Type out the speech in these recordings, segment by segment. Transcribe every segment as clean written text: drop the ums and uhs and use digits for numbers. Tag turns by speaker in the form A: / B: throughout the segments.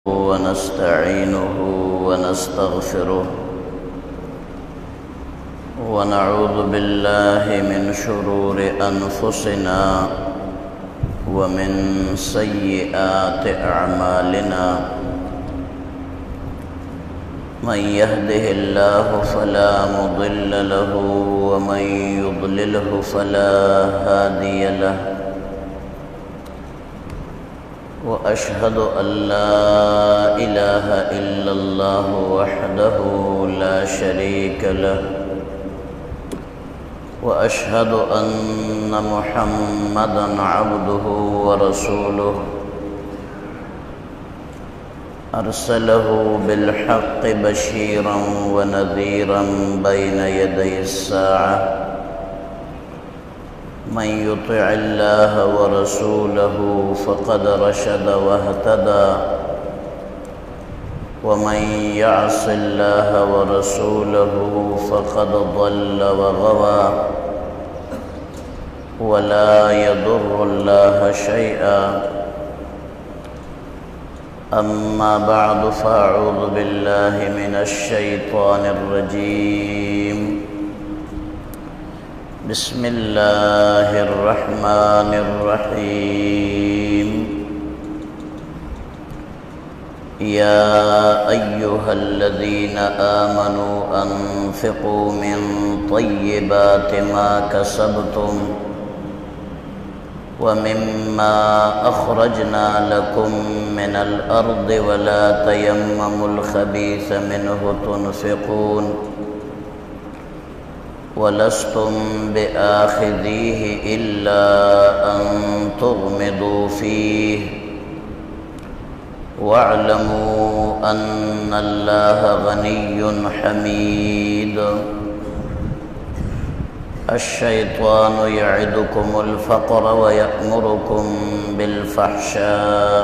A: ونستعينه ونستغفره ونعوذ بالله من شرور أنفسنا ومن سيئات أعمالنا. من يهده الله فلا مضل له ومن يضلله فلا هادي له. وأشهد أن لا إله إلا الله وحده لا شريك له. وأشهد أن محمدًا عبده ورسوله أرسله بالحق بشيرًا ونذيرًا بين يدي الساعة. من يطع الله ورسوله فقد رشد واهتدى، ومن يعص الله ورسوله فقد ضل وغوى، ولا يضر الله شيئا. أما بعد فأعوذ بالله من الشيطان الرجيم. بسم الله الرحمن الرحيم. يا أيها الذين آمنوا أنفقوا من طيبات ما كسبتم ومما أخرجنا لكم من الأرض ولا تيمموا الخبيث منه تنفقون ولستم بآخذيه إلا أن تغمضوا فيه واعلموا أن الله غني حميد. الشيطان يعدكم الفقر ويأمركم بالفحشاء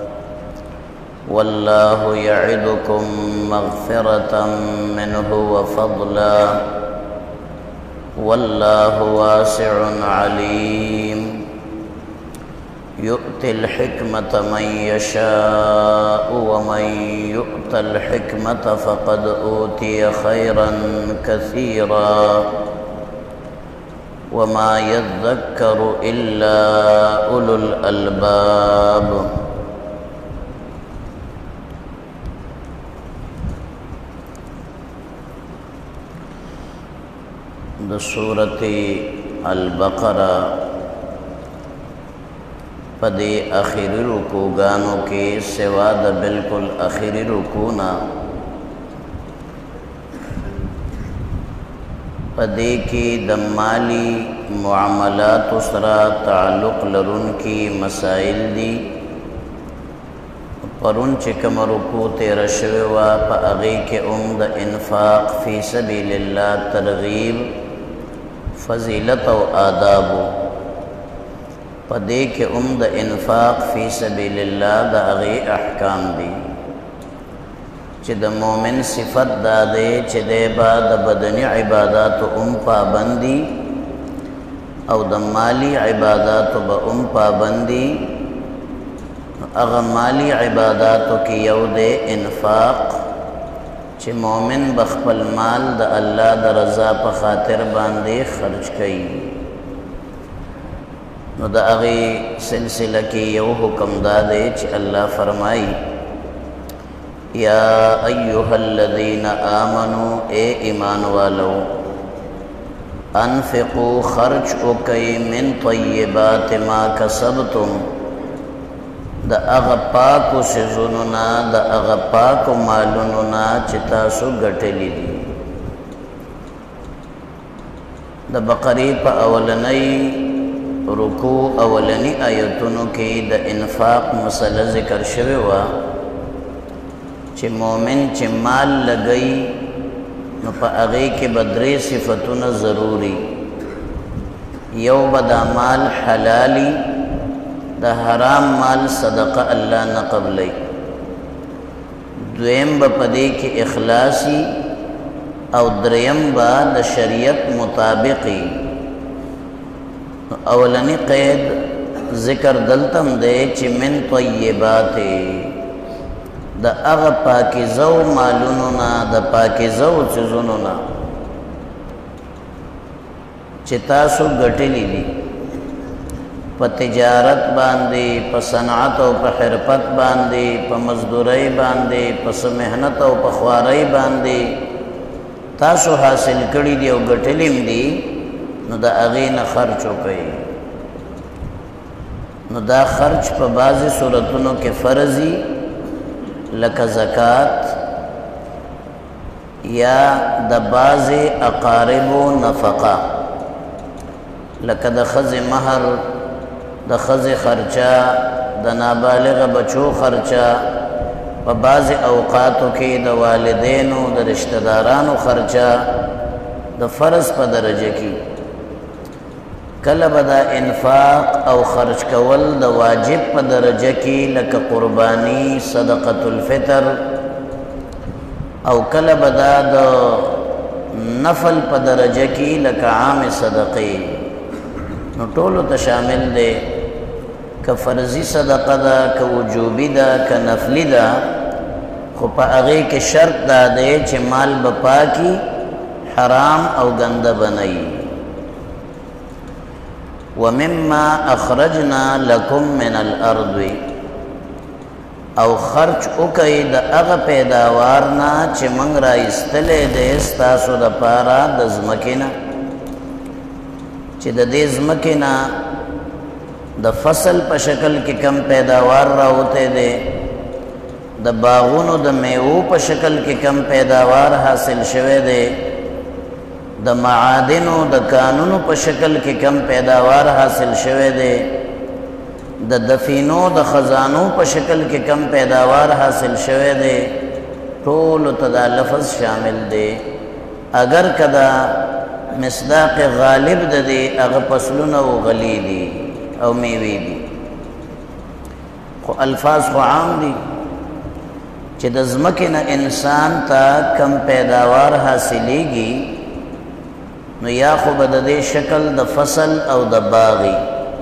A: والله يعدكم مغفرة منه وفضلا والله واسع عليم. يؤتي الحكمة من يشاء ومن يؤت الحكمة فقد أوتي خيرا كثيرا وما يذكر إلا أولو الألباب. د سورة البقرہ پدی آخری رکوگانو کی سوا د بالکل آخری رکونا پدی کی دمالی معاملات سرا تعلق لرن کی مسائل دی. پرون چکم رکو تیر شویوا پا اغی کے د انفاق فی سبیل اللہ ترغیب فضیلت و آدابو پدے کے د انفاق فی سبیل اللہ دا اغی احکام دی. چی دا مومن صفت دا دے چی دے با دا بدنی عبادات پابندی او دا مالی عبادات با پابندی. اغا مالی عباداتو کی یو دے انفاق چی مومن بخپل مال دا اللہ دا رضا پا خاطر باندے خرچ کئی. نو دا اغی سلسلہ کی یو حکم دا دے چی اللہ فرمائی یا ایوہا الذین آمنوا اے ایمان والو انفقوا خرچ اکئی من طیبات ما کسبتم دا اغا پاکو سزننا دا اغا پاکو مالننا چتاسو گٹلی دی. دا بقری پا اولنی رکو اولنی آیتونو کی دا انفاق مسئلہ ذکر شویوا چی مومن چی مال لگئی نو پا اغی کے بدری صفتون ضروری. یو بدا مال حلالی دا حرام مال صدقہ اللہ نہ قبلی. دویم با پدے کی اخلاصی او دریم با دا شریعت مطابقی. اولنی قید ذکر دلتم دے چی من طیبات د هغه پاکیزو مالونو نه د پاکیزو څیزونو نه چې تاسو ګټلې دي په تجارت باندې په صنعت او په حرفت باندې په مزدورۍ باندې په مهنت او په خوارۍ باندې تاسو حاصل کړي دي او ګټلې دي نو د هغې نه خرچ وکړئ نو دا خرچ په بعضې صورتونو کې فرضي لکه زکات یا د بعضې اقاربو نفقه لکه د ښځې مهر د ښځې خرچه د نابالغه بچو خرچه په بعضې اوقاتو کې د والدینو د رشتہ دارانو خرچه د فرض په درجه کې کله به دا انفاق او خرچ کول د واجب په درجه کې لکه قربانی صدقة الفطر او کله به دا د نفل په درجه کې لکه عام صدقې نو ټولو ته شامل دی که فرضي صدقه ده که وجوبي ده که نفلي ده خو په هغې کې شرط دا دی چې مال به پاکي حرام او ګنده به نه وي ومما اخرجنا لكم من الارض او خرچ وکئ د هغه پیداوار نه چې موږ را ایستلی دی ستاسو دپاره د ځمکې نه چې د دې ځمکې نه د فصل په شکل کې کم پیداوار راوتی دی د باغونو د میوو په شکل کې کم پیداوار حاصل شوی دی د معادنو د کانونو په شکل کې کم پیداوار حاصل شوی دی د دفینو د خزانو په شکل کې کم پیداوار حاصل شوی دی ټولو ته دا لفظ شامل دی اگر کدا مصداق غالب د دی هغه فصلونه او غلی دي او میوې دي خو الفاظ خو عام دي چې د ځمکې نه انسان ته کم پیداوار حاصلیږي نو یا خو به د دې شکل د فصل او د باغی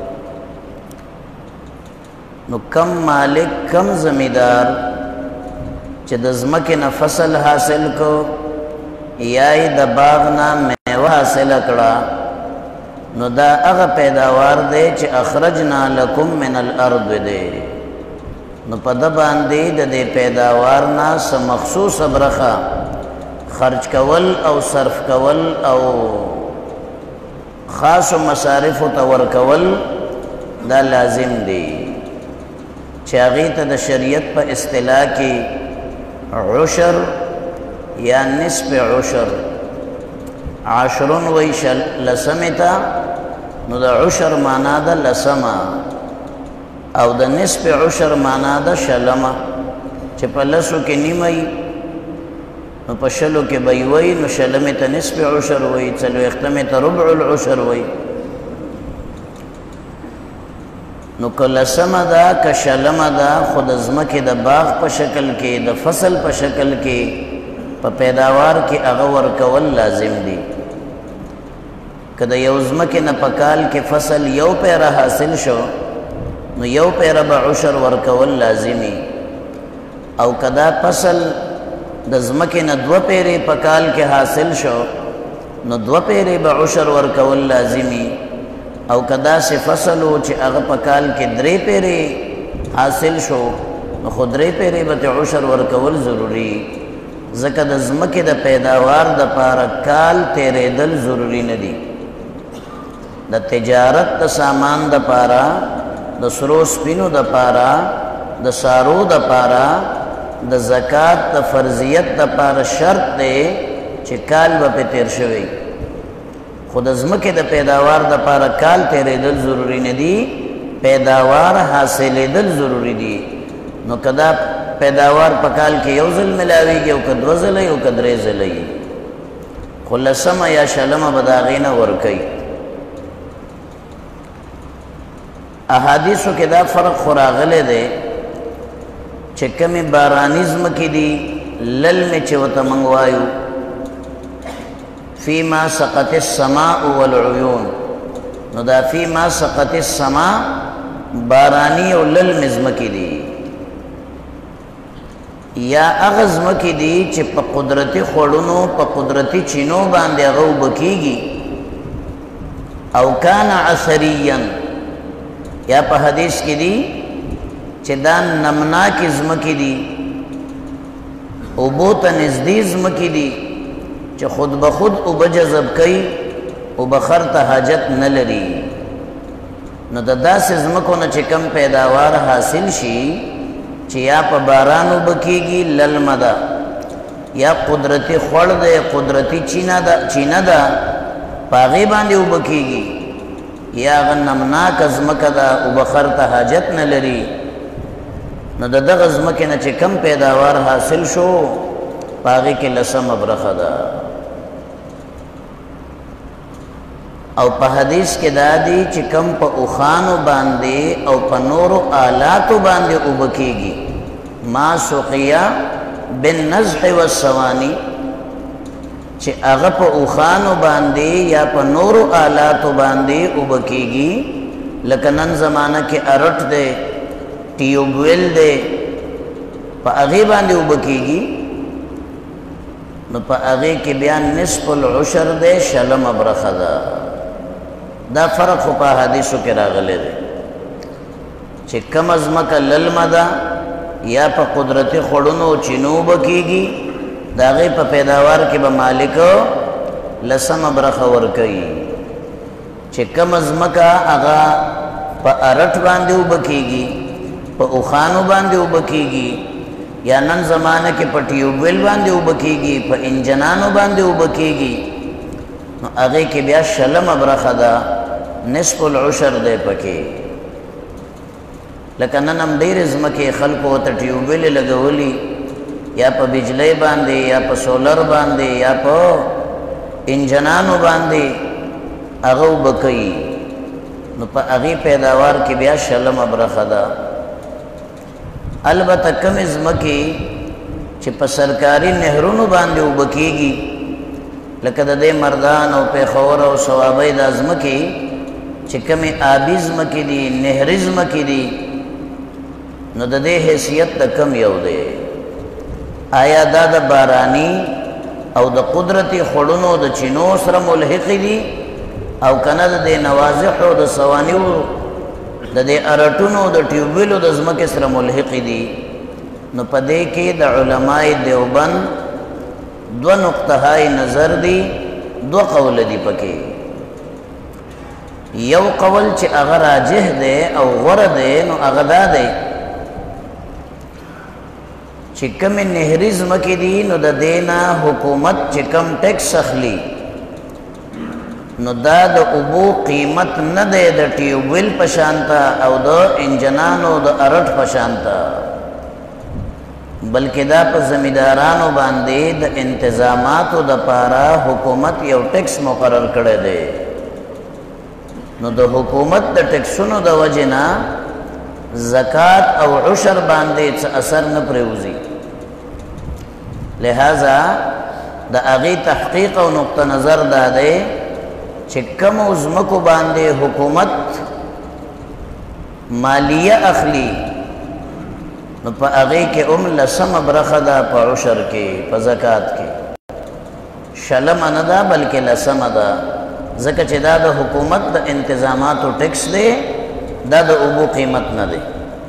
A: نو کم مالک کم زمیدار چې د ځمکې نه فصل حاصل کو یا یې د باغ نه میوه حاصله کړه نو دا هغه پیداوار دی چې اخرجنا لکم من الارض دی نو په ده باندې د دې پیداوار نه څه مخصوصه برخه خرچ کول او صرف کول او خاص مصارف ته ورکول دا لازم دی چې هغې ته د شریعت په اصطلاح کې عشر یا نصف عشر عشرون وی لسمې ته نو د عشر معنا ده لسمه او د نصف عشر معنا ده شلمه چې په لسو کې نیمه نو په شلو کې به وی نو شلمې ته نصف عشر وی څلوېښتمې ته ربع العشر وی نو که لسمه ده که شلمه ده خو د ځمکې د باغ په شکل کې د فصل په شکل کې په پیداوار کې هغه ورکول لازم دي که د یو ځمکې نه په کال کې فصل یو پیره حاصل شو نو یو پیره به عشر ورکول لازمي او که دا فصل د ځمکې نه دوه پیرې په کال کې حاصل شو نو دوه پیرې به عشر ورکول لازمي او که داسې فصل و چې هغه په کال کې درې پیرې حاصل شو نو خو درې پیرې به ته عشر ورکول ضروري ځکه د ځمکې د پیداوار دپاره کال تېرېدل ضروري نه دي د تجارت د سامان دپاره د سرو سپینو دپاره د سارو دپاره د زکات د فرضیت دپاره شرط دی چې کال به پې تېر شوی خو د ځمکې د پیداوار دپاره کال تېرېدل ضروري نه دي پیداوار حاصلېدل ضروري دي نو که دا پیداوار په کال کې یو ځل ملاویږي او که دوه ځله او که درې ځله وي خو لسمه یا شلمه به د هغې نه ورکوي احادیثو کې دا فرق خو راغلی دی چې کمې باراني ځمکې دي للمې چې ورته موږ وایو فیما سقط السماء والعیون نو دا فیما سقط السماء بارانی او للمې ځمکې دي یا هغه ځمکې دي چې په قدرتي خوړونو په قدرتي چینو باندې هغه اوبه کېږي او کان عثریا یا په حدیث کې دي چې دا نمناکې ځمکې دي اوبو ته نږدې ځمکې دي چې خود به خود اوبه جذب کوي اوبه خر ته حاجت نه لري نو د داسې ځمکو نه چې کم پیداوار حاصل شي چې یا په باران اوبه کېږي للمه ده یا قدرتي خوړ دی قدرتي چینه ده په هغې باندې اوبه کېږي یا هغه نمناکه ځمکه ده اوبه خر ته حاجت نه لري نو د دغه ځمکې نه چې کم پیداوار حاصل شو په هغې کې لسمه برخه ده او په حدیث کې دا دی چې کم په اوښانو باندې او په نورو آلاتو باندې اوبه کېږي ما سقیا بالنزح والسوانی چې هغه په اوښانو باندې یا په نورو آلاتو باندې اوبه کېږي لکه نن زمانه کې ارټ دی ټیوبویل دی په هغې باندې اوبه کېږي نو په هغې کې بیا نصف العشر دی شلمه برخه ده دا فرق خو په حدیثو کې راغلی دی چې کمه ځمکه للمه ده یا په قدرتي خوړونو چینو اوبه کېږي د هغې په پیداوار کې به مالک لسمه برخه ورکوي چې کمه ځمکه هغه په ارټ باندې اوبه کېږي په اوښانو باندې اوبه کېږي یا نن زمانه کې په ټیوبویل باندې اوبه کېږي په انجنانو باندې اوبه کېږي نو هغې کې بیا شلمه برخه ده نصف العشر دی پکې لکه نن هم ډېرې ځمکې خلکو ورته ټیوبویلې لګولي یا په بجلی باندې یا په سولر باندې یا په انجنانو باندې هغه اوبه کوي نو په هغې پیداوار کې بیا شلمه برخه ده البته کمې ځمکې چې په سرکاري نهرونو باندې اوبه کېږي لکه د دې مردان او پېښور او صوابۍ دا ځمکې چې کمې آبي ځمکې دي نهري ځمکې دي نو د دې حیثیت د کم یو دی آیا دا د باراني او د قدرتي خوړونو د چینو سره ملحق دي او کنه د دې نوازحو د سوانیو د دې ارټونو د ټیوبویلو د ځمکې سره ملحق دي نو په دې کې د علماء دیوبند دو نقطه‌های نظر دي دو قول دي پکې یو قول چې هغه راجح دی او غوره دی نو هغه دا دی چې کومې نهري ځمکې دي نو د دې نه حکومت چې کم ټیکس اخلي نو دا د اوبو قیمت نه دی د ټیوبویل په شانته او د انجنانو د ارټ په شانته بلکې دا په زمیندارانو باندې د انتظاماتو د پاره حکومت یو ټیکس مقرر کړی دی نو د حکومت د ټیکسونو د وجې نه زکات او عشر باندې څه اثر نه پرېوځي لہذا د هغې تحقیق او نقطه نظر دا دی چې کومو ځمکو باندې حکومت مالیه اخلي نو په هغې کې هم لسمه برخه ده په عشر کې په زکات کې شلمه نه ده بلکې لسمه ده ځکه چې دا د حکومت د انتظاماتو ټیکس دی دا د اوبو قیمت نه دی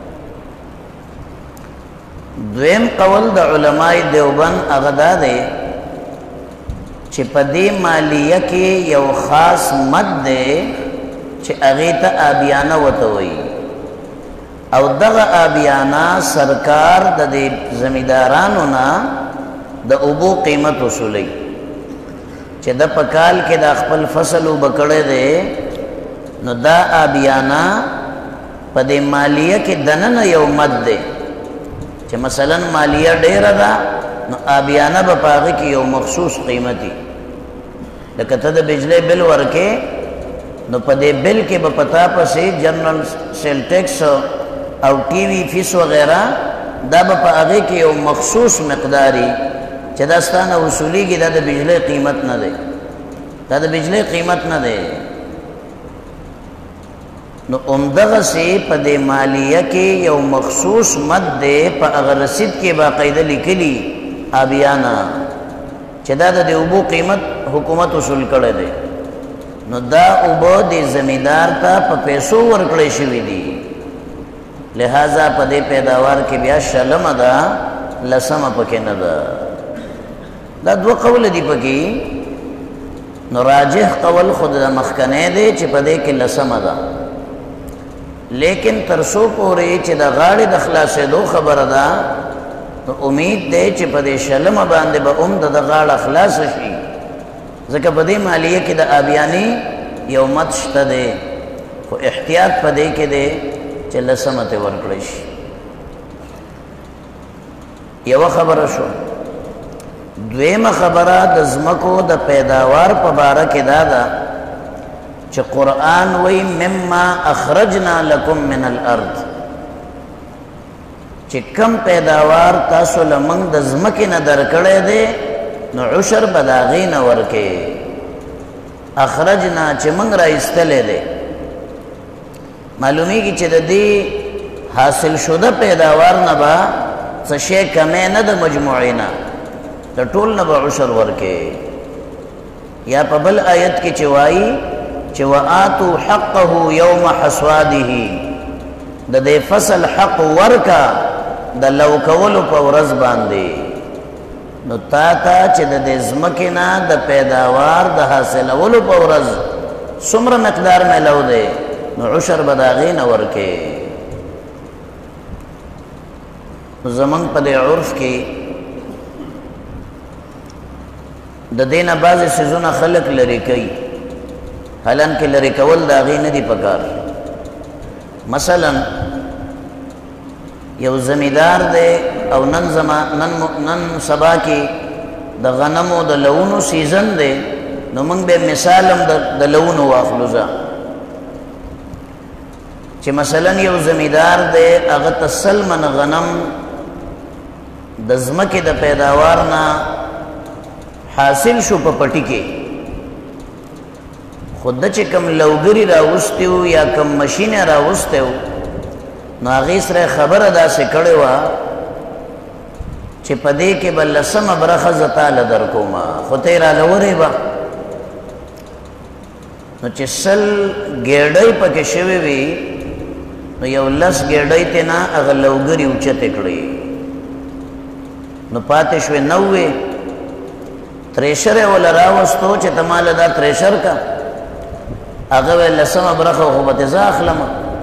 A: دویم قول د علماء دیوبند هغه دا دی چې په دې مالیه کې یو خاص مد دی چې هغې ته آبیانه ورته وایي او دغه آبیانه سرکار د دې زمیندارانو نه د اوبو قیمت وصولوي چې د په کال کې د خپل فصل اوبه کړی دی نو دا آبیانه په دې مالیه کې دننه یو مد دی چې مثلا مالیه ډیره ده نو آبیانه به په هغې کې یو مخصوص قیمتي لکه ته د بجلی بل ورکې نو په دې بل کې به پتا پسې جنرل سیل ټیکس او ټي وي فیس وغیره دا به په هغې کې یو مخصوص مقداري چې دا ستا نه وصولیږي دا د بجلی قیمت نه دی دا د بجلی قیمت نه دی نو امدغه سي په د مالیه کې یو مخصوص مد ده په هغه رسید کې باقاعده لیکلي آبیانا چې دا د اوبو قیمت حکومت وصول کړی دی نو دا اوبو د زمیندار ته په پیسو ورکړی شوي دي لہذا په دې پیداوار کې بیا شلمه ده لسمه پکې نه ده دا دوه قول دي پکې نو راجح قول خود د مخکنه دی چې په دې کې لسمه ده لیکن ترسو پورې چې د غاړې د خلاصېدو خبره ده نو امید دی چې په دې شلمه باندې به د غاړه خلاص شي ځکه په دې مالیه کې د آبیانی یو مد شته دی خو احتیاط په دې کې دی چې لسمه ته ورکړی شي یوه خبره شو دویمه خبره د ځمکو د پیداوار په باره کې دا ده چې قرآن وی مما اخرجنا لکم من الارض چې کم پیداوار تاسو لمنګ د ځمکې نه درکړی دی نو عشر به د هغې نه ورکې اخرجنا چې موږ راایستلی دی معلومیږي چې د دې حاصل شده پیداوار نه به څه شی کمی نه د مجموعې نه د ټول نه به عشر ورکې یا په بل آیت کې چې وایي چې وآتو حقه یوم حصواده د دې فصل حق ورکا د لو کولو په ورځ باندې نو تا ته چې د دې ځمکې نه د پیداوار د حاصلولو په ورځ څومره مقدار میلو دی نو عشر به د هغې نه ورکې زمونږ په دې عرف کې د دې نه بعضې څیزونه خلک لرې کوي حالانکه لرې کول د هغې نه دي پکار مثلا یو زمیندار دی او نن سبا کې د غنمو د لونو سیزن دی نو موږ به مثال هم د لونو واخلو چې مثلا یو زمیندار دی هغه ته 100 من غنم د ځمکې د پیداوار نه حاصل شو په پټي کې خود چې کم لوګری راوستی و یا کم ماشین راوستی و نو هغې سره خبره داسې کړې وه چې په دې کې به لسمه برخه زه تاله درکومه خو ته یې راله ورېبه نو چې 100 ګېډۍ پکې شوې وي نو یو 10 ګېډۍ ته نه هغه لوګري اوچتې کړې نو پاتې شوې 90 تریشر یې وله راوستو چې ته ماله دا تریشر کا هغه وی لسمه برخه خو به زه اخلمه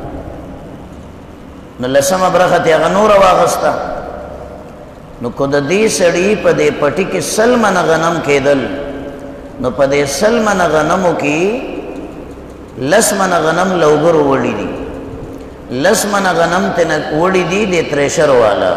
A: نو لسمه برخه ته هغه نوره واخسته نو که د دې سړي په دې پټي کې 100 منه غنم کېدل نو په دې 100 منه غنمو کې 10 منه غنم لوګرو وړي دي 10 منه غنم ته وړي دي د تریشر والا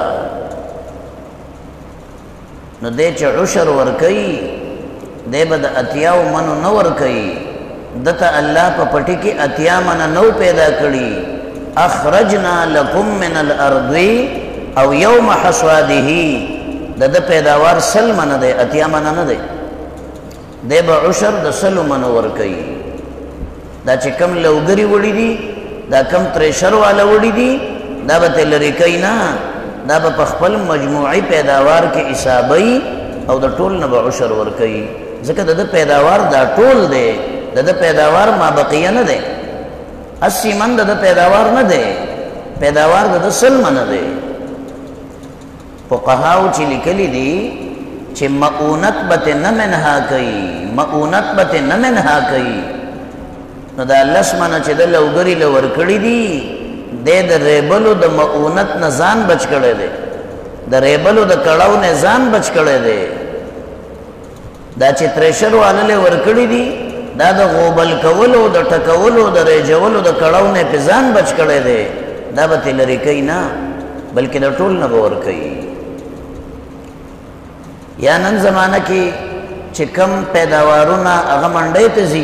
A: نو دې چې عشر ورکوي دی به د 80 منو نه ورکوي دته الله په پټي کې 80 منه نو پیدا کړي اخرجنا لكم من الارض او یوم حصواده د پیداوار 100 منه دی 80 منه نه دی دی به عشر د 100 منه ورکوي دا چې کم لوګري وړي دي دا کم تریشر والا وړي دي دا به ته لرې کوي نه دا به په خپل مجموعي پیداوار کې حسابوي او د ټول نه به عشر ورکوي ځکه د پیداوار دا ټول دی د پیداوار ما بقیه نه دی 80 من د پیداوار نه دی پیداوار د 100 من دی فقهاو چې لیکلي دي چې مؤونت به نه منها کوي مؤونت به نه منها کوي نو دا 10 من چې د لوګري له ورکړي دي د ریبلو د مؤونت نه ځان بچ کړی دی د ریبلو د کړاو نه ځان بچ کړی دی دا چې تریشر والا له ورکړي دي دا د غوبل کولو د ټکولو د ریجولو د کړاو نه په ځان بچ کړی دی دا به ته لرې کوي نه بلکې د ټول نه به ورکوي یا نن زمانه کې چې کم پیداوارونه هغه منډۍ ته ځي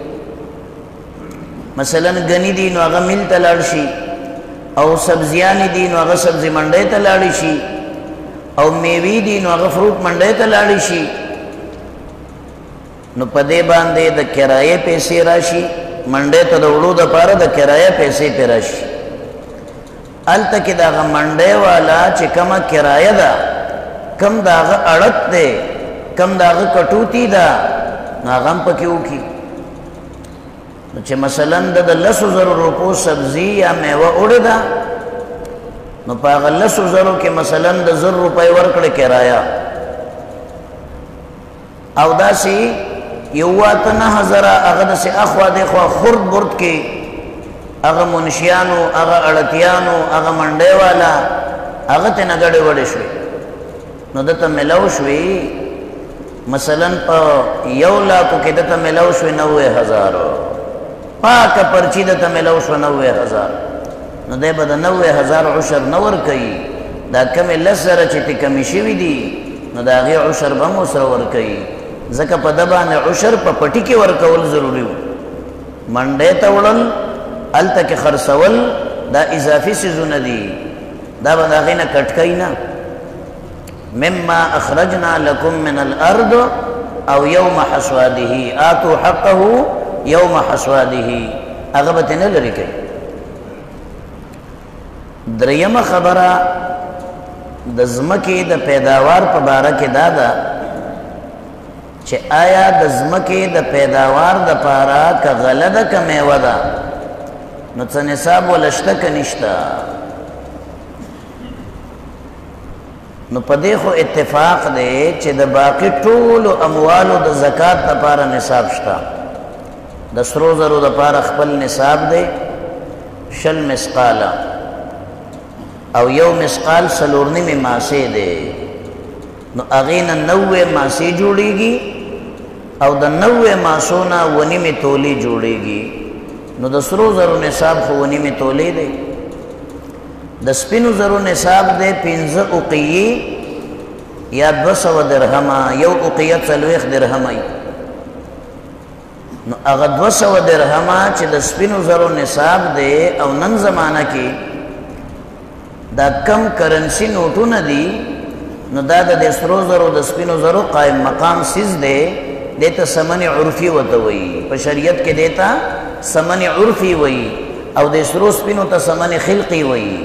A: مثلا غني دي نو هغه مل ته لاړ شي او سبزیان دي نو هغه سبزي منډۍ ته لاړ شي او میوې دي نو هغه فروټ منډۍ ته لاړ شي نو په دې باندې د کرایې پیسې راشي منډې ته د وړو دپاره د کرایه پیسې پرې راشي هلته کې د هغه منډې والا چې کومه کرایه ده کم د هغه اړت دی کم د هغه کټوتي ده نو هغه هم پکې وکړي نو چې مثلا د 100,000 روپو سبزي یا میوه وړې ده نو په هغه 100,000 کې مثلا د 1,000 روپۍ ورکړې کرایه او داسې یو 9,000 هغه داسې اخوا دېخوا خرد برد کې هغه منشیانو هغه اړتیانو هغه منډې والا هغه ته نه ګډې وډې شوې نو دته ملاو شوې مثلا په 1,00,000 کې دته ملاو شوې 90,000 پاکه پرچی دته ملاو شوې 90,000 نو دی به د 90,000 عشر نه ورکوي دا کمې 10,000 چې تې کمې شوي دي نو د هغې عشر به هم ورسره ورکوي ځکه په ده باندې عشر په پټي کې ورکول ضروري و منډې ته وړل هلته کې خرڅول دا اضافي څیزونه دي دا به د هغې نه کټ کوي نه مما اخرجنا لكم من الارض او یوم حصواده آتوا حقه یوم حصواده هغه به ترې نه لرې کوي دریمه خبره د ځمکې د پیداوار په باره کې دا ده چې آیا د ځمکې د پیداوار دپاره که غله ده که میوه ده نو څه نصاب وله شته که نشته نو په دې خو اتفاق دی چې د باقي ټولو اموالو د زکات دپاره نصاب شته د سرو زرو دپاره خپل نصاب دی 20 مسقاله او یو مسقال 4.5 ماسې دی نو هغې نه 90 ماسې جوړېږي او د 90 ماسو نه 1.5 تولې جوړېږي نو د سرو زرو نصاب خو 1.5 تولې دی د سپینو زرو نصاب دی 15 اوقیې یا 200 درهمه یو اوقیه 40 درهمه نو هغه 200 درهمه چې د سپینو زرو نصاب دی او نن زمانه کې دا کم کرنسی نوټونه دي نو دا د سرو زرو د سپینو زرو قائم مقام سیز دی دیتا ثمن عرفي وته وایي په شریعت کې دیتا ثمن عرفي وایي او د سرو سپینو ته ثمن خلقي وایي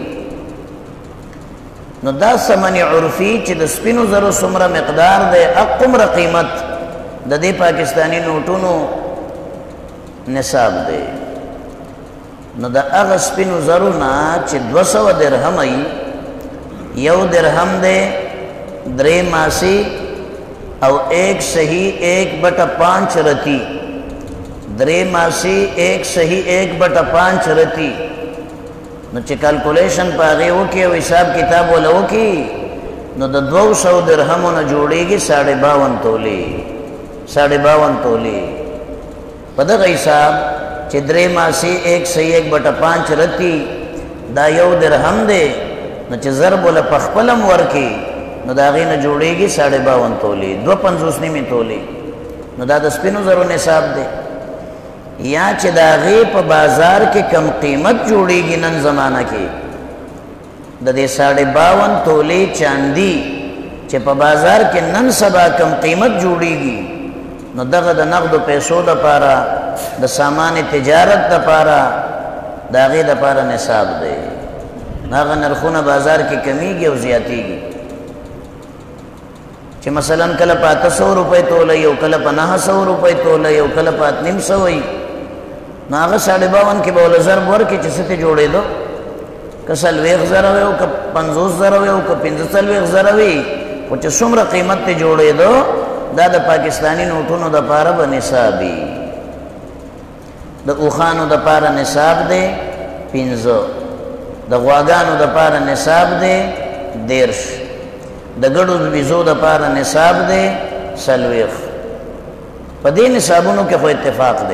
A: نو دا ثمن عرفي چې د سپینو زرو څومره مقدار دی اقمره قیمت د دې پاکستانی نوټونو نصاب دی نو د هغه سپینو زرو نه چې 200 درهم یو درهم دی 3 ماسی او 1 صحیح 1/5 رتی 3 ماسی 1 صحیح 1/5 رتی نو چې کلکولیشن په هغې وکړي او حساب کتاب وله وکړي نو د 200 درهمو نه جوړېږي 52 تولې 52 تولې په دغه حساب چې 3 ماسی 1 صحیح 1/5 رتی دا یو درهم دی نو چې ضرب وله په خپله هم ورکړي نو د هغې نه جوړېږي 52 تولې 2.50 تولې نو دا د سپینو زرو نصاب دی یا چې د هغې په بازار کې کم قیمت جوړېږي نن زمانه کې د دې 52 تولې چاندي چې په بازار کې نن سبا کم قیمت جوړېږي نو دغه د نقدو پیسو دپاره د سامان تجارت دپاره د هغې دپاره نصاب دی هغه نرخونه بازار کې کمیږي او زیاتېږي چې مثلا کله په 800 روپۍ توله یو کله په 900 روپۍ توله یو کله په 850 نو هغه 52 کې به وله ضرب ورکړي چې څه ته جوړېدو که 40,000 وي او که 50,000 وي او که 45,000 وي خو چې څومره قیمت ته جوړېدو دا د پاکستانی نوټونو دپاره به نصابي د اوښانو دپاره نصاب دی 15 د غواګانو دپاره نصاب دی 10 د ګډو بیزو دپاره نصاب دی 40 په دې نصابونو کې خو اتفاق دی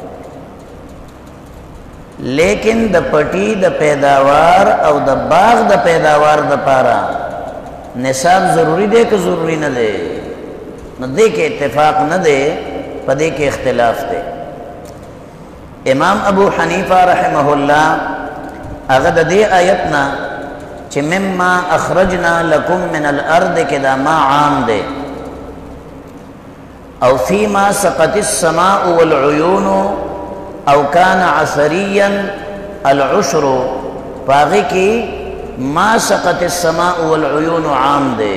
A: لیکن د پټي د پیداوار او د باغ د پیداوار دپاره نصاب ضروری دی که ضروری نه دی نو دې کې اتفاق نه دی په دې کې اختلاف دی امام ابو حنیفه رحمه الله هغه د دې آیت نه چې مما اخرجنا لكم من الارض کې دا ما عام دی او فيما سقط السماء والعيون او کان عثریا العشر پاغی کی ما سقط السماء والعیون عام دے.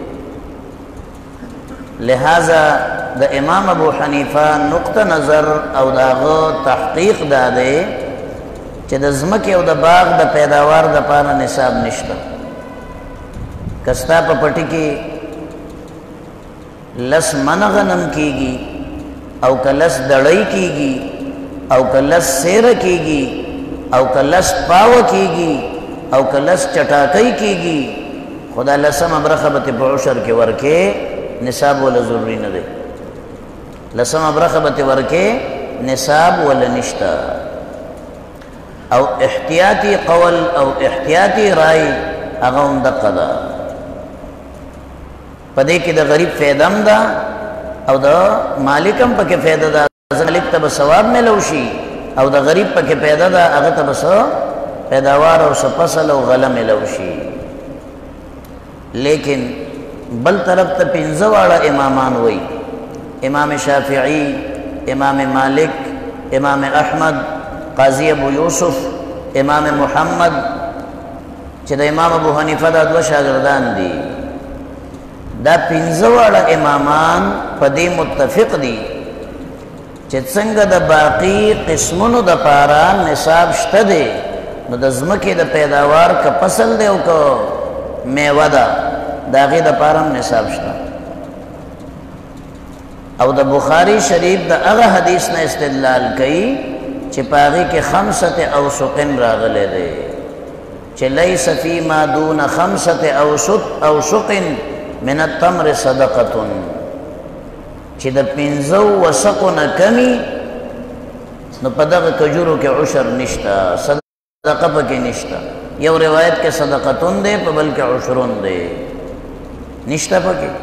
A: لہذا دا امام ابو حنیفہ نقطہ نظر او داغو تحقیق دا دے چه دا زمکی او دا باغ دا پیداوار دا پانا نصاب نشتا. کستا پا پٹی کی لس من غنم کیگی او کلس دڑی کیگی او کلس سیر کیگی او کلس پاو کیگی او کلس چٹاکی کیگی خدا لسم ابرخبت پا عشر کے ورکے نصاب والا ضروری نہ دے. لسم ابرخبت ورکے نصاب والا نشتا. او احتیاطی قول او احتیاطی رائی اغاون دقا دا پدے کی دا غریب فیدم دا او دا مالکم پا کے فیدہ دا. مالک تب ثواب میں لوشی او دا غریب پا کے پیدا دا اغا تب سو پیداوار او سپسل او غلم لوشی. لیکن بل طرف تا پنزوالا امامان وی امام شافعی، امام مالک، امام احمد، قاضی ابو یوسف، امام محمد چه دا امام ابو حنیفہ دا دو شاگردان دی. دا پنزوالا امامان پا دی متفق دی چه څنګه دا باقی قسمونو دا پارا نصاب شتا دے نو دا زمکی دا پیداوار کا پسل دے او کا میوہ دا داغی دا پارم نصاب شتا. او دا بخاری شریف دا اغا حدیث نا استدلال کئی چه پاغی کے خمسط اوسقن راغلے دے چه لیس فی ما دون خمسط اوسقن من التمر صدقتن چه دا پنزو وسقو نکمی نو پدغ کجورو کے عشر نشتا، صدقہ پا کے نشتا. یو روایت کے صدقتن دے پا بلکہ عشرن دے نشتا پا کے.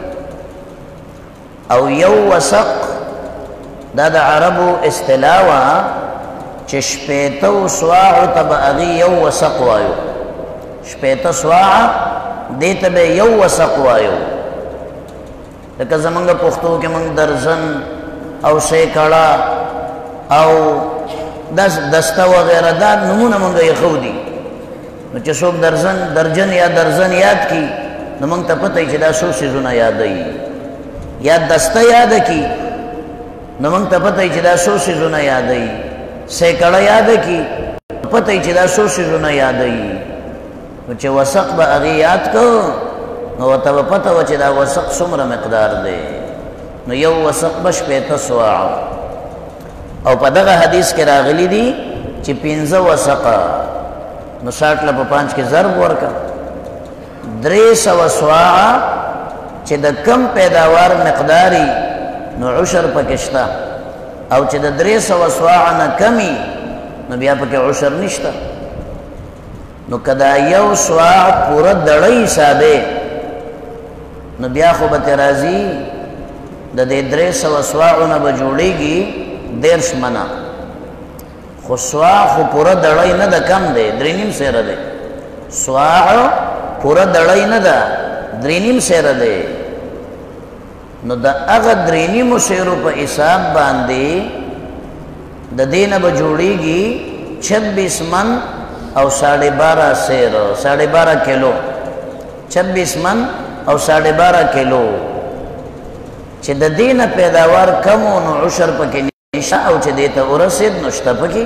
A: او یو وسق دا دا عربو استلاوہ چه شپیتو سواعو تب اغی یو وسق وایو. شپیتو سواع دے تب یو وسق وایو. لکه زمانگا پختو که منگ درزن او سیکڑا او دستا وغیرہ دا نمون منگا یخو دی. نو چه سوک درجن یا درزن یاد کی نو منگ تا پتہ چه دا سو سیزونا یادئی. یا دستا یاد کی نو منگ تا پتہ چه دا سو سیزونا یادئی. سیکڑا یاد کی پتہ چه دا سو سیزونا یادئی. نو چه وسق با اغی یاد کو نو تب پتہ وچه دا وسق سمر مقدار دے نو یو وسق بش پیتا سواع. او پا دغا حدیث کے راغلی دی چی پینزا وسقا نو 60 لپا 5 کے ضرب ورکا 300 سواع چی دا کم پیداوار مقداری نو عشر پا کشتا. او چی دا 300 سواع نا کمی نو بیا پا کے عشر نشتا. نو کدا یو سواع پورا دڑی سابے نو بیا خو بترازی دا دے 300 سواعونا بجوڑی گی 1.5 منا. خو سواع خو پورا دڑی ندا کم دے 3.5 سیر دے. سواع پورا دڑی ندا 3.5 سیر دے. نو دا اغا 3.5 سیرو پا حساب باندے دا دین بجوڑی گی 26 من او 12.5 سیر 12.5 کلو. 26 من او 12.5 کلو چه دا دین پیداوار کمو نو عشر پکی نشا او چه دیتا ارسید نشتا پکی.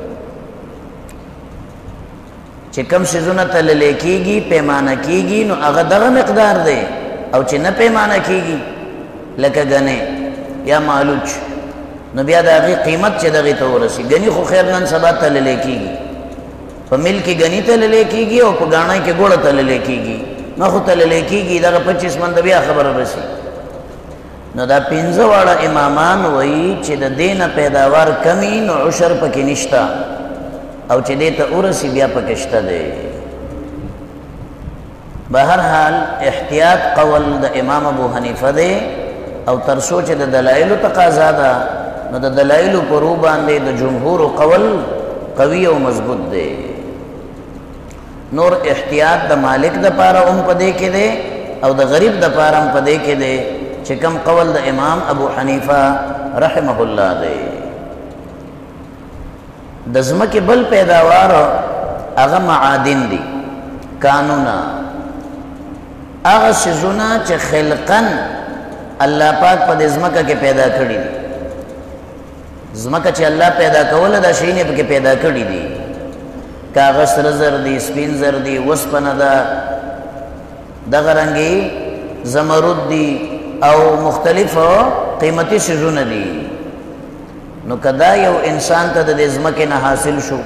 A: چه کم سیزونا تللے کی گی پیمانہ کی گی نو اغا دغا مقدار دے. او چه نا پیمانہ کی گی لکا گنے یا مالوچ نو بیا دا اغی قیمت چه دغی تا ارسی. گنی خو خیر نن سبا تللے کی گی پا مل کی گنی تللے کی گی او پا گانا کی گوڑا تللے کی گی نخو تللے کی گی دا 25 من دا بیا خبر رسی. نو دا 15 والا امامان وی چه دا دین پیداوار کمی نو عشر پکی نشتا او چه دیتا ارسی بیا پکشتا دے. بہرحال احتیاط قول دا امام ابو حنیفہ دے او ترسو چه دا دلائلو تقاضا دا نو دا دلائلو پرو باندے دا جمہور قول قوی و مضبوط دے. نور احتیاط دا مالک دا پارا پدے کے دے او دا غریب دا پارا پدے کے دے چکم قول دا امام ابو حنیفہ رحمہ اللہ دے. د ځمکې بل پیداوار هغه معادن دي، کانونه، هغه څیزونه چې خلقن الله پاک په دې ځمکه کې پیدا کړي دي. ځمکه چې الله پیدا کوله دا شی نه پکې پیدا کړي دي، کاغذ سره زر دي، سپین زر دي، وسپنه ده، دغه رنګي زمرد دي او مختلفو قیمتي څیزونه دي. نو کدا یو انسان ته د ځمکې نه حاصل شو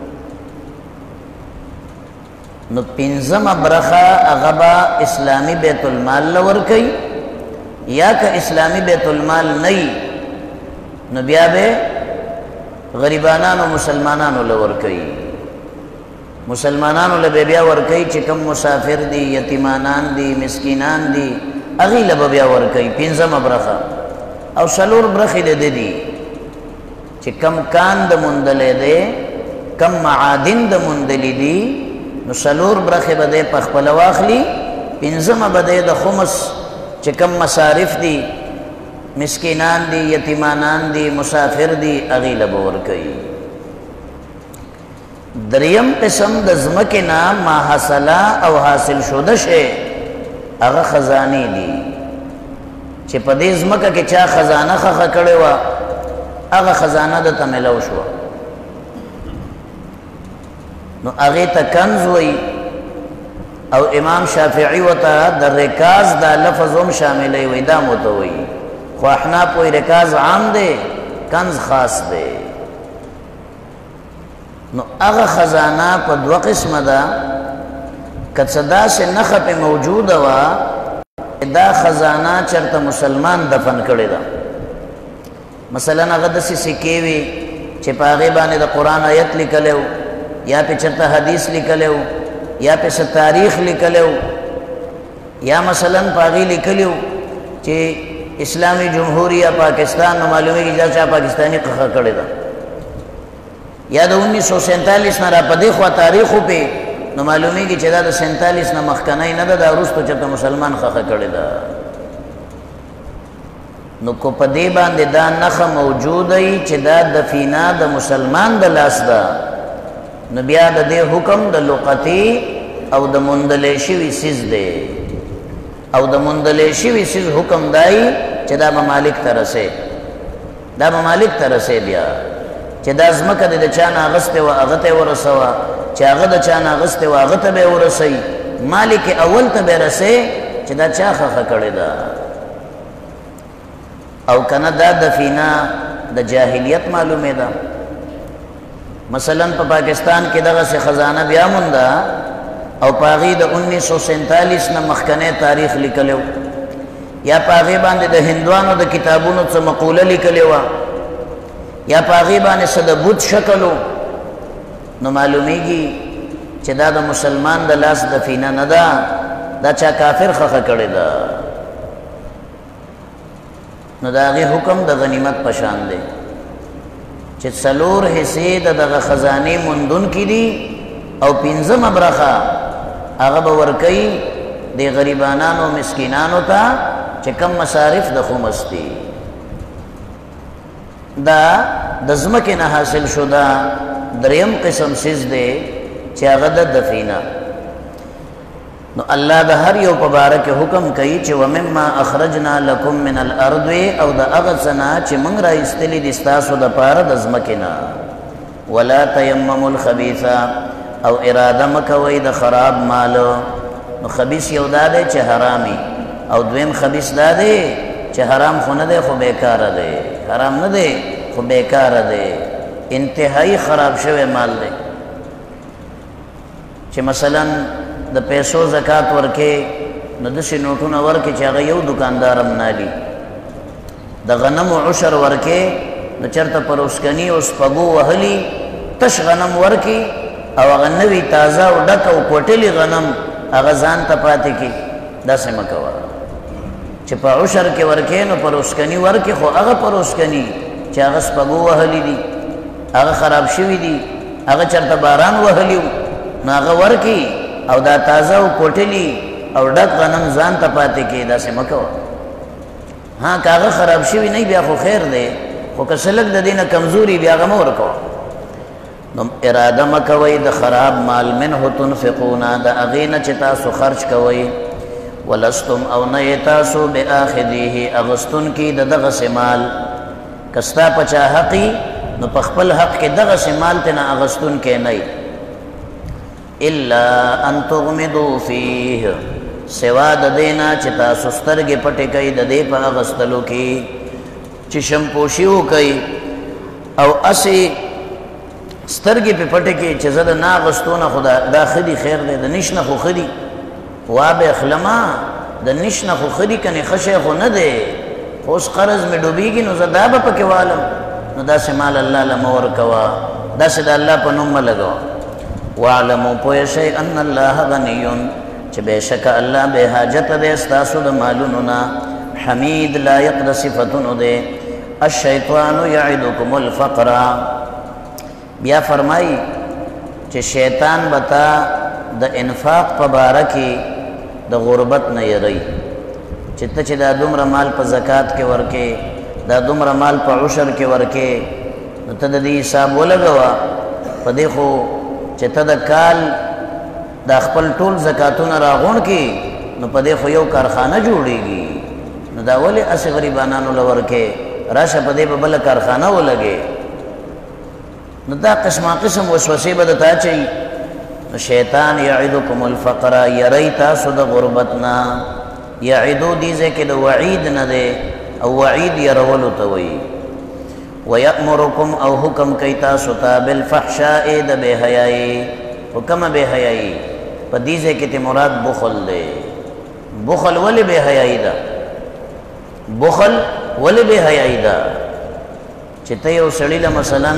A: نو پنځمه برخه هغه به اسلامي بیت المال لور کوي، یا که اسلامي بیت المال نه نو بیا به غریبانانو مسلمانانو لور کوي. مسلمانانو له بیا ور کوي چې کم مسافر دي، یتیمانان دي، مسکینان دي، هغه له بیا ور کوي پنځمه برخه. او څلور برخې د دې چې کم کان د مندلې ده، کم معادن د مندلې دي، نو څلور برخې به په خپل واخلي، پنځمه به د خمس چې کم مصارف دي، مسکینان دي، یتیمانان دي، مسافر دي، هغه له ور کوي. دریم قسم د ځمکې نه ما حاصله او حاصل شوده شی هغه خزانه دي چې په دې ځمکه کې چا خزانه خخه کړې وه هغه خزانه د ته میلاو شوه، نو هغې ته کنز وایي. او امام شافعي ورته د رکاز دا لفظ هم شاملی وایي، دا ورته وایي، خو احناف وایي رکاز عام دی، کنز خاص دی. نو هغه خزانه په دوه قسمه ده، که څه داسې نښه پې موجوده وه دا خزانه چېرته مسلمان دفن کړې ده. مثلا هغه داسې سکې وي چې په هغې باندې د قرآن آیت لیکلی و، یا پې چېرته حدیث لیکلی و، یا پې څه تاریخ لیکلی و، یا مثلا په هغې لیکلی و چې اسلامی جمهوریه پاکستان، نو معلومیږي دا چا پاکستاني قخه کړې ده. یا د 1947 نه را په دې خوا تاریخ وپې، نو معلومیږي چې دا د 47 نه مخکنی نه ده، دا وروسته چېرته مسلمان خخه کړې ده. نو کو په دې باندې دا نښه موجوده وي چې دا دفینه د مسلمان د لاس ده، نو بیا د دې حکم د لقطي او د موندلې شوي څیز دی. او د موندلې شوي څیز حکم دی چې دا به مالک ته رسې، دا به مالک ته رسې بیا چې دا ځمکه د چا نه اغوستې وه هغه ته یې ورسوه، چې هغه د چا نه اغوستې وه هغه ته به یې ورسوي، مالک اول ته به یې رسې چې دا چا خخه کړې ده. او کنه دا دفینه د جاهلیت معلومه ده. مثلا په پاکستان کې دغسې خزانه بیا مونده او په هغې د 1947 نه مخکنی تاریخ لیکلی و، یا په هغې باندې د هندوانو د کتابونو څه مقوله لیکلې وه، یا په هغې باندې څه د بت شکل و، نو معلومیږي چې دا د مسلمان د لاس دفینه نه ده، دا چا کافر خخه کړې ده. نو د هغې حکم د غنیمت په شان دی چې څلور حصې د دغه خزانې موندونکي دي، او پنځمه برخه هغه به ورکوي د غریبانانو مسکینانو ته چې کم مصارف د خمس دي. دا د ځمکې نه حاصل شده دریم قسم څیز دی چې هغه د دفینه. نو الله د هر یو په باره کې حکم کوي چې ومما اخرجنا لکم من الارض، او د هغه څه نه چې موږ راایستلي دي ستاسو دپاره د ځمکې نه. ولا تیمموا الخبیث، او اراده مه کوئ د خراب مالو. نو خبیث یو دا دی چې حرامي، او دویم خبیث دا دی چې حرام خو نه دی خو بیکاره دی، حرام نه دی خو بیکاره دی، انتهایی خراب شوی مال دی. چې مثلا د پیسو زکات ورکې نو داسې نوټونه ورکې چې هغه یو دکاندار هم نالي، د غنمو عشر ورکې نو چېرته پر اوسکني او سپږو وهلي تش غنم ورکې، او هغه نوي تازه او ډک او کوټلي غنم هغه ځان ته پاتې کړي. داسې مه کوه چې په عشر کې ورکې نو پر اوسکني ورکې، خو هغه پر اوسکني چې هغه سپږو وهلي دي، هغه خراب شوي دي، هغه چېرته باران وهلي و، نو هغه ورکې، او دا تازه او کوټلي او ډک غنم ځان ته پاتې کړي. داسې مه کوه. ها که هغه خراب شوي نه بیا خو خیر دی، خو که څه لږ د دې نه کمزوري بیا هغه مه ورکوه. نو اراده مکوي د خراب مال منه تنفقون د اغینه چې تاسو خرج کوي ولستم او نه تاسو باخذیه اغستون کی دغه سمال کستا پچا حقی نو په خپل حق کې دغه سمال ته اغستون کې نه الا ان تغمدوا فيه سوا د دینا چې تاسو سترګې پټې کوي د دې په اغستلو کې چې شمپوشي وکړي او اسی سترګې په پټې کې چې زده نه اغستونه خدا دا خدي خیر دی د نشنه خو خدي واب اخلما د نشنه خو خدي کني خشه خو نه دی اوس قرض می ډوبېږي نو زدا به پکې والم نو دا سمال الله لمور کوا دا سد الله په نوم لګو واعلموا پوه شئ ان الله غنی چې بشک الله به حاجت دې استاسو د مالونو نه حمید لایق د صفاتونو دې الشیطان یعدکم الفقر بیا فرمای چې شیطان بتا د انفاق په باره کې د غربت نه یری چې ته چې دا دومره مال په زکات کې ورکې دا دومره مال په عشر کې ورکې نو ته د دې حساب ولګوا په دې خو چې ته د کال دا خپل ټول زکاتونه راغون کی نو په دې خو یو کارخانه جوړیږي نو دا ولې اس غریبانو لور کې راشه په دې په بل کارخانه ولګي نو دا قسم وسوسه به دتا چي نو شیطان یعدکم الفقر یریتا سود غربتنا یعدو دیزه کې د وعید نه ده او وعید يرولو توي ويأمركم او حکم کیتا ستا بالفحشاء د بهایي حکم بهایي په دیزه کې ته مراد بخل ده بخل ولې بهایي ده بخل ولې بهایي ده چې ته یو سړی له مثلا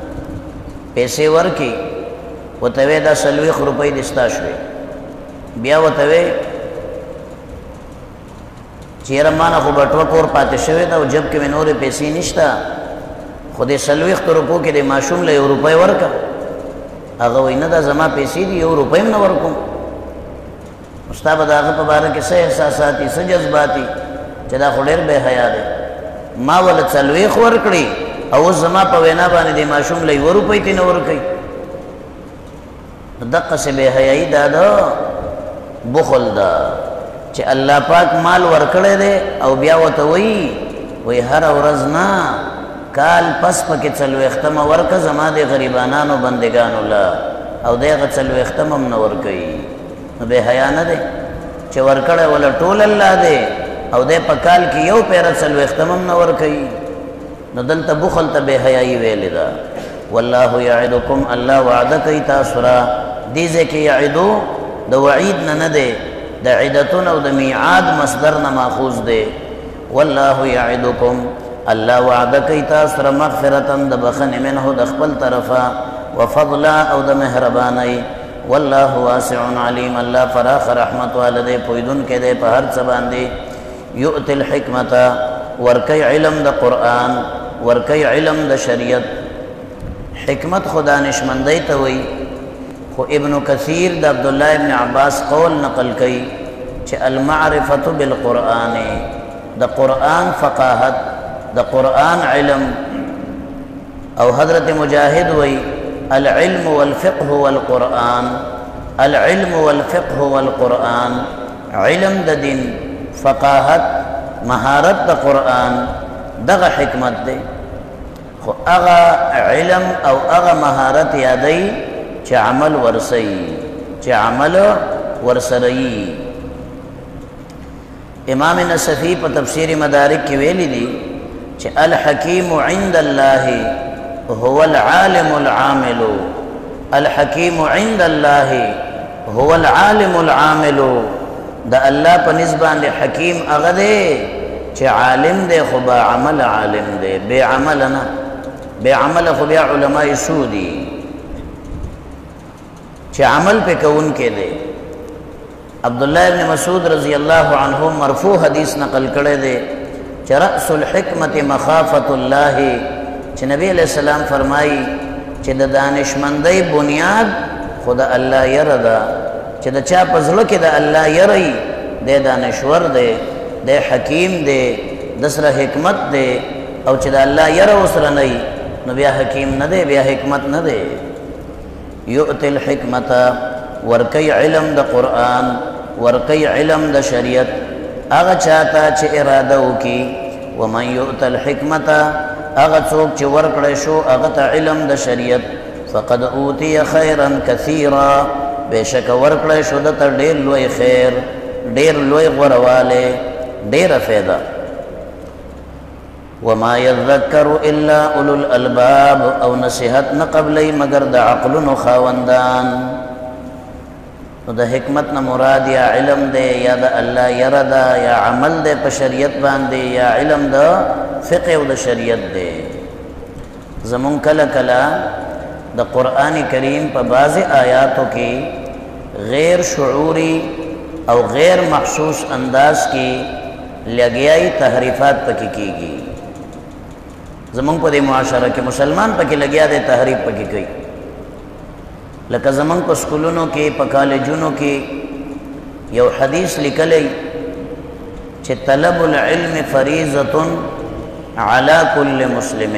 A: پیسې ورکی وته دا 30 روپۍ دستا شوي بیا وته چیرې مانه خو بټو کور پاتې شوی دا او جب کې نورې پیسې نشتا خو دې 30 روپو کې د ماشوم له 1 روپۍ ورکا هغه وینا دا زما پیسې دي 1 روپۍ نه ورکوم مستابه داغه په باره کې څه احساساتي څه جذباتي چې دا خو ډېر بے حیا دی ما ول 30 ورکړي او زما په وینا باندې د ماشوم له 1 روپۍ تی نه ورکړي دغه څه بے حیايي دا بخل دا چې الله پاک مال ورکړي دي او بیا وته وی هر ورځ نه کال پس پکې 40 ختمه ورکه زما د غریبانو بندگانو لا او دغه 40 ختمه نه ورکړي نو بے حیا نه دي چې ورکړي ولا ټول الله دي او د په کال کې یو پیر 40 ختمه نه ورکړي نو دلته بخل ته بے حیايي ویل دا والله یعدکم الله وعده کوي تاسو را دیزه کې یعدو د وعید نه ده د عدتون او د میعاد مصدر نه ماخوذ ده والله یعدکم الله وعده کوي تاسو را مغفرتن د بخنه منه د خپل طرفه وفضلا او د مهرباني والله واسع علیم الله فراخ رحمت والده پویدون کې ده په هر څه باندې یؤتی الحکمت ورکی علم د قرآن ورکی علم د شریعت حکمت خدا نشمندی ته وی خو ابن کثیر د عبد الله ابن عباس قول نقل کړي چې المعرفه بالقرآن د قرآن فقاهت د قرآن علم او حضرت مجاهد وی العلم والفقه والقرآن العلم والفقه والقرآن علم د دین فقاهت مهارت د قرآن دغه حکمت دی خو اغا علم او اغا مهارت یادی چې عمل ورسي چې عمل ورسري امام نصفی په تفسیر مدارک کې ویلي دي چې الحکیم عند الله هو العالم العامل الحکیم عند الله هو العالم العامل دا الله په نسبت حکیم هغه دی چې عالم دی خو با عمل عالم دی بے عمل نه بے عمل خو بیا علماء سودی چې عمل په کون کې دی عبد الله ابن مسعود رضی الله عنه مرفوع حدیث نقل کړی دی چې رأس الحکمت مخافت الله چې نبی علیہ السلام فرمایي چې د دانشمندۍ بنیاد خدا الله یردا چې د چا په زړه کې د الله یری د دانشور دی د حکیم دی د سره حکمت دی او چې د الله یره وسره نه نو بیا حکیم نه دی بیا حکمت نه دی یؤتی الحکمت ورکی علم د قرآن ورکی علم د شریعت اغا چاہتا چه ارادو کی ومن یؤت الحکمت اغا چوک چه ورکڑ شو اغا تا علم د شریعت فقد اوتی خیرا کثیرا بے شک ورکڑ شو دتا دیر لوی خیر دیر لوی غروالے دیر فیدہ وما يذكر الا اولو الالباب او نصیحت نقبلی مگر د عقل خاوندان نو د حکمت نه مراد یا علم دے یا د الله يردا یا عمل دے په شریعت باندې یا علم د فقه او د شریعت دے زمون کلا کلا د قران کریم په بعض آیاتو کې غیر شعوری او غیر محسوس انداز کې لګیاي تحریفات پکې کیږي زمون په دې معاشره کې مسلمان پکې لګیا دي تحریف پکې کوي لکه زمون په سکولونو کې په کالجونو کې یو حدیث لیکلی چې طلب العلم فریضه علی کل مسلم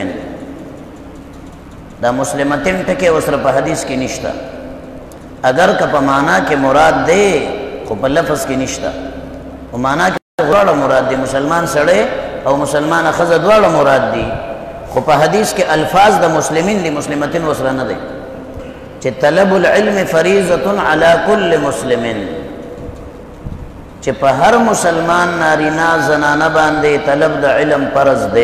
A: دا مسلمتین ټکي وسره په حدیث کې نشتا اگر که په معنا کې مراد دی خو په لفظ کې نشتا او معنا کې غواړه مراد دی مسلمان سړی او مسلمان خزه دواړه مراد دي خو په حدیث کې الفاظ د مسلمین لمسلمتین وسره نه دی چې طلب العلم فریضه علی کل مسلم چې په هر مسلمان نارینا زنانه باندې طلب د علم فرض دی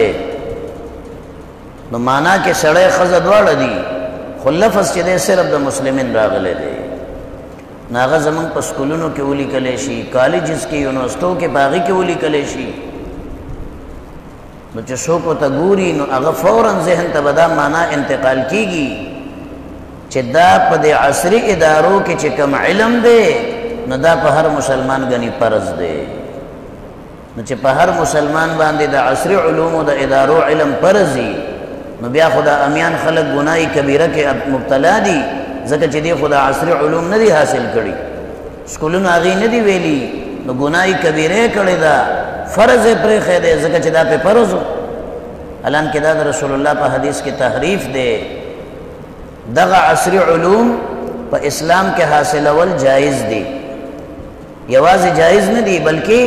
A: نو معنا کې سړی خزه دواړه دي خو لفظ چې دی صرف د مسلمین راغلی دی ناغه زمون په سکولونو کې ولیکلی شي کالجز کې یونیورسټو کې باغی کې ولیکلی شي نو چې څوک ورته ګوري نو هغه فوراً ذهن ته به دا معنا انتقال کیږي چې دا په دې عصري ادارو کې چې کوم علم دی نو دا په هر مسلمان غني فرض دی نو چې په هر مسلمان باندې د عصري علومو د ادارو علم فرض دی نو بیا خدا امیان خلق گناہی کبیره کې مبتلا دي ځکه چې دی خدا عصري علوم نه دي حاصل کړي سکولونو هغه نه دی ویلي نو گناہی کبیره کړي دا فرض پرې خېده ځکه چې دا په فرض الان کې دا رسول الله په حدیث کې تحریف دی دغه عصری علوم په اسلام کې حاصل اول جائز دي یوازې جائز نه دي بلکې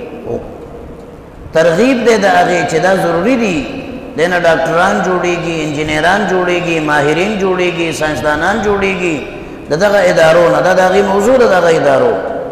A: ترغیب دی د هغه چې دا ضروری دي دنه ډاکټران جوړيږي انجینران جوړيږي ماهرین جوړيږي ساينسدانان جوړيږي دغه ادارو نه دغه موضوع دغه ادارو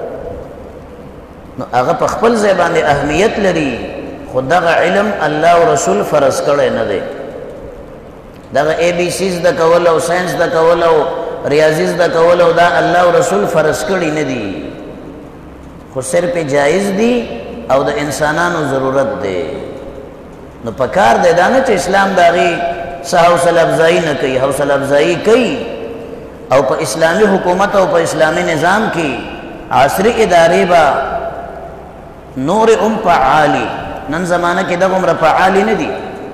A: نو هغه په خپل ځای باندې اهمیت لري خدغه علم الله او رسول فرض کړي نه دي دغه اے بی سیز د کول او ساينس د کول او ریاضیز د کول او دا الله او رسول فرض کړي نه دي خو صرف جایز دي او د انسانانو ضرورت دی نو پکار دی دا نه چې اسلام داغي حوصله افزایی نه کوي حوصله افزایی کوي او په اسلامی حکومت او په اسلامی نظام کې عصری ادارې با نور فعالی نن زمانہ کې دغه عمر فعالی نه دي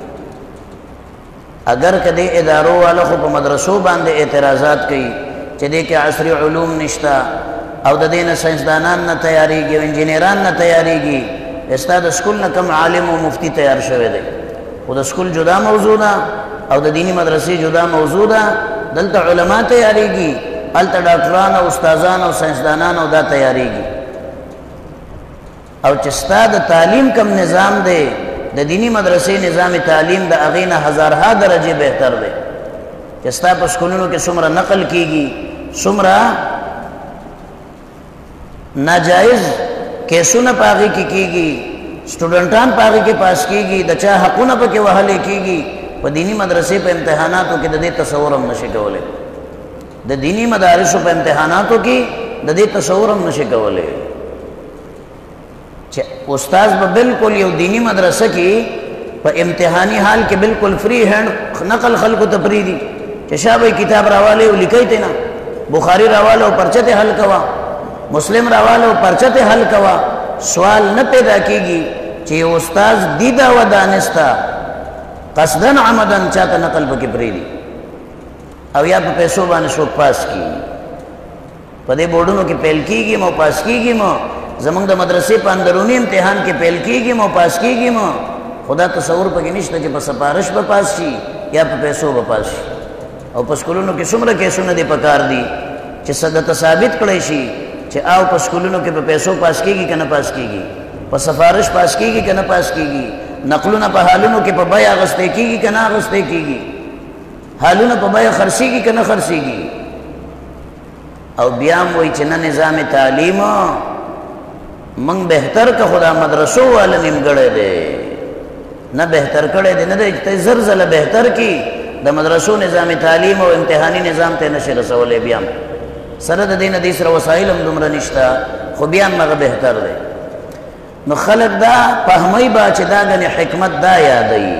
A: اگر کدی ادارو والو خو په مدرسو باندې اعتراضات کوي چې دې کې عصری علوم نشتا او د دینه ساينسدانان نه تیاریږي او انجینران نه تیاریږي استاد سکول نه کم عالم او مفتی تیار شوی دی او د سکول جدا موضوع ده او د دینی مدرسې جدا موضوع ده دلته علما تیاریږي الته ډاکټران او استادان او ساينسدانان او دا تیاریږي او چې استاد تعلیم کم نظام دی د دینی مدرسې نظام تعلیم د اغینه هزارها درجه بهتر دی چې استاد په سکولونو کې څومره نقل کیږي څومره ناجائز کیسونه پاغي کې کیږي سټوډنټان پاغي کې پاس کیږي د چا حقونه پکې وهلې کیږي په دینی مدرسې په امتحاناتو کې د دې تصور هم نشي کولای د دینی مدارسو په امتحاناتو کې د دې تصور هم نشي کولای چې استاد به بالکل یو دینی مدرسه کې په امتحاني حال کې بالکل فری هند نقل خلق تفریدي چې شابه کتاب راواله لیکي ته نه بخاری راواله او پرچته حل کوا مسلم راواله او پرچته حل کوا سوال نه پیدا کیږي چې استاد دیدا و دانستا قصدن عمدن چاته نقل پکې پریدي او یا په پیسو باندې شو پاس کی په دې بورډونو کې پیل کیږي مو پاس کیږي مو زمونږ د مدرسې په اندرونی امتحان کې پیل کیږي مو پاس کیږي مو خدا تصور پکې نشته چې په سفارش به پاس شي یا په پیسو به پاس شي او په سکولونو کې څومره کیسونه دي پکار دي چې صدته ثابت کړی شي چې او په سکولونو کې په پیسو پاس کیږي کنه پاس کیږي، په سفارش پاس کیږي کنه پاس کیږي، نقلونه په حالونو کې په بیا اغستې کیږي کنه اغستې کیږي، حالونه په بیا خرڅيږي کنه خرڅيږي. او بیا وایي چې نه نظام تعلیم من بهتر که خدا مدرسو والا نیمګړی دی، نه بهتر کړی دی، نه دی زرزله بهتر کی د مدرسو نظام تعلیم او امتحاني نظام ته نشي رسولی. بیا سره د دې نه دې سره وسایل هم دومره نشته، خو بیا هم هغه بهتر دی. نو خلق دا فهمی با چې دا غني حکمت دا یادوي،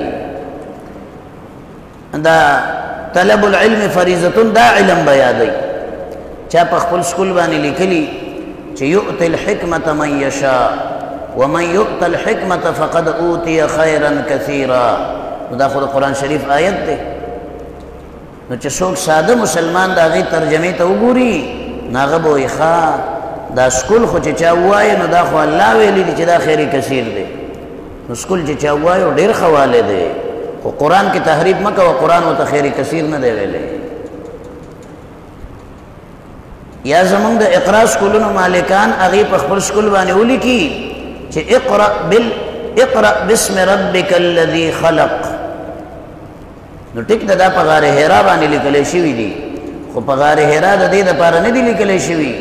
A: دا طلب العلم فریضه دا علم به یادوي. چا په خپل سکول باندې لیکلي چې یؤتی الحکمة من یشاء ومن یؤت الحکمة فقد اوتی خیرا کثیرا. نو دا خو د قرآن شریف آیت دی. نو چې څوک ساده مسلمان د هغې ترجمې ته وګوري نو هغه به وایي ښه دا سکول خو چې چا ووایي نو دا خو الله ویلی دی چې دا خیر کثیر دی. نو سکول چې چا ووایي ډېر ښه والی دی، خو قرآن کې تحریف مه کوه، قرآن ورته خیر کثیر نه دی ویلی. یا زمونږ د اقرا سکولونو مالکان هغې په خپل سکول باندې ولیکي چې اقرأ باسم ربک الذي خلق. نو ټیک ده دا په غار حرا باندې لیکلی شوي دي، خو په غار حرا د دې دپاره نه دي لیکلی شوي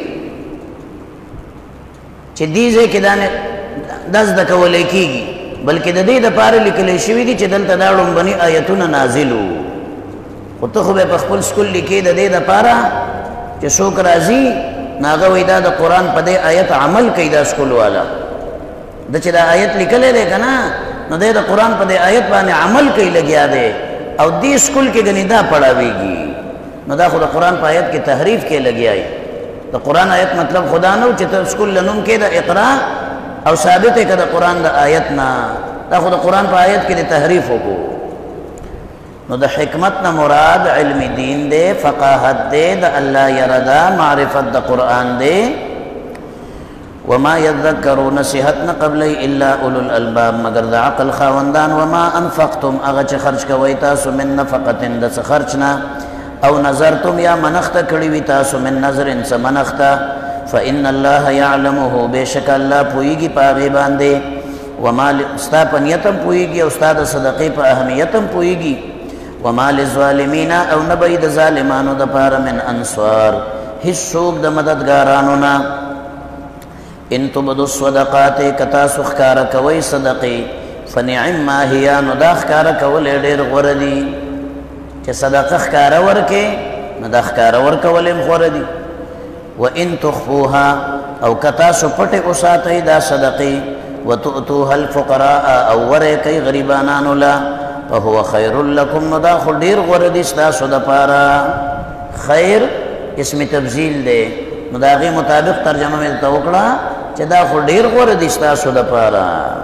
A: چې دې ځای کې دا زده کولی کېږي، بلکې د دې دپاره لیکلی شوي دي چې دلته دا ړومبني آیتونه نازل وو. خو ته خو به په خپل سکول لیکې د دې دپاره چې څوک راځي نو هغه وایي دا د قرآن په دې آیت عمل کوي دا سکول والا. د چې دا آیت لیکلی دی که نه نو دی د قرآن په دې آیت باندې عمل کوي لګیا دی، او دې سکول کې ګنې دا پړاویږي. نو دا خو د قرآن په آیت کې تحریف کې لګیا دی. د قرآن آیت مطلب خدا نه چې ته سکول لنوم کې د اقرا او ثابت یې که د قرآن د آیت نه، دا خو د قرآن په آیت کې د تحریف وکړو. نو د حکمت نه مراد علم دین دی، فقاهت دی، د الله یره ده، معرفت د قرآن دی. وما یذکروا نصیحت نه قبلی الا اولو الالباب مگر د عقل خاوندان. وما انفقتم هغه چې خرج کوئ تاسو من نفقتن د څه خرج نه، او نظرتم یا منخته کړي وي تاسو من نظرن څه منخته، فإن الله یعلمه بېشکه الله پوهېږي په هغې باندې. وما ستا په نیت هم پوهېږي او ستا د صدقې په اهمیت هم پوهېږي. وما للظالمین او نه به د ظالمانو دپاره من انصار هېڅ څوک د مددګارانو نه. ان تبدو الصدقات که تاسو ښکاره کوئ صدقې فنعم ما هي نو دا ښکاره کولی ډېر غوره دي. چې صدقه ښکاره ورکې نو دا ښکاره ورکول هم غوره دي. وان تخفوها او که تاسو پټې وساتئ دا صدقې وتؤتوها الفقراء او ورکئ غریبانانو له فهو خیر لکم نو دا خو ډېر غوره دي ستاسو دپاره. خیر اسم تبذیل دی، نو د هغې مطابق ترجمه مې درته وکړه چې دا خو ډېر غوره دي ستاسو دپاره.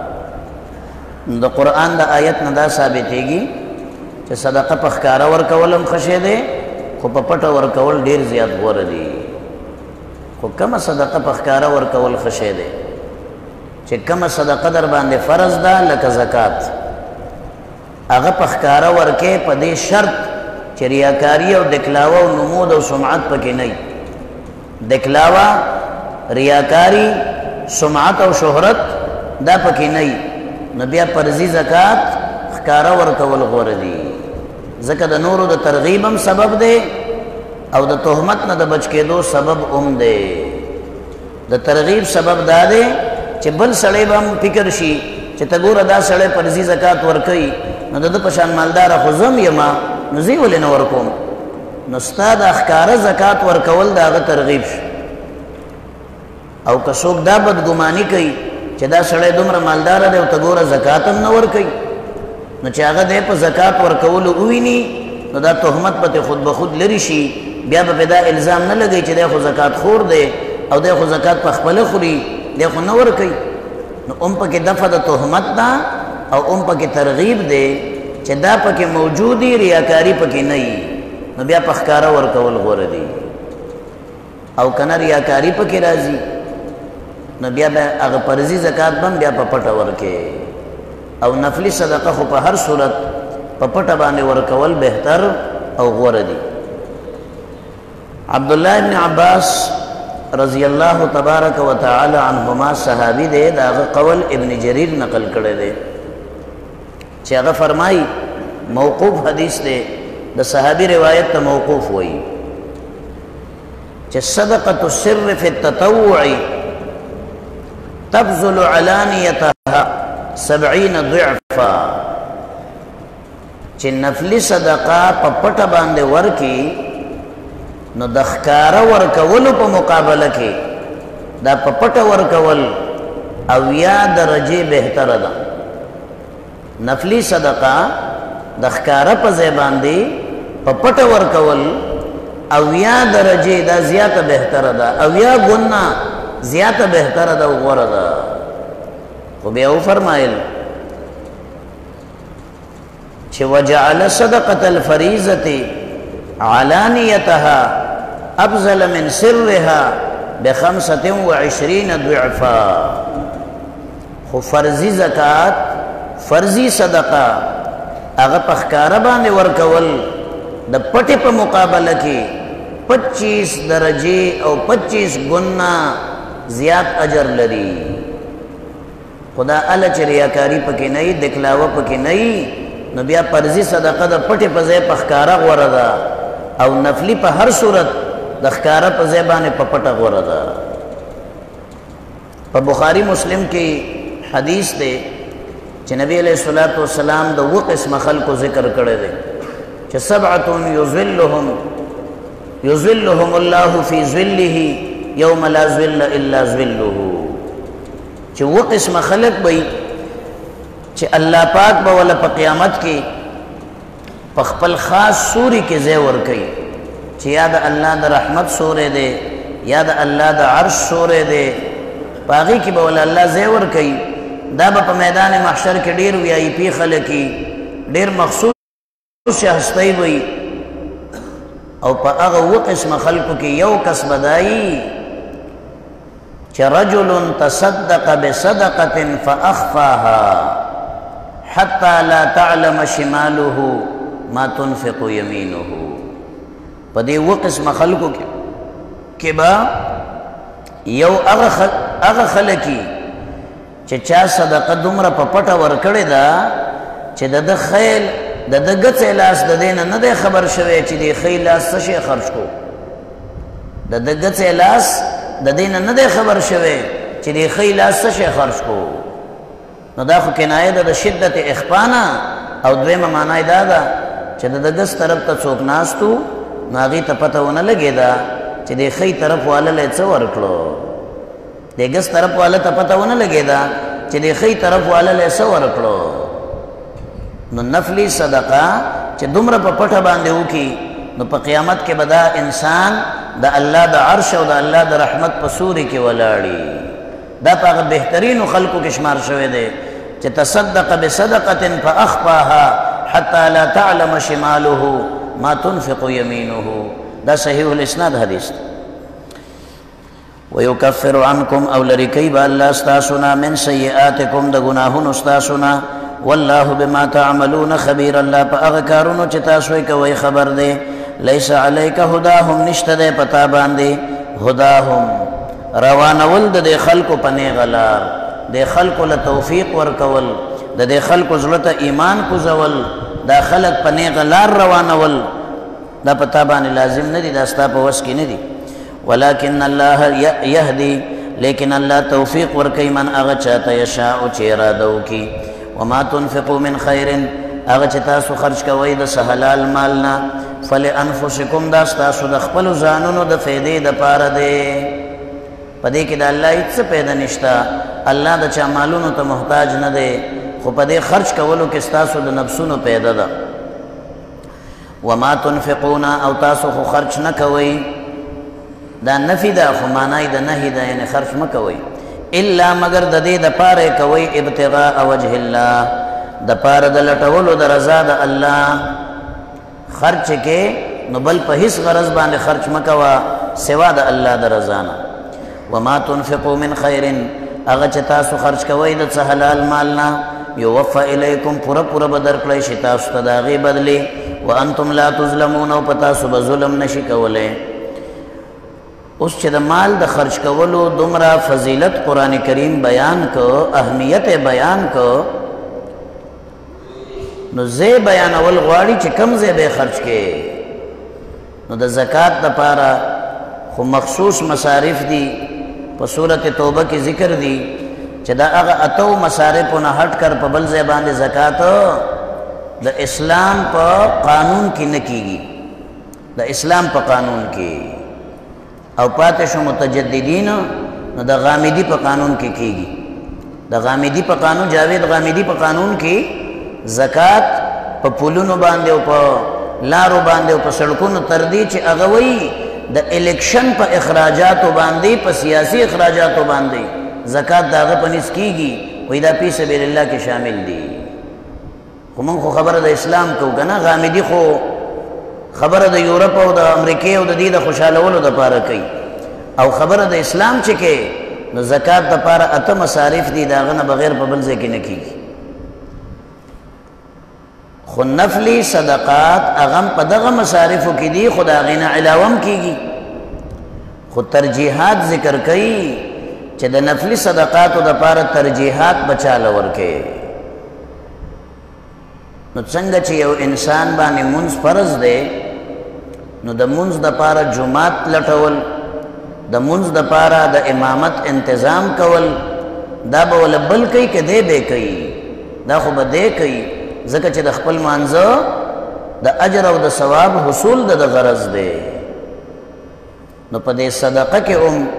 A: د قرآن د آیت نه دا ثابتېږي چې صدقه په ښکاره ورکول هم ښه شی دی، خو په پټه ورکول ډېر زیات غوره دي. خو کومه صدقه په ښکاره ورکول ښه شی دی چې کومه صدقه در باندې فرض ده لکه زکات، هغه په ښکاره ورکې په دې شرط چې ریاکاري او دکلاوه او نمود او سمعت پکې نه وي. دکلاوه، ریاکاری، سمعت او شهرت دا پکې نه وي. نو بیا فرضي زکات ښکاره ورکول غوره دي، ځکه د نورو د ترغیب هم سبب دی او د تهمت نه د بچ کېدو سبب هم دی. د ترغیب سبب دا دی چې بل سړی به هم فکر شي چې ته ګوره دا سړی فرضي زکات ورکوي نو د ده په شان مالداره خو زه هم یمه نو زه یې ولې نه ورکوم. نو ستا د ښکاره زکات ورکول د هغه ترغیب شو. او که څوک دا بدګماني کوي چې دا سړی دومره مالداره دی او ته ګوره زکات هم نه ورکوي، نو چې هغه دی په زکات ورکولو وویني نو دا تهمت به خود به خود لرې شي. بیا به پې دا الزام نه لګوي چې دی خو زکات خور دی او دی خو زکات په خپله خوري، دی خو نه ورکوي. نو هم پکې دفع د تهمت ده او هم پکې ترغیب دی چې دا پکې موجود وي، ریاکاري پکې نه وي. نو بیا په ښکاره ورکول غوره دي. او که نه ریاکاري پکې راځي نو بیا به هغه فرضي زکات به هم بیا په پټه ورکې. او نفلي صدقه خو په هر صورت په پټه باندې ورکول بهتر او غوره دي. عبداللہ ابن عباس رضی اللہ تبارک و تعالی عنہما صحابی دے دا قول ابن جریر نقل کرے دے چی اگا فرمائی موقوف حدیث دے دا صحابی روایت تا موقوف ہوئی چی صدقۃ السر فی التطوع تبذل علانیتها 70 ضعفا چی نفلی صدقہ پا پٹا باندے ورکی نو دخکارا ورکولو پا مقابلہ کی دا پا پٹا ورکول اویا درجے بہتر دا نفلی صدقہ دخکارا پا زیبان دی پا پٹا ورکول اویا درجے دا زیادہ بہتر دا اویا گننا زیادہ بہتر دا غور دا خو بیاو فرمائل چھ وجعل صدقة الفریضة علانیتها افضل من سرها ب25 ضعفا خو فرضی زکاة فرضی صدقہ اغا پخکارا باندے ورکول دا پٹی پا مقابلہ کی 25 درجے او 25 گنا زیاد اجر لری خدا اللہ چی ریاکاری پکی نئی دکلاوہ پکی نئی نو بیا فرضی صدقہ دا پٹی پا زی پخکارا غوردا او نفلی پا ہر صورت دخکارا پا زیبان پا پٹا غوردا پا بخاری مسلم کی حدیث دے چی نبی علیہ السلام دا وہ قسم خلق کو ذکر کرے دے چی 7 یظلهم اللہ فی ظلہ یوم لا ظل الا ظلہ چی وہ قسم خلق بئی چی اللہ پاک باولا پا قیامت کی پا خپل خاص سوری کے زیور کئی چی یاد اللہ دا رحمت سورے دے یاد اللہ دا عرش سورے دے پاگی کی باولا اللہ زیور کئی دا با پا میدان محشر کے دیر وی آئی پی خلقی دیر مخصوص ہستی بئی او پا اغا وہ قسم خلقو کی یو کس بدائی چی رجل تصدق بصدقت فاخفاها حتی لا تعلم شماله ما تنفق یمینه پا دی وہ قسم خلقو کی با یو اغا خلقی چی چا صدقه دمرا پا پتا ورکڑی دا چی دا دا خیل دا دا گت علاس دا دینا ندے خبر شوے چی دی خیل لاس سشے خرچ کو دا دا گت علاس دا دینا ندے خبر شوے چی دی خیل لاس سشے خرچ کو نو دا خو کنائے دا دا شدت اخپانا او دویم معنی دا دا چی دا دا گس طرف تا چوک ناستو نو آغی تا پتا ہونا لگے دا چی دی خی طرف والا لے چا ورکلو دے گس طرف والا تا پتا ہونا لگے دا چی دے خی طرف والا لے سو ورکلو نو نفلی صدقہ چی دمرا پا پٹھا باندے ہو کی نو پا قیامت کے بدا انسان دا اللہ دا عرش و دا اللہ دا رحمت پا سوری کی ولاڑی دا پا بہترین خلقو کشمار شوے دے چی تصدق بصدقت فا اخفاها حتی لا تعلم شمالہ ما تنفق یمینہ دا صحیح الاسناد حدیث وَيُكَفِّرُ عَنْكُمْ أَوْ لَرِكَيْبَ اللَّهِ اسْتَاسُنَا مِنْ سَيِّئَاتِكُمْ دَغُنَاهُنُ اسْتَاسُنَا وَاللَّهُ بِمَا تَعْمَلُونَ خَبِيرَ اللَّهِ پا اغکارونو چتاسوئی کوئی خبر دے لیس علیک ہداہم نشت دے پتا باندے ہداہم روانولد دے خلق پنے غلار دے خلق لتوفیق ورکول دے خلق زلط ایمان کزول دا خلق پنے غلار روانول دا پتا باندے لازم ندی دا ستا پا وسکی ندی ولیکن اللہ یہدی لیکن اللہ توفیق ورکی من اغچاتا یشاء چیرادو کی وما تنفقو من خیر اغچتاسو خرچ کوئی دا سحلال مالنا فلانفسکم داستاسو دخپلو زانونو دا فیدے دا پارا دے پدے کی دا اللہ اتسا پیدا نشتا اللہ دا چا مالونو تا محتاج ندے خو پدے خرچ کولو کستاسو دا نفسونو پیدا دا وما تنفقونا او تاسو خو خرچ نکوئی دا نفی دا خمانائی دا نهی دا یعنی خرچ مکوئی الا مگر دا دے دا پارے کوئی ابتغاء وجہ اللہ دا پارے دا لٹولو دا رضا دا اللہ خرچ کے نبل پا حس غرض بانے خرچ مکوا سوا دا اللہ دا رضانا وما تنفقو من خیر اغچ تاسو خرچ کوئی دا حلال مالنا یوفا الیکم پورا پورا بدر کلی شتاسو تداغی بدلی وانتم لا تظلمون و پتاسو بظلم نشی کولے اوس چې د مال د خرج کولو دومره فضیلت قرآن کریم بیان کو، اهمیت بیان کو، نو زی بیانول غواړي چې کم زی به خرج کې. نو د زکات لپاره خو مخصوص مصارف دي، په سورۃ توبه کې ذکر دي چې دا هغه اتو مصارفو نه هټ کر په بل ځای باندې زکات د اسلام په قانون کې نه کیږي، د اسلام په قانون کې. او پاتې شو متجددین، نو د غامدی په قانون کې کیږي. د غامدی په قانون، جاوید غامدی په قانون کې زکات په پولونو باندې او په لارو باندې او په سړکونو تر دې چې هغه وایي د الیکشن په اخراجاتو باندې، په سیاسي اخراجاتو باندې زکات د هغه په نس کیږي، وایي دا فی سبیل الله کې شامل دي. خو موږ خو خبره د اسلام کوو که نه، غامدي خو خبره د یورپ او د امریکې او د دې د خوشحالولو دپاره کوي، او خبره د اسلام چې کې نو زکات دپاره اته مصارف دي، د هغه نه بغیر په بل ځای کې نه کیږي. خو نفلی صدقات هغه په دغه مصارفو کې دي، خو د هغې نه علاوه هم کیږي. خو ترجیحات ذکر کوي چې د نفلی صدقاتو دپاره ترجیحات بچاله ورکې. نو څنګه چې یو انسان باندې منځ فرض دی، نو د منځ دپاره جماعت لټول، د منځ دپاره د امامت انتظام کول، دا به وله بل کوي که دی به کوي؟ دا خو به دی کوي، ځکه چې د خپل مانځه د اجر او د ثواب حصول د غرض دی. نو په دې صدقه کې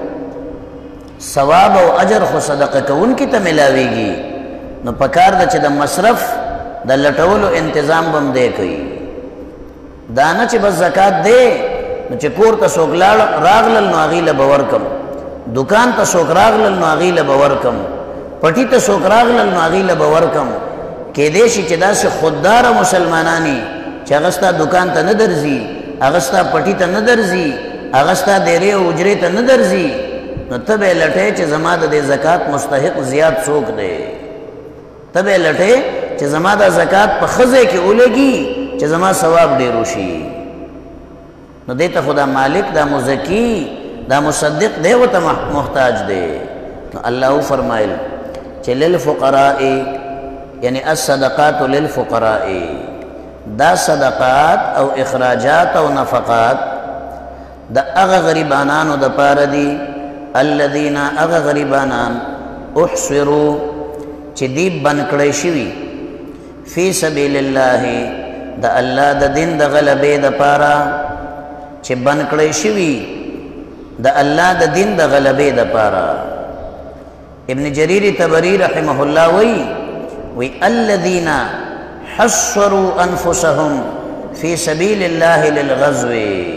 A: ثواب او اجر خو صدقه کوونکي ته ملاویږي، نو پکار ده چې د مصرف د لټولو انتظام بم دی کوي. دا نه چې بس زکات دی نو چې کور ته څوک راغلل نو هغې له به ورکم، دکان ته څوک راغلل نو هغې له به ورکم، پټي ته څوک راغلل نو هغې له به ورکم. کېدای شي چې داسې خودداره مسلمانانی چې هغه ستا دکان ته نه درځي، هغه ستا پټي ته نه درځي، هغه ستا دیرې او حجرې ته نه درځي، نو ته به یې لټې چې زما د دې زکات مستحق زیات څوک دی. ته به یې لټې چې زما دا زکات په ښځې کې ولګي چې زما ثواب ډېر وشي. نو دې ته خو دا مالک، دا مزکی، دا مصدق دی ورته محتاج دی. نو الله فرمایل چې للفقراء، یعنی الصدقات للفقراء، دا صدقات او اخراجات او نفقات دا اغا غریبانانو دا پاره دی، الذین اغا غریبانان احصروا چې دی بنکړی شوي فی سبیل الله، دا الله د دین د غلبې د پاره چې بنکړی شوي د الله د دین د غلبې د پاره. ابن جریر طبری رحمه الله وی الذین حصروا انفسهم فی سبیل الله للغزو،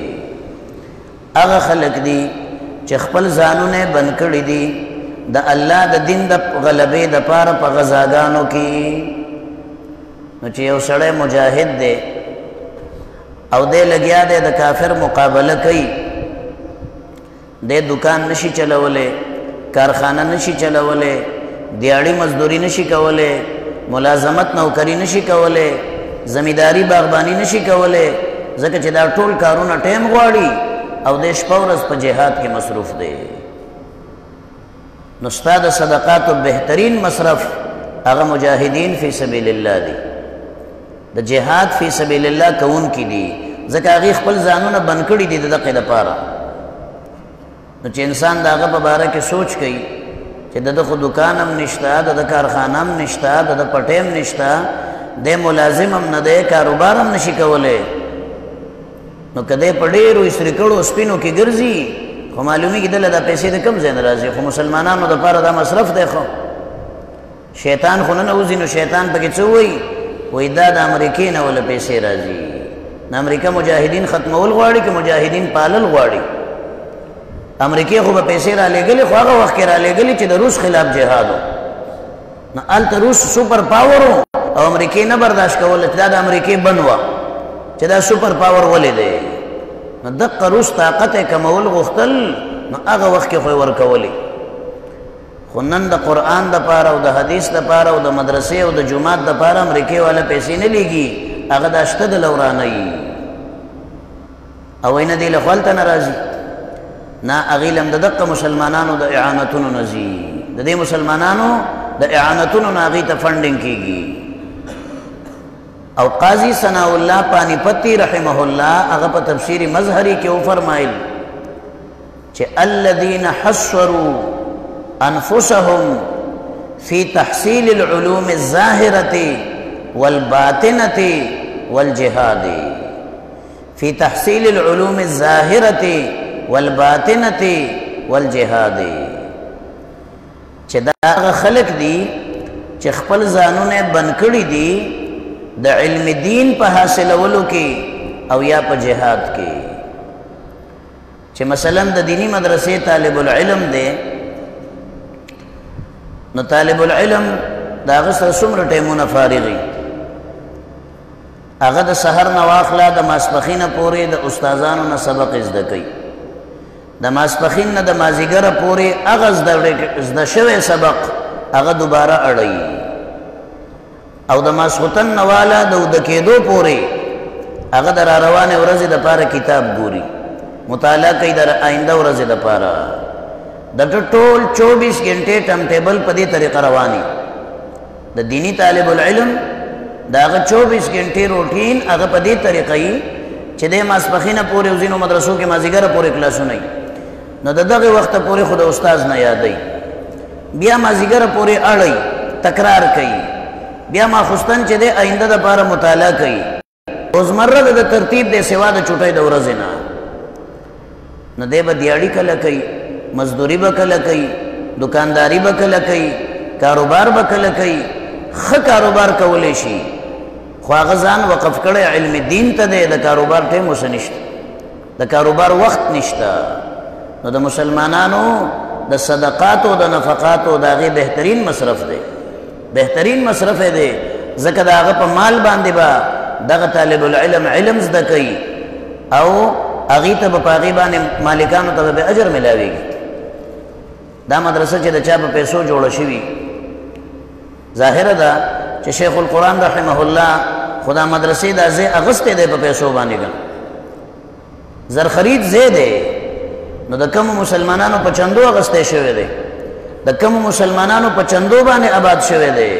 A: هغه خلق دي چې خپل ځانونه بند کړي دي د الله د دین د غلبې د پاره په غزاګانو کې. نو چې یو سړی مجاهد دی او دی لګیا دی د کافر مقابله کوي، دی دکان نشي چلولی، کارخانه نشي چلولی، دیاړي مزدوری نشي کولی، ملازمت نوکری نشي کولی، زمینداری باغبانی نشي کولی، ځکه چې دا ټول کارونه ټیم غواړي او د شپه ورځ په جهاد کې مصروف دی. نو ستا د صدقاتو بهترین مصرف هغه مجاهدین فی سبیل الله دی، د جهاد فی سبیل الله کوونکي دي، ځکه هغې خپل ځانونه بند کړي دي د دغې دپاره. نو چې انسان د هغه په باره کې سوچ کوي چې د ده خو دکان هم نشته، د ده کارخانه هم نشته، د ده پټی هم نشته، دی ملازم هم نه دی، کاروبار هم نشي کولی، نو که دی په ډېرو استري کړو سپینو کې ګرځي، خو معلومیږي دله دا پیسې د کوم ځای نه راځي. خو مسلمانانو دپاره دا مصرف دی. خو شیطان خو ننوځي، نو شیطان پکې څه وایي دا د امریکې نه وله پیسې راځي. د امریکا مجاهدین ختمول غواړي که مجاهدین پالل غواړي؟ امریکې خو به پیسې را لېږلې، خو هغه وخت کې را لېږلې چې د روس خلاف جهاد و. نو هلته روس سوپر پاور و او امریکې نه برداشت کوله چې دا د امریکې بن وه چې دا سوپر پاور ولې دی. نو دقه روس طاقت یې کمول غوښتل، نو هغه وخت کې خو یې ورکولې. خو نن د قرآن دپاره او د حدیث دپاره او د مدرسې او د جومات دپاره امریکې والا پیسې نه لیږي، هغه دا شته د لورانه یي او وایي نه دی له خو هلته نه راځي. نا اغیلم د دقه مسلمانانو د اعانتونو نزی د دې مسلمانانو د اعانتونو ناغي ته فندینګ کیږي. او قاضی ثناء الله پانی پتی رحمه الله هغه په تفسیر مظهری کې و فرمایل چې الذين حصروا انفسهم في تحصيل العلوم الظاهرة والباطنة والجهاد، في تحصيل العلوم الظاهرة والباطنة والجهاد، چې دا خلق دي چې خپل ځانونه بند کړي دي د علم دین په حاصلولو کې او یا په جهاد کې. چې مثلا د دینی مدرسې طالب العلم دی نو طالب العلم دا غسر څومره ټیمونه فارغي، هغه د سحر نه واخله د ماسپخینه پورې د استادانو نه سبق زده کوي، د ماسپخین نه د مازیګره پورې هغه زده شوی سبق هغه دوباره اړوي، او د ماسختن نه والا د کېدو پورې هغه د را روانې ورځې دپاره کتاب ګوري، مطالعه کوي د آینده ورځې دپاره. د ټول 24 غنټې ټم ټیبل په دې طریقه رواني. د دینی طالب العلم دا هغه 24 غنټې روټین هغه په دې طریقه یې چې د ماسپخینه پورې وزینو مدرسو کې مازیګره پورې کلاسونه یې نو د دغه وخت پورې خو د استاد نه یادوي، بیا مازیګره پورې اړوي، تکرار کوي، بیا ماخستن چې د آینده دپاره مطالعه کوي، روزمره د ترتیب د سوا د چوټۍ د ورځې نه نو دی به دیاړي کله کوي، مزدوری به کله کوي، دکانداری به کله کوي، کاروبار به کله کوي. ښه کاروبار کولی شي خو هغه ځان وقف کړی علم دین ته دی، د کاروبار ټیم اوس نشته، د کاروبار وخت نشته. نو د مسلمانانو د صدقاتو د نفقاتو د هغې بهترین مصرف دی، بهترین مصرف دی، ځکه د هغه په مال باندې به دغه طالب العلم علم زده کوي او هغې ته به په هغې باندې مالکانو ته به اجر ملاویږي. دا مدرسه چې د چا په پیسو جوړه شوي ظاهره ده چې شیخ القرآن رحمه الله خو دا مدرسې دا ځای اغوستی دی په پیسو باندې ګڼ زرخرید ځای دی، نو د کمو مسلمانانو په چندو اغوستی شوی دی، د کمو مسلمانانو په چندو باندې آباد شوی دی.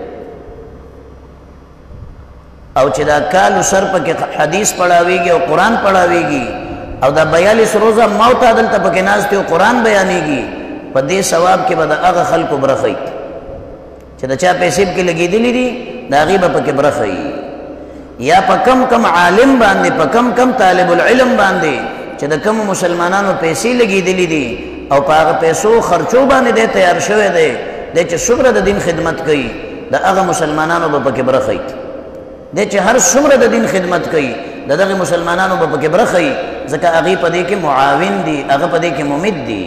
A: او چې دا کالو سر پکې حدیث پڑھاویږي او قرآن پڑھاویږي او دا 42 روزه موت دلته پکې ناست او قرآن بیانېږي، په دې ثواب کې به د هغه خلکو برخه وي چې د چا پیسې پکې لګېدلي دي د هغې به پکې برخه وي، یا په کم کم عالم باندې، په کم کم طالب العلم باندې چې د کم مسلمانانو پیسې لګېدلي دي او په هغه پیسو خرچو باندې دی تیار شوی دی، دی چې څومره د دین خدمت کوي د هغه مسلمانانو به پکې برخه وي، دی چې هر څومره د دین خدمت کوي د دغه مسلمانانو به پکې برخه وي، ځکه هغې په دې کې معاون دي، هغه په دې کې ممد دي.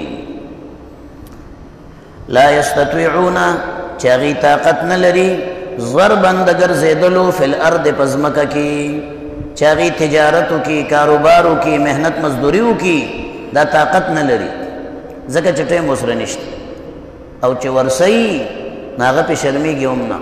A: لا یستطیعون چې هغې طاقت نه لري ضربا د ګرځېدلو فی الارض په ځمکه کې، چې هغې تجارت وکړي، کاروبار وکړي، محنت مزدوري وکړي، دا طاقت نه لري ځکه چې ټیم ورسره نشته، او چې ورسوي نو هغه پې شرمېږي هم نه.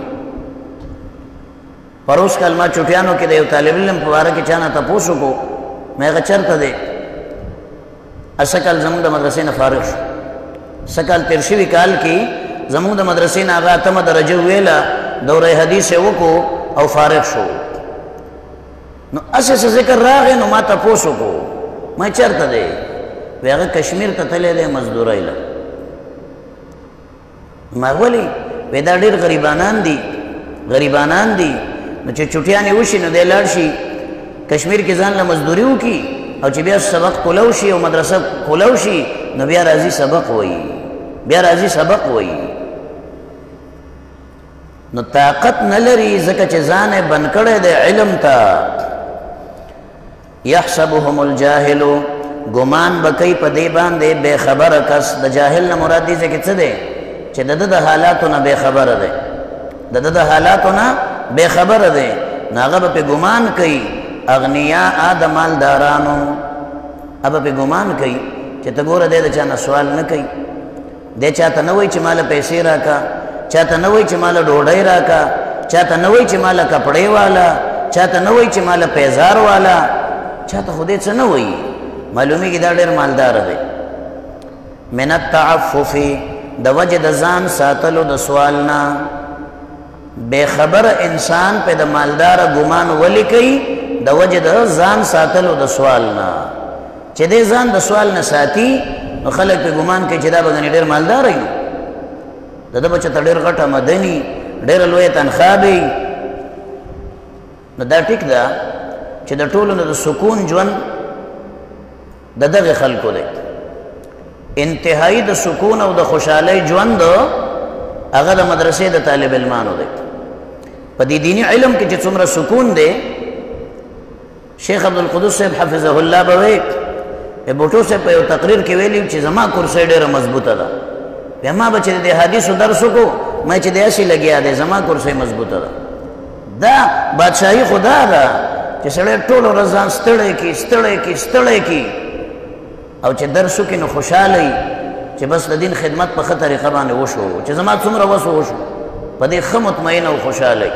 A: پروس کال ما چوټیانو کې د یو طالب علم په باره کې چا نه تپوس وکړو، مې هغه چېرته دی، اسکل زموږ د مدرسې نه فارغ شو، سکل تیر شوي کال کې زموږ د مدرسې نه هغه 8مه درجه ویله، دوره حدیث یې وکړو او فارغ شو. نو اسې څه ذکر راغی نو ما تپوس وکړو، ما چېرته دی؟ وی هغه کشمیر ته تللی دی مزدورۍ له. ما ولې؟ وی دا ډېر غریبانان دي، غریبانان دي، نو چې چوټیانې وشي نو دی لاړ شي کشمیر کې ځان له مزدوري وکړي او چې بیا سبق کولو شي او مدرسه کولو شي نو بیا راځي سبق وایي، بیا راځي سبق وایي. نو طاقت نه لري ځکه چې ځان یې بند کړی دی علم ته. یحسبهم الجاهل، ګمان به کوي په دې باندې بې خبره کس، د جاهل نه مراد دې ځای کې څه دی چې د ده د حالاتو نه بې خبره دی، د ده د حالاتو نه بے خبر دے، ناغا با پہ گمان کئی اغنیاء د مالدارانو، اب پہ گمان کئی چی تا گورا دے دا چانا سوال نکئی، دے چاہتا نوئی چی مالا پیسے راکا، چاہتا نوئی چی مالا ڈوڑائی راکا، چاہتا نوئی چی مالا کپڑے والا، چاہتا نوئی چی مالا پیزار والا، چاہتا خودے چا نوئی، معلومی کی دا دیر مالدار دے، من التعفف د وجه د ځان ساتلو د سوالنا بے خبر انسان په د مالدار ګمان ولی کوي د وجه د ځان ساتلو د سوالنا چې د ځان د سوال نه ساتي نو خلک په ګمان کوي چې دا به ډېر مالدار وي د بچ ته ډېر غټه مدني ډېر لوی تنخواه وي نو دا ټیک ده چې د ټولو د سکون ژوند د دغه خلکو دی انتهایی د سکون او د خوشحالۍ ژوند هغه د مدرسې د طالب علمانو دی په دې دینی علم کې چې څومره سکون دی شیخ عبدالقدوس صاحب حفظه الله به وایي بوټو صاحب په یو تقریر کې ویلي چې زما کرسۍ ډېره مضبوطه ده بیا ما به چې د حدیثو درس وکړو ما چې داسې لګیا دی زما کرسۍ مضبوطه ده دا بادشاهي خدا ده چې سړی ټوله ورځ ځان ستړی کړي او چې درس وکړي نو خوشحاله وي چې بس د دین خدمت په ښه طریقه باندې وشو چې زما څومره وس وشو په دې ښه مطمئن او خوشحاله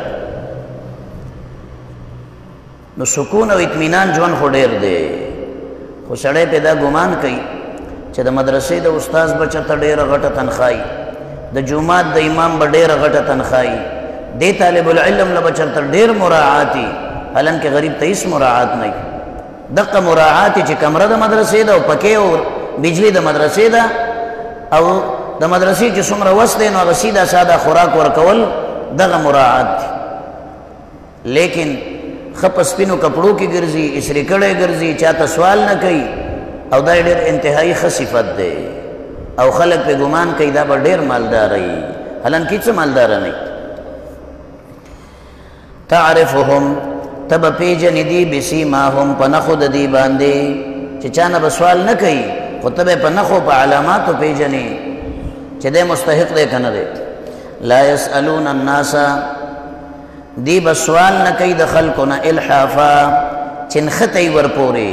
A: نو سکون او اطمینان ژوند خو ډېر دی خو سړی په دا ګمان کوي چې د مدرسې د استاد بچه ته ډېره غټه تنخواهي د جومات د امام به ډېره غټه تنخواهي دې طالب العلم له به چېرته ډېر مراعاتي حالانکه غریب ته هېڅ مراعات نه وي دغه مراعات چې کمره د مدرسې ده او پکې او بجلی د مدرسې ده او د مدرسې چې څومره وس دی نو هغه سیده ساده خوراک ورکول دغه مراعات دي لیکن ښه په سپینو کپړو کې ګرځي اسرې کړی ګرځي چاته سوال نه کوي او دا ډېر انتهایی ښه صفت دی او خلک پې ګمان کوي دا به ډېر مالداره وي حالانکې څه مالداره نه تعرفهم تب پیجنی دی بسیماهم په نښو د دې باندې چې چا نه به سوال نه کوي خو ته به په نښو په علاماتو پیژنې چې دی مستحق دی که نه دی لا یسألون الناس دی به سوال نه کوي د خلکو نه الحافا چنښتی ورپورې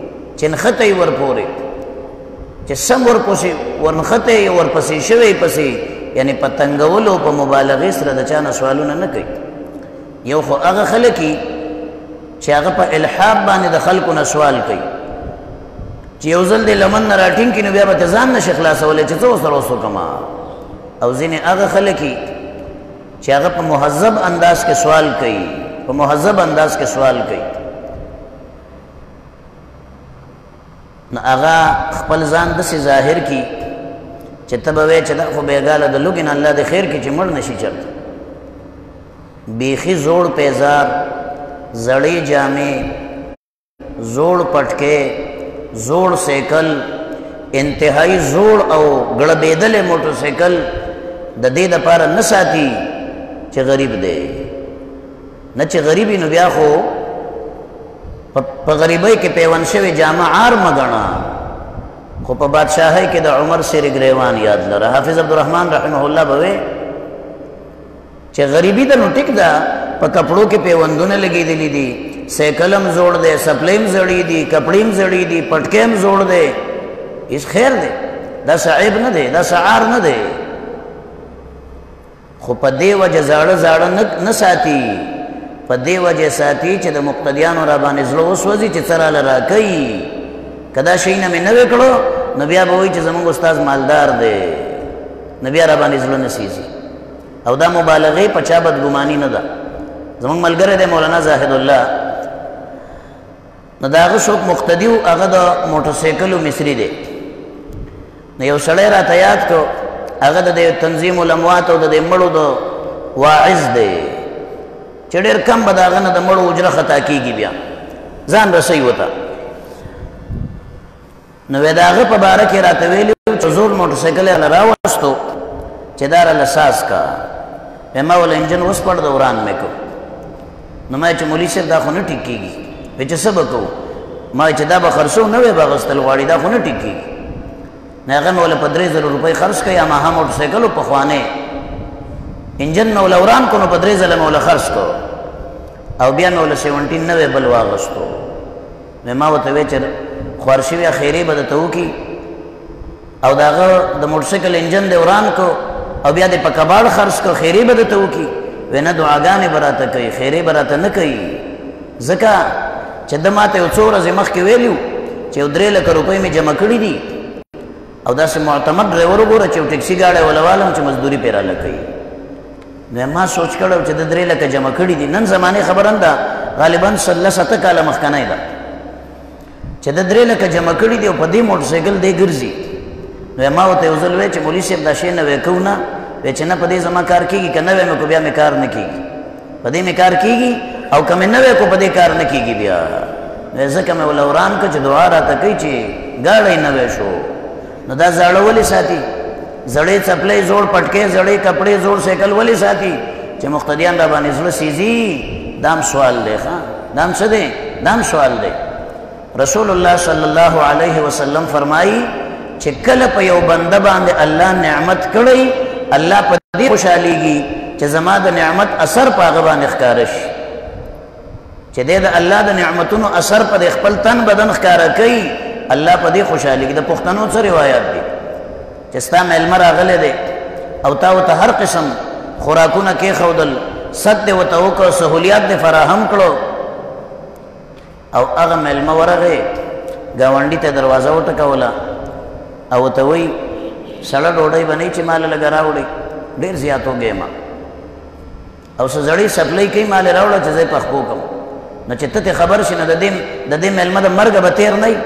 A: چې سم ورنښتی ورپسې شوی پسې یعنی په تنګولو په مبالغې سره د چا نه سوالونه نه کوي یو خو هغه خلک چې هغه په الحاب باندې د خلکو نه سوال کوي چې یو ځل د لمن نه راټینګ کړي نو بیا به ته ځان نشي خلاصولی چې څه ورسره اوس وکړمه او ځینې هغه خلک چې هغه په مهذب انداز کې سوال کوي نو هغه خپل ځان داسې ظاهر کړي چې ته به وایې چې دا خو بېګاله د لوږې نه الله د خیر کړي چې مړ نشي چېرته بیخي زوړ پیزار زړې جامې زوړ پټکې زوړ سیکل انتهایی زوړ او ګړبېدلې موټر سیکل د دې دپاره نه ساتي چې غریب دی نه چې غریبي نو بیا خو په غریبۍ کې پیوند شوې جامه عار مه ګڼه خو په بادشاهۍ کې د عمر سیر ګریوان یاد لره حافظ عبدالرحمن رحمه الله به وی چې غریبي ده نو ټیک ده په کپړو کې پیوندونه لګېدلي دي سیکلم زوړ دی سپلیم زړې دي کپړې زړې دي پټکې زوړ دی هېڅ خیر دی دا عیب نه دی دا عار نه دی خو په دې وجه زاړه نه ساتي په دې وجه ساتي چې د مقتدیانو را باندې زړه وسوځي چې څه راله راکوي که دا شی نه مې نه وی کړو نو بیا به وایي چې زموږ استاد مالدار دی نو بیا را باندې زړه نه سیزي او دا مبالغې په چا بدګماني نه ده زموږ ملګری دی مولانا زاهد الله نو د هغه څوک مقتدي و هغه د موټرسایکلو مصري دی نو یو سړی راته یاد کړو هغه د تنظیم الاموات او د دې مړو د واعظ دی چې ډېر کم به د هغه نه د مړو اجره خطا کېږي بیا ځان رسوي ورته نو وی د هغه په باره کې راته ویلي چې زوړ موټرسایکل یې راوستو چې دا راله ساز کا ما ولا انجن وسپړ د وران مې کو نو ما چې مولوي صاحب دا خو نه ټیک کېږي وی چې څه به کوو ما چې دا به خرڅو نه وی به اخیستل غواړي دا خو نه ټیک کېږي نو هغه مې ولا په 3000 روپۍ خرڅ کړ یاماها موټرسایکل و پخوانی انجن مې ولا وران کو نو په 3000 مې ولا خرڅ کو او بیا مې ولا 17 نوی بل واغستو نو ما ورته وی چې خوارشوي خیرې به درته وکړي او د هغه د موټرسایکل انجن دې وران کو او بیا دې په کباړ خرڅ کو خیرې به درته وکړي وی نه دعاګانې به راته کوي خیرې به راته نه کوي ځکه چې ده ما ته یو څو ورځې مخکې ویلي چې 3 لکه روپۍ مې جمع کړي دي او داسې معتمد ډرایور وګوره چې ټیکسي ګاډی ولوالم چې مزدوري پې راله کوي. نو ما سوچ کړی چې د 3 لکه جمع کړي دي. نن زمانې خبره نه ده، غالبا 16 کاله مخکنی ده چې د 3 لکه جمع کړي دي او په دې موټر سایکل دی ګرځي. نو ما ورته یو ځل وویل چې مولوي صاحب دا شی نوی کوو نه؟ وایي چې نه په دې زما کار کېږي، که نوی مې کو بیا مې کار نه کېږي، په دې مې کار کېږي او که مې نوی کو په دې کار نه کېږي بیا. ځکه مې ول وران کړ چې دعا راته کوي چې ګاډی نوی شو. نو دا زاړه ولې ساتي؟ زړې څپلۍ زوړ پټکې زړې کپړې زوړ سایکل ولې ساتي؟ چې مقتدیان را باندې زړه سیزي. دام سوال دی، دام څه دی؟ دام سوال دی. رسول الله صلی الله علیه وسلم فرمایي چې کله په یو بنده باندې الله نعمت کړی، الله په دې خوشحالیږي چې زما د نعمت اثر په هغه باندې ښکاره شي، چې دی د الله د نعمتونو اثر په خپل تن بدن ښکاره کوي، الله په دې خوشحالیږي. د پښتنو څه روایت دي چې ستا میلمه راغلی دی او تا ورته هر قسم خوراکونه کېښودل، ست دې ورته وکړو، سهولیات دې فراهم کړو، او هغه میلمه ورغی ګاونډي ته دروازه وټکوله او ورته وایي سړه ډوډۍ به نه چې ماله لږه راوړئ، ډېر زیات وږی یم، او څه زړې سپلۍ کوي مالې راوړه چې زه یې پخپو کړم. نو چې ته خبر شي نو د دې میلمه د مرګه به تېر نه وي،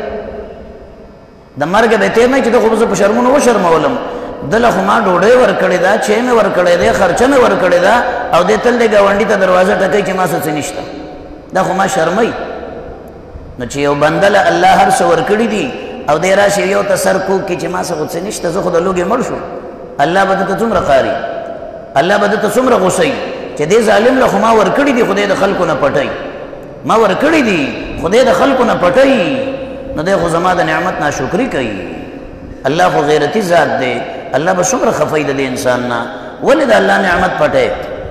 A: د مرګه به تېر نه وي چې ته خو به زه په شرمونو وشرمولم، دله خو ما ډوډۍ ورکړې ده، چای مې ورکړی دی، خرچه مې ورکړې ده، او دې تل دې ګاونډي ته دروازه ټکوي چې ما څه نشته، دا خو ما شرموي. نو چې یو بنده له الله هر څه ورکړي دي او دی راشي یو ته سر کوږ کړي چې ما څه خو څه نشته، زه خو د لوږې مړ شو، الله به دته څومره قاري، الله به دته څومره غوسه وي چې دې ظالم له خو ما ورکړي دي، خدای د خلکو نه پټوي، ما ورکړي دي خدای د خلکو نه پټوي، نو دی خو زما د نعمت ناشکري کوي. الله خو غیرتي ذات دی، الله به څومره خفه د انسان نه، ولې د الله نعمت پټوي؟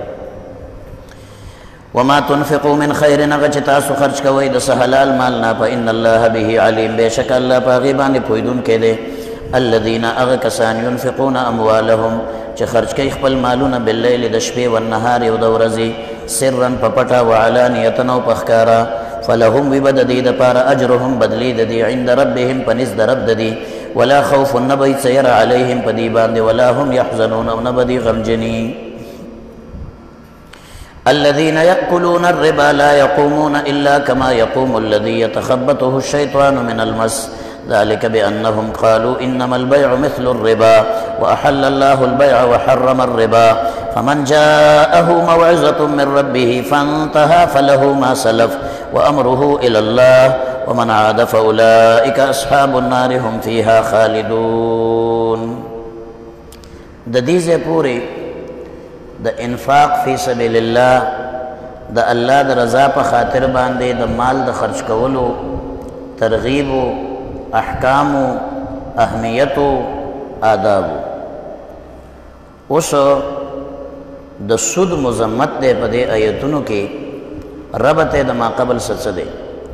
A: وما تنفقوا من خير هغه چې تاسو خرج کوئ د څه حلال مال نه، فإن الله به علیم، بېشک الله په هغې باندې پوهېدونکی دی. الذین هغه کسان ينفقون اموالهم چې خرج کوي خپل مالونه باللیل د شپې والنهار او د ورځې، سرا په پټه وعلانیة او په ښکاره، فلهم وي به د دې دپاره اجرهم بدلې د دې عند ربهم په نزد د رب د دې، ولا خوف نه به څه یره علیهم په دې باندې، ولا هم یحزنون او نه به دې غمجني. الذين يأكلون الربا لا يقومون إلا كما يقوم الذي يتخبطه الشيطان من المس، ذلك بأنهم قالوا إنما البيع مثل الربا وأحل الله البيع وحرم الربا، فمن جاءه موعظة من ربه فانتهى فله ما سلف وأمره إلى الله ومن عاد فأولئك أصحاب النار هم فيها خالدون. د دې ځای پورې د انفاق فی سبیل الله د الله د رضا په خاطر باندې د مال د خرج کولو ترغیب و احکام و اهمیت و آداب. اوس د سود مذمت دی په دې آیتونو کې، ربط د ما قبل څه دی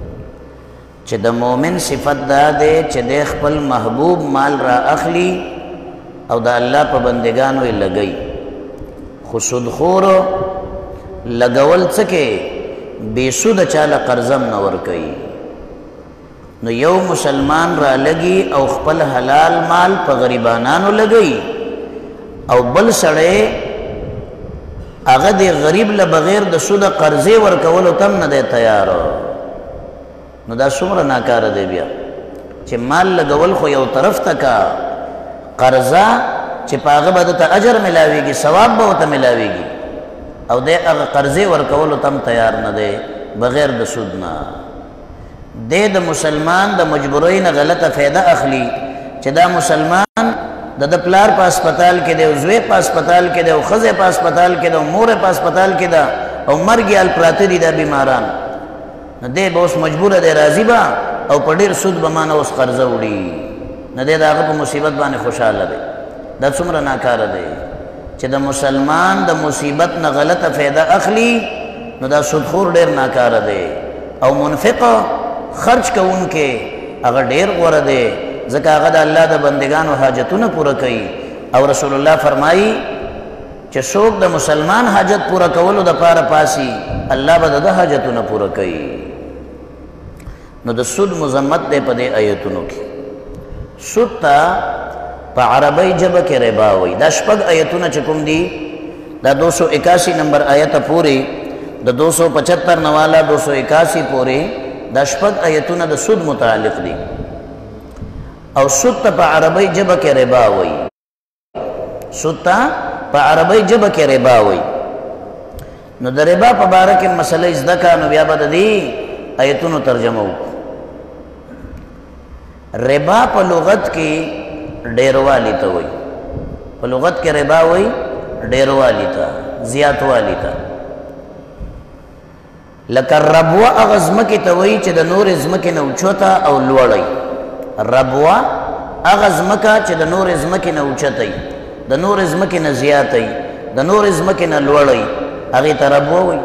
A: چې د مؤمن صفت دا دی چې د خپل محبوب مال را اخلي او د الله په بندگانو یې لګوي، خو سودخور لګول څه کې بې سوده چاله قرضم نه ورکوي. نو یو مسلمان را لګي او خپل حلال مال په غریبانانو لګوي، او بل سړی هغه د غریب له بغیر د سوده قرضې ورکولو تم نه دی تیار، نو دا څومره ناکاره دی بیا چې مال لګول خو یو طرف ته کا، قرضه چې په هغه به دته اجر ملاویږي، ثواب به ورته ملاویږي، او دی هغه قرضې ورکولو ته هم تیار نه دی بغیر د سود نه. دی د مسلمان د مجبورۍ نه غلطه فایده اخلي چې دا مسلمان د پلار په هسپتال کې دی، او زوی په هسپتال کې دی، او ښځې په هسپتال کې ده، او مور په هسپتال کې ده، او مرګ یې پراته دي دا بیماران، نو دی به اوس مجبوره دی راضي به او په ډېر سود به ما نه اوس قرضه وړي، نو دی د هغه په مصیبت باندې خوشحاله دی. دا څومره ناکاره دی چې د مسلمان د مصیبت نه غلطه فایده اخلي، نو دا سودخور ډېر ناکاره دی. او منفق خرج کوونکې هغه ډېر غوره دی، ځکه هغه د الله د بندگانو حاجتونه پوره کوي، او رسول الله فرمایي چې څوک د مسلمان حاجت پوره کولو دپاره پاسي، الله به د حاجتونه پوره کوي. نو د سود مذمت دی په دې آیتونو کې. سود ته په عربی ژبه کې ربا وایي. دا شپږ آیتونه چې کوم دي دا 281 نمبر آیت پورې د 275 نواله 281 پورې دا شپږ آیتونه د سود متعلق دي او سود ته په عربی ژبه کې ربا وایي. سود ته په عربی ژبه کې ربا وایي. نو د ربا په باره کې مسله زده کا نو بیا به د دې آیتونو ترجمه وکړو. ربا په لغت کې ډیروالی ته وایي. په لغت کې ربا وایي ډیروالی ته، زیاتوالی ته. لکه ربوه هغه ځمکې ته وایي چې د نورې ځمکې نه اوچته او لوړی. ربوه هغه ځمکه چې د نورې ځمکې نه اوچتی، د نورې ځمکې نه زیاتی، د نورې ځمکې نه لوړی، هغې ته ربوه وایي.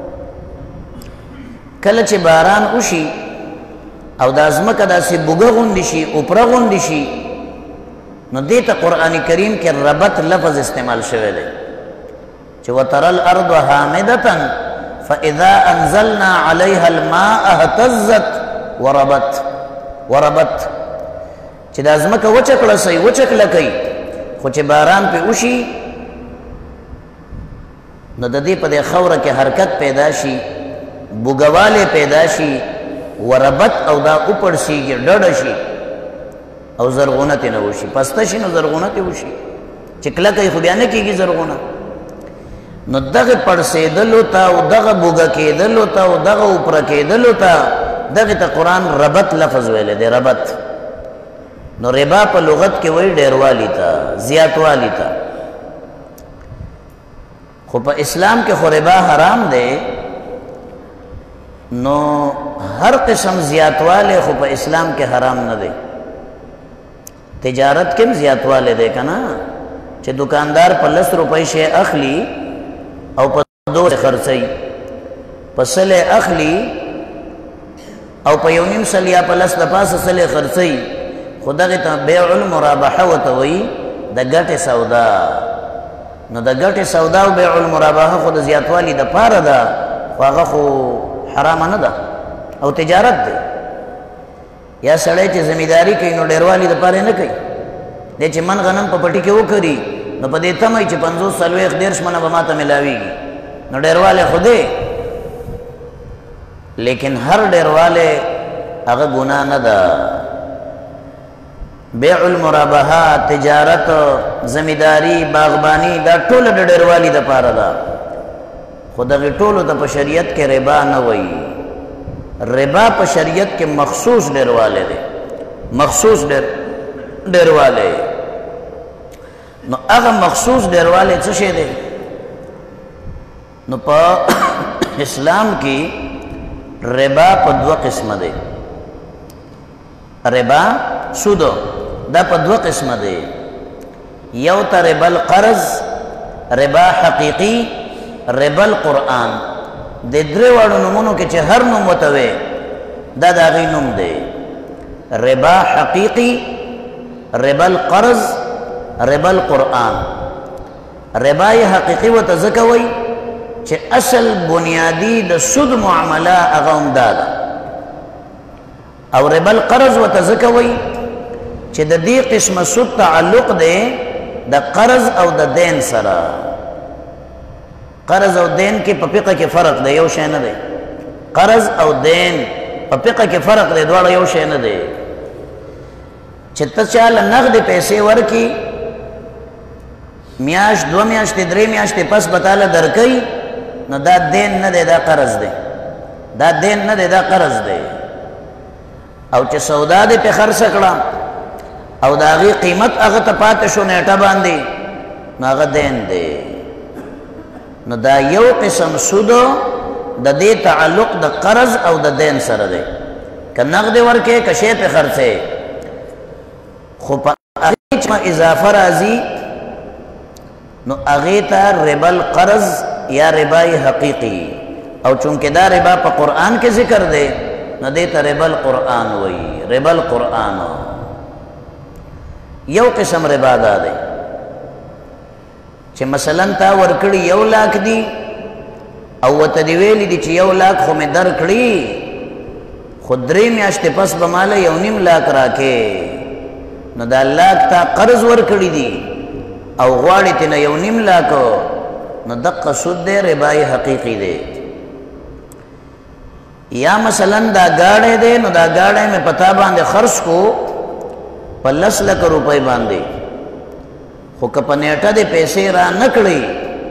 A: کله چې باران وشي او دا ځمکه داسې بوږه غوندې شي، اوپره غوندې شي، نو دې ته قرآن کریم کې ربت لفظ استعمال شوی دی چې وترى الارض حامدة فاذا انزلنا عليها الماء اهتزت وربت چې دا ځمکه وچه کړه سي، وچه کلکۍ، خو چې باران پې وشي نو د دې په دې خوره کې حرکت پیدا شي، بوږوالی پیدا شي، وربت او دا اوپړسیږي، ډډه شي او زرغونه ترې نه وشي. پسته شي نو زرغونه ترې وشي، چې کلکۍ خو بیا نه کېږي زرغونه. نو دغه پړسېدلو ته او دغه بوږه کېدلو ته او دغه اوپره کېدلو ته دغې ته قرآن ربت لفظ ویلی دی، ربت. نو ربا په لغت کې وایي ډیروالي ته، زیاتوالي ته. خو په اسلام کې خو ربا حرام دی. نو هر قسم زیاتوالی خو په اسلام کې حرام نه دی. تجارت کې زیاتوالی دی که نه، چې دکاندار په 10 روپۍ شی اخلي او په 2 خرڅوي، په 100 اخلي او په 1.5 سل یا په 10 د پاسه 100 خرڅوي. خو دغې ته بیع المرابحه ورته وایي، د ګټې سودا. نو د ګټې سودا او بیع المرابحه خو د زیاتوالي دپاره ده، خو هغه خو حرامه نه ده او تجارت دی. یا سړی چې زمینداری کوي نو ډیروالي دپاره نه کوي. دی چې من غنم په پټي کې وکري نو په دې تمه چې 50 40 30 منه به ماته ملاویږي، نو ډیروالی خو دی. لیکن هر ډیروالی هغه ګناه نه ده. بیع المرابحه، تجارت، زمینداری، باغبانی دا ټول د ډیروالي دپاره ده. خو دغې ټولو ته په شریعت کې ربا نه وایي. ربا په شریعت کې مخصوص ډیروالی دی، مخصوص ډیروالی. نو هغه مخصوص ډیروالی څه شی دی؟ نو په اسلام کې ربا په 2 قسمه دی. ربا سود دا په 2 قسمه دی. یو ته ربا القرض، ربا حقیقي، ربا القرآن. د 3 واړو نومونو کې چې هر نوم ورته وی دا د هغې نوم دی. ربا حقیقي، ربا القرض، ربا القرآن. ربا حقیقي ورته ځکه وایي چې اصل بنیادی د سود معامله هغه هم دا ده. او ربا القرض ورته ځکه وایي چې د دې قسمه سود تعلق دی د قرض او د دین سره. قرض او دین کې په فقه کې فرق دی، یو شی نه دی. قرض او دین په فقه کې فرق دی، دواړه یو شی نه دی. چې ته چاله نغد پیسې ورکي، میاشت 2 میاشتې 3 میاشتې پس به تاله درکوي، نو دا دین نه دی، دا قرض دی. دا دین نه دی، دا قرض دی. او چې سودا دې پې خرڅه کړه او د هغې قیمت هغه ته پاتې شو نیټه باندې، نو هغه دین دی. نو دا یو قسم سود د دې تعلق د قرض او د دین سره دی. که نغد ورکې، که شی پې خرڅې، خو په هغې چې اضافه راځي نو هغې ته ربا القرض یا ربای حقیقي. او چونکې دا ربا په قرآن کې ذکر دی نو دې ته ربا القرآن وایي، ربا القرآن. یو قسم ربا دا دی چې مثلا تا ورکړي 1 لاک دي او ورته دې ویلي دي چې 1 لاک خو مې درکړي، خو 3 میاشتې پس به ماله 1.5 لاک راکې. نو دا الله تا قرض ورکړي دي او غواړي تنه یو نیم لاکو نو دقه سود دی ربای حقیقي دی یا مثلا دا گاڑے دے نو دا گاڑے میں پتا باندے خرچ کو پا 10 لکھ روپے باندے خو کپنیٹا دے پیسے را نکڑی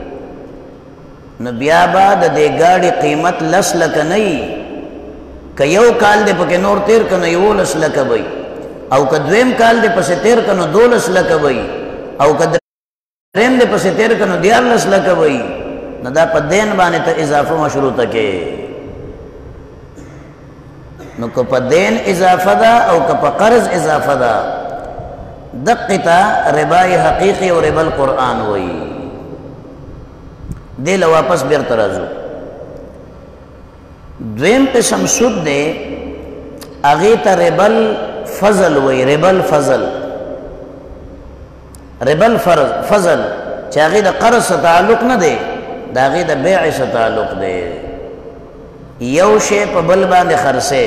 A: نو بیا با دے گاڑی قیمت 10 لکھ نئی که یو کال دے پکے نور تیر کنو 11 لکھ بئی او که دویم کال دے پسے تیر کنو 12 لکھ بئی او که درین دے پسے تیر کنو 11 لکھ بئی نو دا پا دین بانے تا اضافہ مشروطہ کے نو که پا دین اضافہ دا او که پا قرض اضافہ دا دقیتا ربای حقیقی و ربا القرآن وی دیل واپس بیر ترازو دویم قسم سود دے اغیتا ربا الفضل وی ربا الفضل ربا الفضل چا اغیتا قرض سا تعلق ندے دا اغیتا بیع سا تعلق دے یو شے پا بل باندے خرسے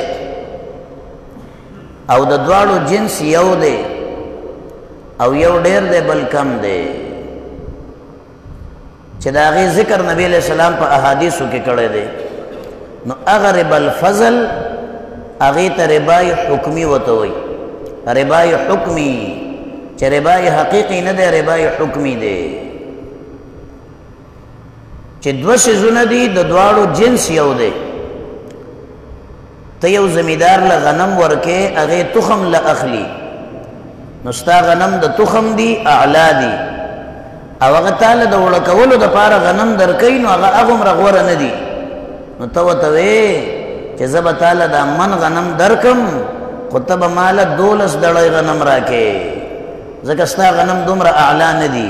A: او د دوالو جنس یو دے او یو ډیر دے بل کم دے چه دا غی ذکر نبی علیہ السلام پا احادیثو کی کڑے دے نو اگر ربا الفضل اغی تا ربای حکمی وطوئی ربای حکمی چه ربای حقیقی ندے ربای حکمی دے چه دو سیزون دی د دوالو جنس یو دے تا یو زمیدار لغنم ورکے اغی تخم لأخلی نستا غنم دا تخم دی اعلا دی او اغا تالا دا وڑکولو دا پارا غنم در کئی نو اغا اغم رغور ندی نو توتوے چه زبا تالا دا من غنم در کم خطب مالا 12 دڑای غنم راکے زکستا غنم دومر اعلا ندی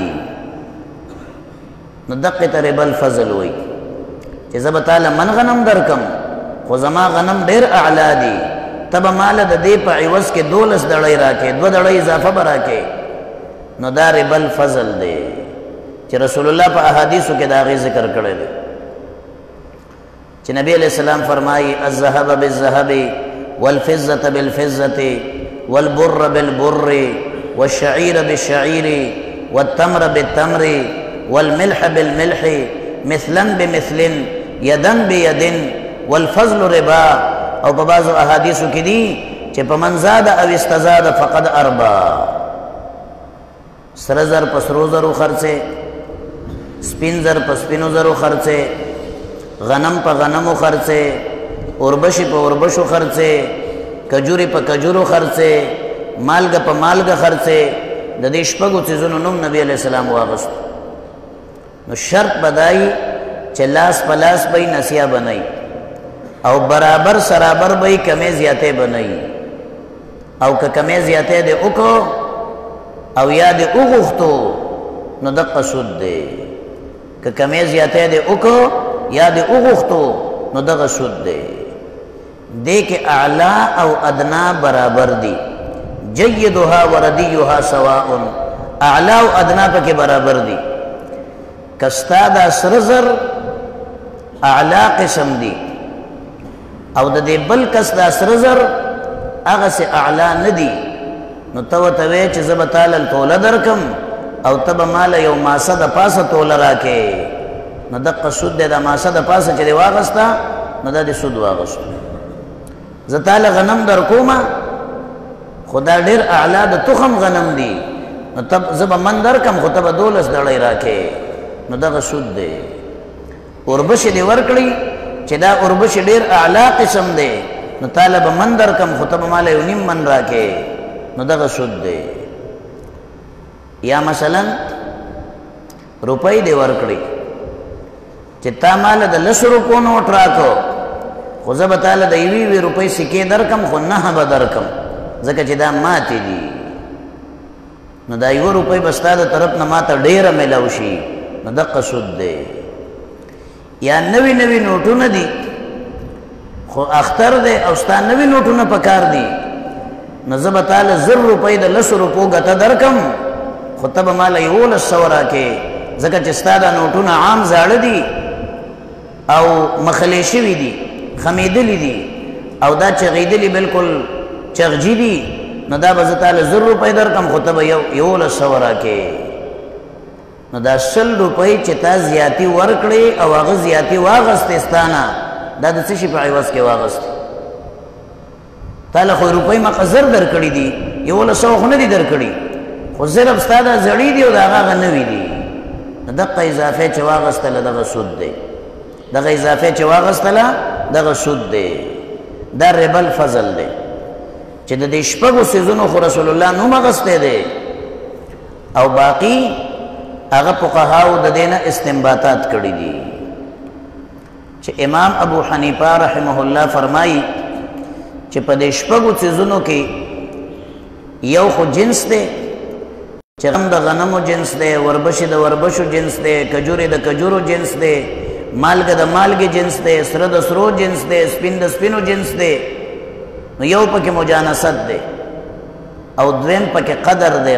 A: نو دقیتا ربا الفضل ہوئی چه زبا تالا من غنم در کم خو زما غنم ډیر اعلا دی تب مال د دې په عوض کې 12 دړۍ راکې 2 دړۍ اضافه براکې نو دا ربا الفضل دی چې رسول الله په احادیثو کې دا غي ذکر کړی دی چې نبی علیہ السلام فرمایي الذهب بالذهب والفضة بالفضة والبر بالبر والشعير بالشعير والتمر بالتمر والملح بالملح مثلا بمثل يدا بيد والفضل ربا او په بعضو احادیثو کې دي چې په من زاد او استزاد فقد اربا سره زر په سرو زرو خرڅه سپین زر په سپینو زرو خرڅه غنم په غنمو خرڅه اوربشي په اوربشو خرڅه کجوري په کجورو خرڅه مالګه په مالګه خرڅه د دې شپږو څیزونو نوم نبی علیہ السلام واغست نو شرط بدای چې لاس پلاس به نسیا بنای او برابر سرابر بھئی کمی زیادے بنائی او که کمی زیادے دے اکو او یا دے اغختو نو دقا سود دے که کمی زیادے دے اکو یا دے اغختو نو دقا سود دے دے کہ اعلا او ادنا برابر دی جیدوها وردیوها سواؤن اعلا او ادنا پا کے برابر دی کستا دا سرزر اعلا قسم دی او د دې بل کس دا سرزر هغه سه اعلا ندی نو تو توی چې زب تعالی توله درکم او تب مال یو ماسه د پاسه توله راکې نو دقه سود د ماسه د پاسه چې واغستا نو د سود واغست ز تعالی غنم در کوما خدا ډیر اعلا د تخم غنم دی نو تب زب من درکم خو تب 12 دړی راکې نو دغه سود دی اوربش دی ورکړي چې دا اوربش ډیر اعلا قسم دی نو طالب من در کم خطب مال یو نیم من راکې نو دغه سود دی یا مثلا روپۍ دی ورکړي چې تا مال د 10 روپو نوټ راکو خو زه به تعالی د 20 روپۍ سکې درکم خو نه به درکم ځکه چې دا ماتې دي نو دا 1 روپۍ به ستا د طرف نه ماته ډیره میلاو شي نو دغه سود دی یا نوی نوی نوٹونه دی خو اختر دی او ستا نوی نوٹونه پکار دی نزب تعالی 10 روپۍ د 10 روپو ګټه درکم خو تب مال 1100 راکې ځکه چې ستا دا نوٹونه عام زاړه دي او مخلي شوي دي خمیدلی دي او دا چغیدلی بالکل چغجی دي نو دا به زه تاله 1000 روپۍ درکړم خو ته به 1100 راکې. نو دا 100 روپۍ چې تا زیاتي ورکړې او هغه زیاتي واغستې ستا نه، دا د څه شي په عوض کې واغستې؟ تاله خو روپۍ ما زر درکړي دي، 1100 خو نه دي درکړي، خو صرف ستا دا زړې دي او د هغه نوي دي. نو دغه اضافه چې واغستله دغه سود دی، دغه اضافه چې واغستله دغه سود دی. دا ربا الفضل دی چې د دې شپږو څیزونو خو رسول الله نوم اغستی دی او باقي هغه فقهاو د دې نه استنباطات کړي دي. چې امام ابو حنیفه رحمه الله فرمایي چې په دې شپږو څیزونو کې یو خو جنس دی، چې غنم د غنمو جنس دی، وربشې د وربشو جنس دی، کجورې د کجورو جنس دی، مالګه د مالګې جنس دی، سره د سرو جنس دی، سپین د سپینو جنس دی. نو یو پکې مجانست دی او دویم پکې قدر دی.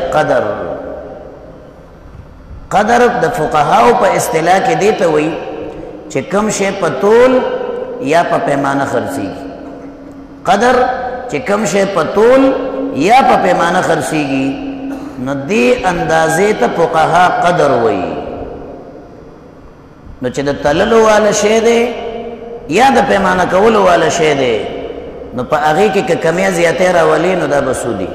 A: قدر د فقهاو په اصطلاح کې دی ته وایي چې کم شی په تول یا په پیمانه خرڅېږي. قدر چې کم شی په تول یا په پیمانه خرڅېږي نو دې اندازې ته فقها قدر وایي. نو چې د تللو والا شی دی یا د پیمانه کولو والا شی دی نو په هغې کې که کمی زیاتې راولي نو دا به سودي.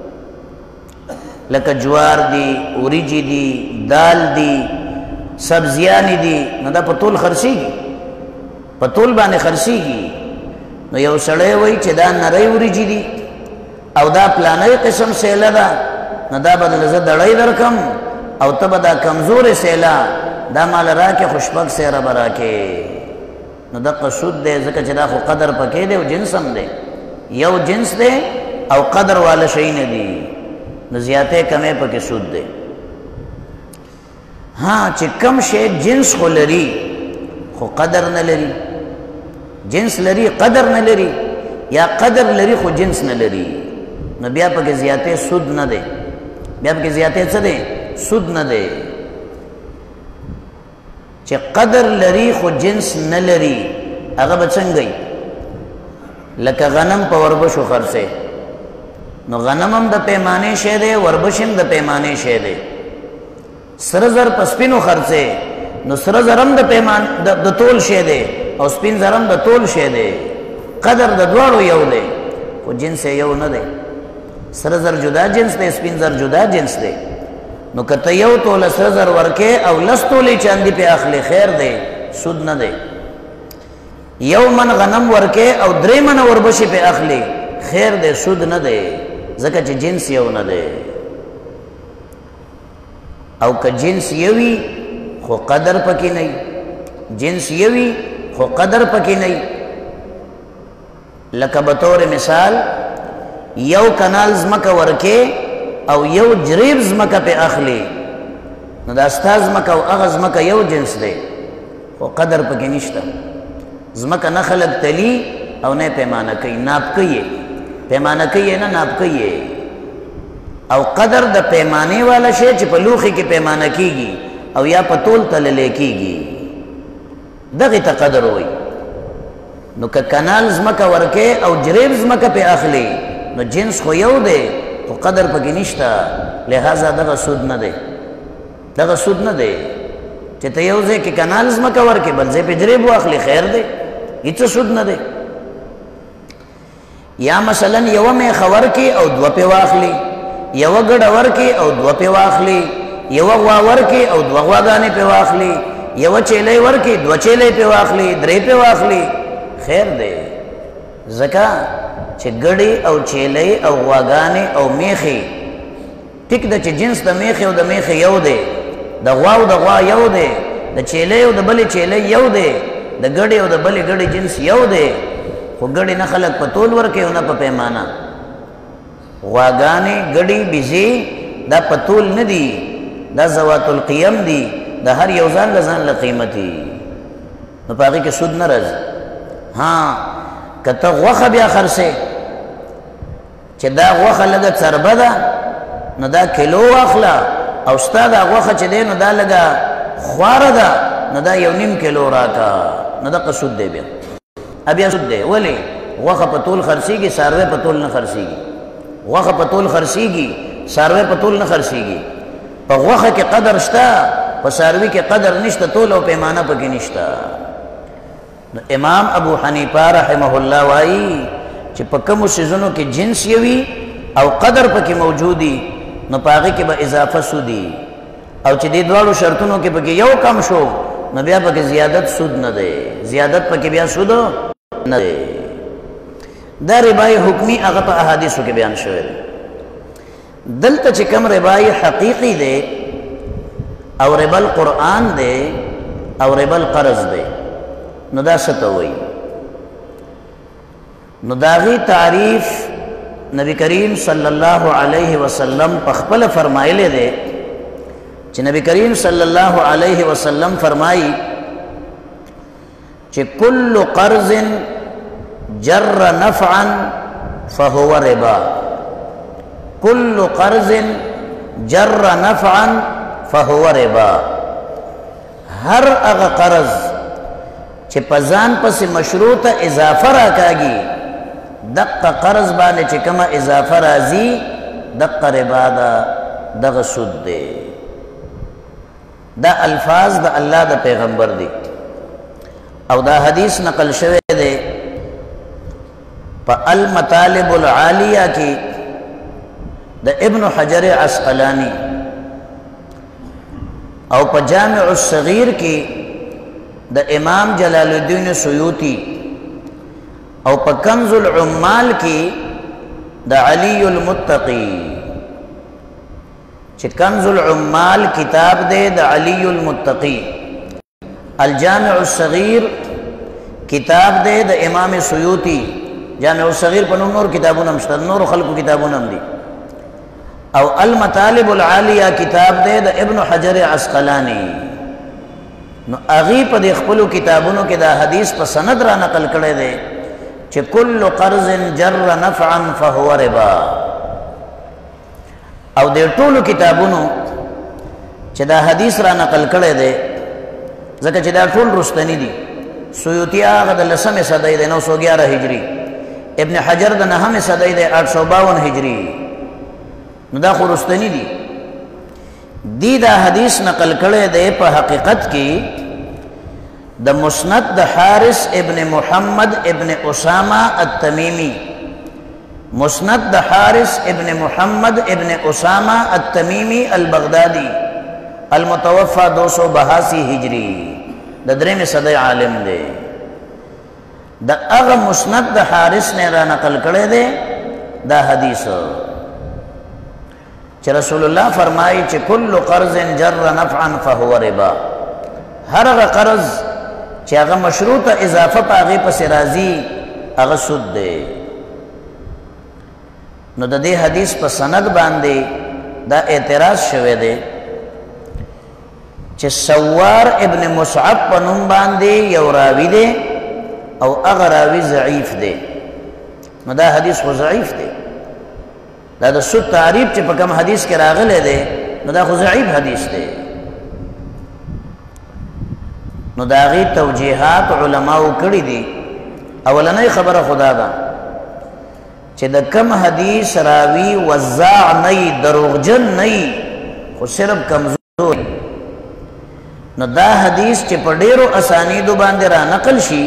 A: لکه جوار دی، وریجې دي، دال دی، سبزیانې دي، نو دا په تول خرڅېږي، په تول باندې خرڅېږي. نو یو سړی وایي چې دا نری وریجې دي او دا پلانی قسم سیله ده، نو دا به دله زه دړی درکم او ته به دا کمزورې سیله دا مال راکې خو شپږ سیره به راکې. نو دغه سود دی ځکه چې دا خو قدر پکې دی او جنس هم دی، یو جنس دی او قدر والا شی نه دی، نو زیاتې کمې پکې سود دی. ها چې کم شی جنس خو لري خو قدر نه لري، جنس لري قدر نه لري، یا قدر لري خو جنس نه لري، نو بیا پکې زیاتې سود نه دی، بیا پکې زیاتې څه دی؟ سود نه دی. چې قدر لري خو جنس نه لري هغه به څنګه وي؟ لکه غنم په وربشو خرڅې، نو غنم هم د پیمانې شی دی، وربش هم د پیمانې شی دی. سره زر په سپینو خرڅې، نو سره زر هم د تول شی دی او سپین زر هم د تول شی دی. قدر د دواړو یو دی خو جنس یو نه دی. سره زر جدا جنس دی، سپین زر جدا جنس دی. نو کته یو توله سره زر ورکې او 10 تولې چاندي په اخلي خیر دی، سود نه دی. یو من غنم ورکې او 3 من وربشي په اخلي خیر دی، سود نه دی، ځکه چې جنس یو نه دی. او که جنس یوي خو قدر پکې نه، جنس یوي خو قدر پکې نه. لکه بطور مثال یو کنال زمکه ورکې او یو جریب زمکه په اخلي، نو دا ستا زمکه او هغه زمکه یو جنس دی خو قدر پکې نشته. زمکه نه خلق تلی او نه پیمانه کوي، ناپ کوي، پیمانه کوي نه ناپ کوي. او قدر د پیمانه والا شی چې په لوخي کې پیمانه کیږي او یا په تول تللې کیږي دغه ته قدر وایي. نو که کنال زمکه ورکې او جریب زمکه په اخلي نو جنس خو یو دی خو قدر پکې نشته، لہذا دغه سود نه دی، دغه سود نه دی. چې ته یو ځای کې کنال زمکه ورکې بل ځای په جریب واخلي خیر دی، هیڅ سود نه دی. یا مثلا یو میخه ورکې او 2 په واخلي، یو ګډه ورکې او 2 په واخلي، یو غوا ورکې او 2 غواګانې په واخلي، یو چیلې ورکې 2 چیلې په واخلي، 3 په واخلي خیر دی. ځکه چې ګډې او چیلې او غواګانې او میخې ټیک ده چې جنس د میخې او د میخې یو دی، د غوا او د غوا یو دی، د چیلې او د بلې چیلې یو دی، د ګډې او د بلې ګډې جنس یو دی. خو ګډې نه خلک په تول ورکې او نه په پیمانه. غواګانې ګډې بیزې دا په تول نه دي، دا ذوات القیم دي، د هر یو ځان له ځان له قیمتي، نو په هغې کې سود نه راځي. ها که ته غوښه بیا خرڅې چې دا غوښه لږه څربه ده نو دا کیلو واخله او ستا دا غوښه چې دی نو دا لږه خواره ده نو دا 1.5 کیلو راکه، نو دغه سود دی. بیا سود دی. ولې؟ غوښه په تول خرڅېږي، څاروی په تول نه خرڅېږي. غوښه په تول خرڅېږي، څاروی په تول نه خرڅېږي. په غوښه کې قدر شته، په څاروي کې قدر نشته، تول او پیمانه پکې نشته. امام ابو حنیفه رحمه الله وایي چې په کومو څیزونو کې جنس وي او قدر پکې موجودي نو په هغې کې به اضافه سودي، او چې دې دواړو شرطونو کې پکې یو کم شو نو بیا پکې زیادت سود نه دی، زیادت پکې بیا سود نه دی. دا ربای حکمی هغه په احادیثو کې بیان شوی دی. دلته چې کوم ربای حقیقي دی او ربا القرآن دی او ربا القرض دی نو دا څه ته وایي؟ نو د هغې تعریف نبی کریم صلی الله علیه وسلم په خپله فرمایلی دی چې نبی کریم صلی الله علیه وسلم فرمایي چې کل قرض جر نفعا فهو ربا. کل قرض جر نفعا فهو ربا. هر هغه قرض چې په ځان پسې مشروطه اضافه راکاږي دقه قرض باندې چې کومه اضافه راځي دقه ربا ده، دغه سود دی. دا الفاظ د الله د پیغمبر دی او دا حدیث نقل شوی دی په المطالب العالیه کې د ابن حجر عسقلانی او په جامع الصغیر کې د امام جلال الدین سیوطی او په کنز العمال کې د علی المتقی چې کنز العمال کتاب دی د علی المتقی، الجامع الصغیر کتاب دی د امام سیوطی. جامع الصغیر په نور کتابونه هم شته، نور خلقو کتابونه هم دي. او المطالب العالیه کتاب دی د ابن حجر عسقلانی. نو هغې په دې خپلو کتابونو کې دا حدیث په سند را نقل کړی دی چې کل قرض جر نفعا فهو ربا. او د ټولو کتابونو چې دا حدیث را نقل کړی دی ځکه چې دا ټول رستنی دي. سیوطي هغه د 10مې صدۍ دی 911 هجري، ابن حجر د 9مې صدۍ دی 852 هجري. نو دا خو رستنی دي. دی دا حدیث نقل کړی دی په حقیقت کې د مسند د حارث ابن محمد ابن اسامه التمیمی، مسند د حارث ابن محمد ابن اسامه التمیمی البغدادی المتوفى 282 هجری د 3مې صدۍ عالم دی. د هغه مسند د حارث نه را نقل کړی دی دا حدیث چې رسول الله فرمایي چې کل قرض جر نفعا فهو ربا. هر هغه قرض چې هغه مشروطه اضافه په هغې پسې راځي هغه سود دی. نو د دې حدیث په سند باندې دا اعتراض شوی دی چې سوار ابن مصعب په نوم باندې یو راوي دی او هغه راوي ضعیف دی. نو دا حدیث خو ضعیف دی. دا د سود تعریف چې په کوم حدیث کې راغلی دی نو دا خو ضعیف حدیث دی. نو د هغې توجیحات علماو کړي دي. اولنۍ خبره خدا ده چې د کم حدیث راوي وزاع نه دروغجن نه خو صرف کمزور، نو دا حدیث چې په ډیرو اسانیدو باندې را نقل شي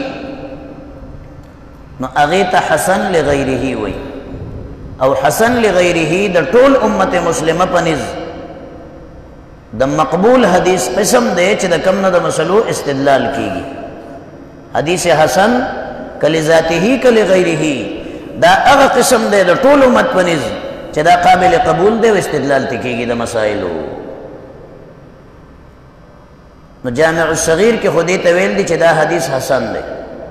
A: نو هغې ته حسن لغیره وایي. او حسن لغیره د ټول امت مسلمه په نزد د مقبول حدیث قسم دی چې د کم نه د مسلو استدلال کیږي. حدیث حسن کل ذاته کل غیره دا هغه قسم دی د ټول امت په نزد چې دا قابل قبول دی او استدلال ته کیږي د مسائلو. نو جامع الصغیر کې خو دې ته ویل دي چې دا حدیث حسن دی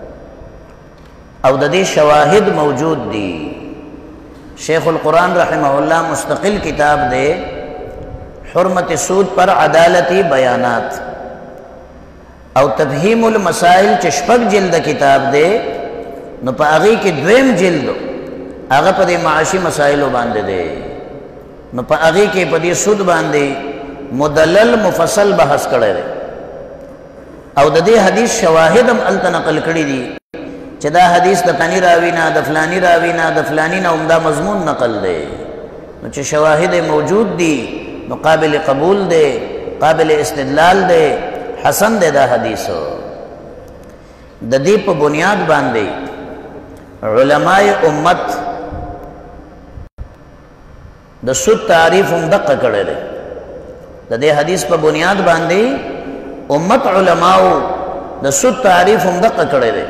A: او د دې شواهد موجود دي. شیخ القرآن رحمہ اللہ مستقل کتاب دے حرمت سود پر عدالتی بیانات او تفہیم المسائل چشپک جلد کتاب دے نو پا اغی کی دویم جلد اغا پا دی معاشی مسائلو باندے دے نو پا اغی کی پا دی سود باندے مدلل مفصل بحث کرے دے او د دې حدیث شواهد هم الته نقل کړي دي چې دا حدیث د فلانی راوی نه د فلانی راوی نه د فلانی نه عمده مضمون نقل دی نو چې شواهد موجود دي نو قابل قبول دی قابل استدلال دی حسن دی دا حدیث د دې په بنیاد باندې علماء امت د سود تعریف هم دقه کړی دی د دې حدیث په بنیاد باندې امت علماء د سود تعریف هم دقه کړی دی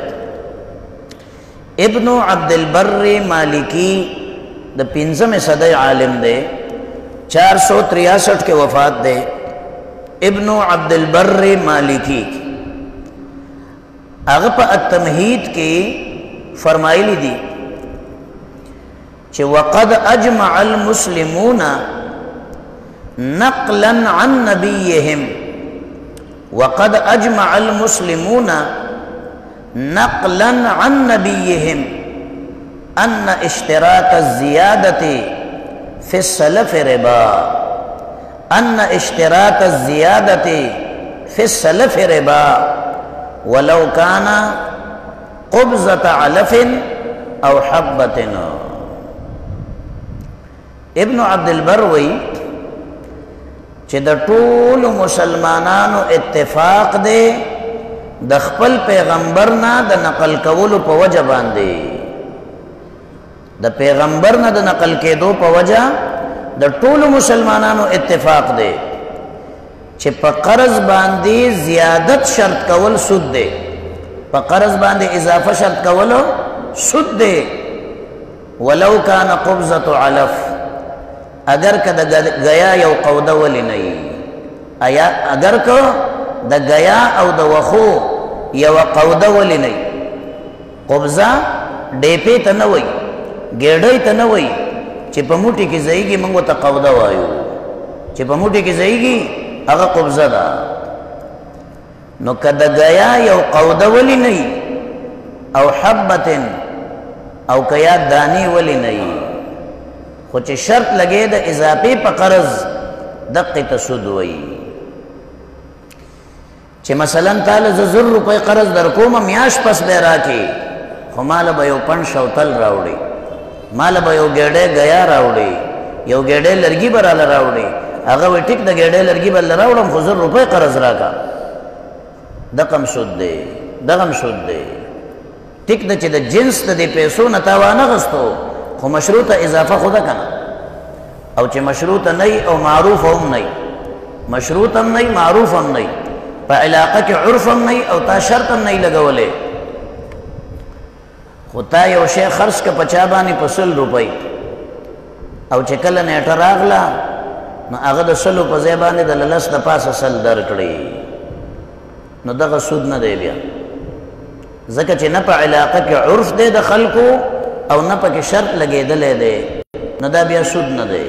A: ابن عبد البر مالکی د 15 صدی عالم دی 463 کې وفات دی ابن عبد البر مالکی هغه په التمهید کې فرمایلی دي چې وقد اجمع المسلمون نقلا عن نبيهم وقد اجمع المسلمون نقلا عن نبيهم ان اشتراط الزياده في السلف ربا ان اشتراط الزياده في السلف ربا ولو كان قبضة علف او حبة ابن عبد البر وی چې د ټول مسلمانانو اتفاق دی د خپل پیغمبر نه د نقل کولو په وجه باندې د پیغمبر نه د نقل کېدو په وجه د ټول مسلمانانو اتفاق دی چې په قرض باندې زیادت شرط کول سود دی په قرض باندې اضافه شرط کول سود دی ولو کان قبضة علف اگر که د غیا یو قوده ولی نه ایا اگر که د غیا او د وخو یو قوده ولی نه قبضه ډېپې ته نه وای ګېډۍ ته نه وای چې په موټي کې ځایږي موږ ته قوده وایو چې په موټي کې ځایږي هغه قبضه ده نو کده غیا یو قوده ولی نه او حبتن او کیا دانی ولی نه خو چې شرط لګې د اضافي په قرض دقه تسود وای چې مثلا تعالی ز 100 روپے قرض در کوم میاش پس به راکې خو مال به یو پن شوتل راوړي مال به یو ګډه غیا راوړي یو ګډه لرګي براله راوړي هغه وی ټیک د ګډه لرګي بل راوړم خو 100 روپے قرض راکا دقم سود دی دغم سود دی ټیک د چې د جنس د پیسو نه تاوانه غستو خو مشروطه اضافه خدا کنه او چې مشروطه نه او معروف هم نه مشروط هم نه معروف هم نه په علاقه کې عرف هم نه او تا شرط هم نه لګولې خو تا یو شی خرج ک 50 باندې 100 روپۍ او چې کله نیټه راغله نو هغه د 100 په ځای باندې د لس د پاسه سل درکړي نو دغه سود نه دی بیا ځکه چې نه په علاقه کې عرف دی د خلکو او نه پکې شرط لګېدلې دی نو دا بیا سود نه دی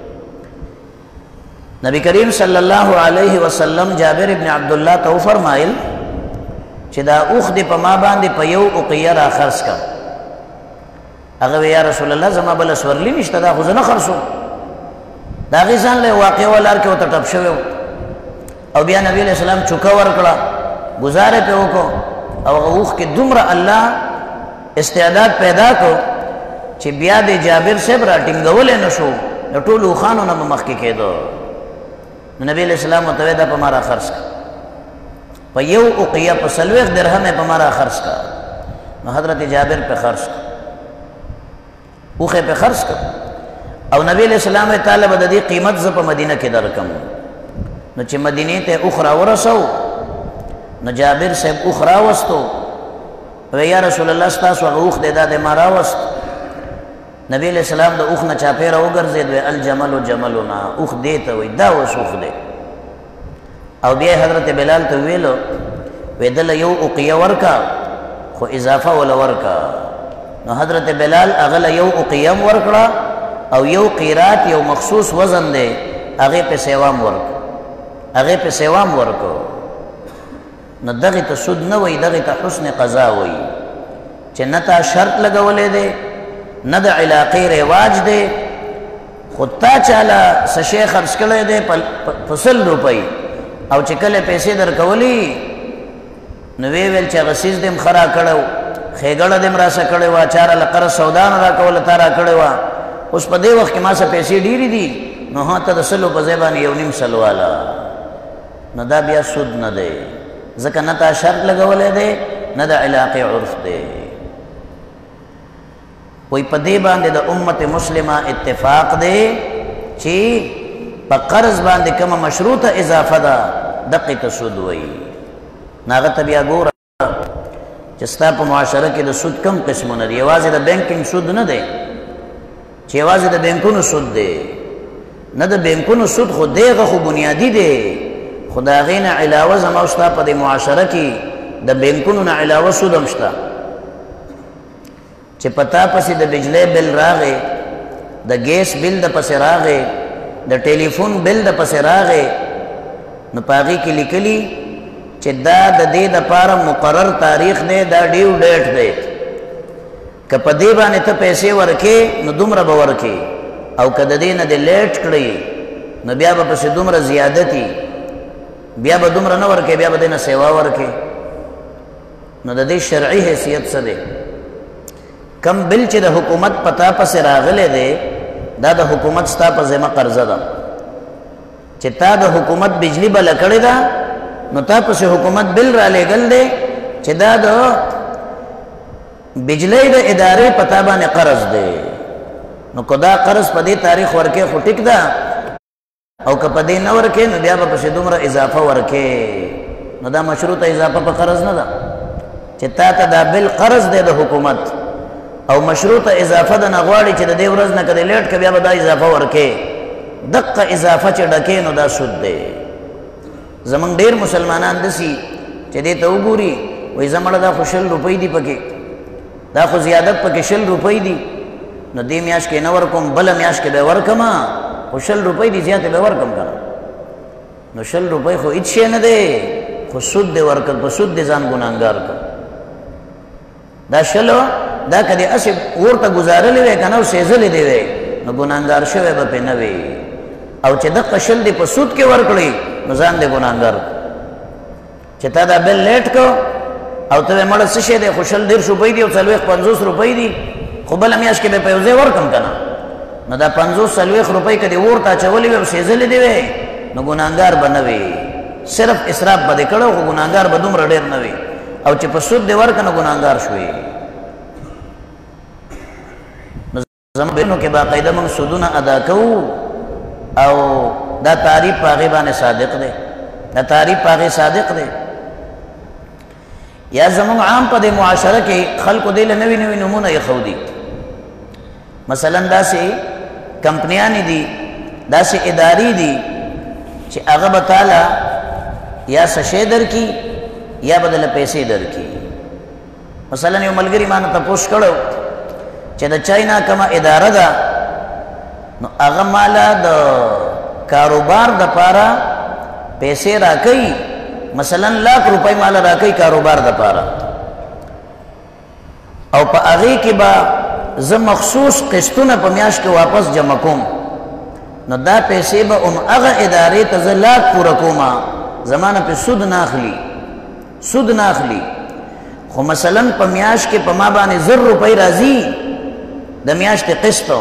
A: نبی کریم صلی الله علیه وسلم جابر ابن عبد الله ته فرمایل چې دا اوخ دی په ما باندې په یو اوقیه را خرڅ کا هغه یا رسول الله زما بل سورلی نشته دا خو زه نه خرڅو دا غي ځان له واقع ولر کې وته ټپ شوی او بیا نبی علیہ السلام چوکا ورکړه گزاره په وکړو او اوخ کې دومره الله استعداد پیدا کو چې بیا د جابر صاحب راټینګول نه شو د ټولو خانو نه مخ کې کېدو نبی علیہ السلام ته دا په مارا خرڅ په یو اوقیه په 30 درهم په مارا خرڅ کا نو حضرت جابر په خرڅ اوخه په خرڅ او نبی علیہ السلام تعالی د دې قیمت ز په مدینه کې درکم نو چې مدینه ته اخرى ورسو نو جابر صاحب اخرى وستو و یا رسول الله ستاسو اوخ دې د مارا وست نبی علیہ السلام د اوخ نه چاپیره وګرځید و الجمل جملنا اوخ دې ته وې دا وسوخ دې او بیا حضرت بلال ته ویلو ودل یو اوقیه ورکا خو اضافه ول ورکا نو حضرت بلال اغل یو اوقیه ورکړه او یو قیرات یو مخصوص وزن دی هغه په سیوام ورک هغه په سیوام ورکو نو دغه ته سود نه وای دغه ته حسن قضا وای چې نتا شرط لګولې دی نه د علاقې رواج دی خود تا چاله سشي خرڅ کړی دی په 100 روپۍ او چې کله پیسې درکولې نو ویل چې غسیز دم خرا کړو خېګړه دې مراسه کړې وه، چاره له قرض سودا نه راکوله تا را کړې وه، اوس په دې وخت کې ما څه پیسې ډېرې دي، نو ها ته د سلو په ځای باندې 1.5 سل واله، نو دا بیا سود نه دی، ځکه نه تا شرط لګولی دی نه د علاقې عرف دی. وی په دې باندې د امت مسلمه اتفاق دی چې په قرض باندې کومه مشروطه اضافه ده دقې ته سود وایي. نو هغه ته بیا ګوره چې ستا په معاشره کې د سود کم قسمونه دي. یوازې د بینکینګ سود نه دی چې یوازې د بینکونو سود دی، نه د بینکونو سود خو دیغه خو بنیادي دی، خو د هغې نه علاوه زما او ستا په دې معاشره کې د بینکونو نه علاوه سود هم شته چې په تا پسې د بجلی بل راغی، د ګیس بل د پسې راغی، د ټیلیفون بل د پسې راغی، نو په هغې کې لیکلي چې دا د دې دپاره مقرر تاریخ دی، دا ډیو ډیټ دی، که په دې باندې ته پیسې ورکې نو دومره به ورکې، او که د دې نه دې لیټ کړی نو بیا به پسې دومره زیادتي، بیا به دومره نه ورکې، بیا به دې نه سیوا ورکې. نو د دې شرعي حیثیت څه دی؟ کم بل چې د حکومت پتا پسې راغلی دی دا د حکومت ستا په ذمه قرضه ده، چې تا د حکومت بجلی بله کړې ده نو تا پسې حکومت بل را لېږل دی چې دا د بجلی د ادارې پتا باندې قرض دی، نو که دا قرض په دې تاریخ ورکې خو ټیک ده، او که په دې نه ورکې نو بیا به پسې دومره اضافه ورکې، نو دا مشروطه اضافه په قرض نه ده چې تا ته دا بل قرض دی د حکومت، او مشروطه اضافه ده نه غواړي چې د دې ورځ نه که دې لیټ که بیا به دا اضافه ورکې، دقه اضافه چې ډکې نو دا سود دی. زمونږ ډېر مسلمانان داسي چې دې ته وګوري وایي زه مړه دا خو 100 روپۍ دي پکې، دا خو زیادت پکې 100 روپۍ دي، نو دې میاشت کې نه ورکوم بله میاشت کې به یې ورکمه، خو 100 روپۍ دي زیاتې به یې ورکم که نه، نو 100 روپۍ خو هېڅ شی نه دی، خو سود دې ورکړ، په سود دې ځان ګناهګار کړ. دا 100 دا که دې هسې ورته ګزارلی وی که نه او سېزلی دی وی نو ګناهګار شوی به پرې نه وي، او چې دقه 100 دې په سود کې ورکړئ نو ځان دې ګناهګار کړ. چې تا دا بل لیټ کو او ته وی مړه څه شی دی خو 100 روپۍ دي او 50 روپۍ دي، خو بله میاشت کې به په یو ځای ورکړم که نه، نو دا 50 روپۍ که دې ورته اچولې وي او سېزلې دې وی نو ګناهګار به نه وي، صرف اسراف به دې کړی خو ګناهګار به دومره ډېر نه وي، او چې په سود دې ورکړه نو ګناهګار شوې. زموږ بینو کې باقاعده موږ سودونه ادا کوو، او دا تعریف په هغې باندې صادق دی، دا تعریف په هغې صادق دی. یا زموږ عام په دې معاشره کې خلکو دې له نوي نوي نومونه ایښودي، مثلا داسې کمپنیانې دي، داسې ادارې دي چې هغه به تاله یا څه شی درکړي یا به دله پیسې درکړي. مثلا یو ملګري ما نه تپوس کړی چې د چاینا کومه اداره ده نو هغه ماله د کاروبار دپاره پیسې راکوي، مثلا 1,00,000 روپۍ ماله راکوي کاروبار دپاره، او په هغې کې به زه مخصوص قسطونه په میاشت کې واپس جمع کوم، نو دا پیسې به هغه ادارې ته زه 1,00,000 پوره کومه، زما نه پې سود نه اخلي، سود نه اخلي، خو مثلا په میاشت کې په ما باندې 1,000 روپۍ راځي د میاشتې قسطو،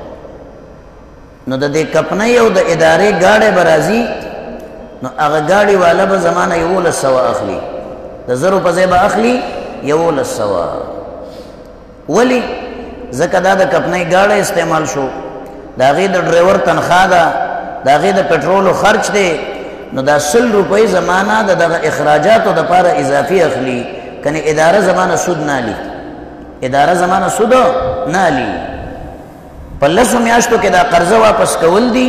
A: نو د دې کمپنۍ او د ادارې ګاډی به راځي، نو هغه ګاډي والا به زما نه 1,100 اخلي، د 1,000 په ځای به اخلي 1,100. ولې؟ ځکه دا د کمپنۍ ګاډی استعمال شو، د هغې د ډرایور تنخوا ده، د هغې د پټرولو خرچ دی، نو دا 100 روپۍ زما نه د دغه اخراجاتو دپاره اضافي اخلي، کنې اداره زما نه سود نه علي، اداره زما نه سود نه علي. په 10 میاشتو کې دا قرضه واپس کول دي،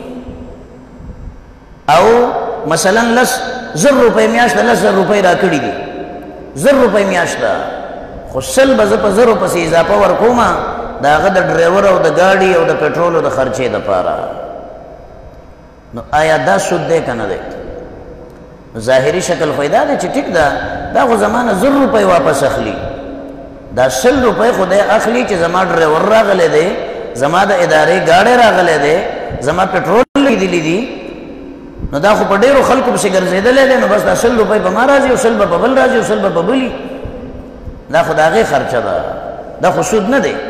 A: او مثلا 10,000 روپۍ میاشت 10,000 روپۍ را کړي دي، 1000 روپۍ میاشت ده، خو 100 به زه په 1000 پسې اضافه ورکوم د هغه د ډرایور او د ګاډي او د پټرولو د خرچې دپاره. نو آیا دا سود دی که نه دی؟ ظاهري شکل خو دا دی چې ټیک ده دا خو زما نه 1000 روپۍ واپس اخلي، دا 100 روپۍ خو دی اخلي چې زما ډرایور راغلی دی، زما د ادارې ګاډی راغلی دی، زما پټرول لیدلی دي، نو دا خو په ډېرو خلکو پسې ګرځېدلی دی، نو بس دا 100 روپۍ په ما راځي او 100 به په بل راځي او 100 به په بلي. دا خو د هغې خرچه ده، دا خو سود نه دی.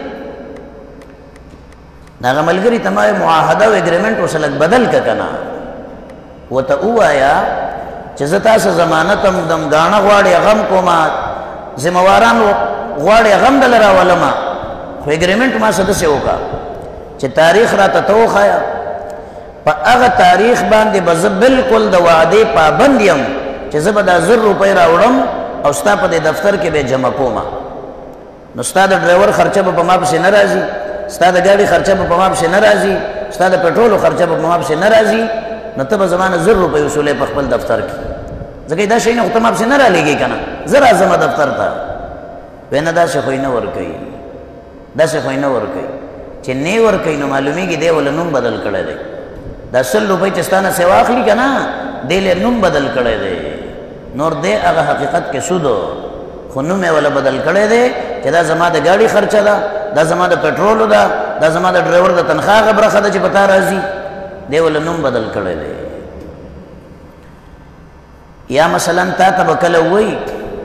A: د هغه ملګري ته ما معاهده او اګریمنټ ورسره لږ بدل که که نه، ورته ووایه چې زه تاسو ضمانت هم دم، ګاڼه غواړې هغه هم کومه، ذمواران غواړې هغه هم دله راولمه، خو اګریمنټ ما سره داسې وکړه چې تاریخ راته ته وښایه، په هغه تاریخ باندې به زه بلکل د وعدې پابند یم چې زه به دا 1000 روپۍ راوړم او ستا په دې دفتر کې به یې جمع کومه. نو ستا د ډرایور خرچه به په ما پسې نه راځي، ستا د ګاډي خرچه به په ما پسې نه راځي، ستا د پټرولو خرچه به په ما پسې نه راځي، نو ته به زما نه 1000 روپۍ وصولې په خپل دفتر کې، ځکه دا شی نه خو ته ما پسې نه رالېږې که نه، زه راځم دفتر ته. وایي نه داسې خو یې نه ورکوي، داسې خو یې نه ورکوي، چې نه ورکوي نو معلومیږي دی ول نوم بدل کړی دی. دا 100 روپۍ چې ستا نه سیوا اخلي که نه، دی له نوم بدل کړی دی، نور دی هغه حقیقت کې سود، خو نوم یې وله بدل کړی دی چې دا زما د ګاډي خرچه ده، دا زما د پټرولو ده، دا زما د ډرایور د تنخوا هغه برخه ده چې په تا راځي، دی وله نوم بدل کړی دی. یا مثلا تا ته به کله ووایي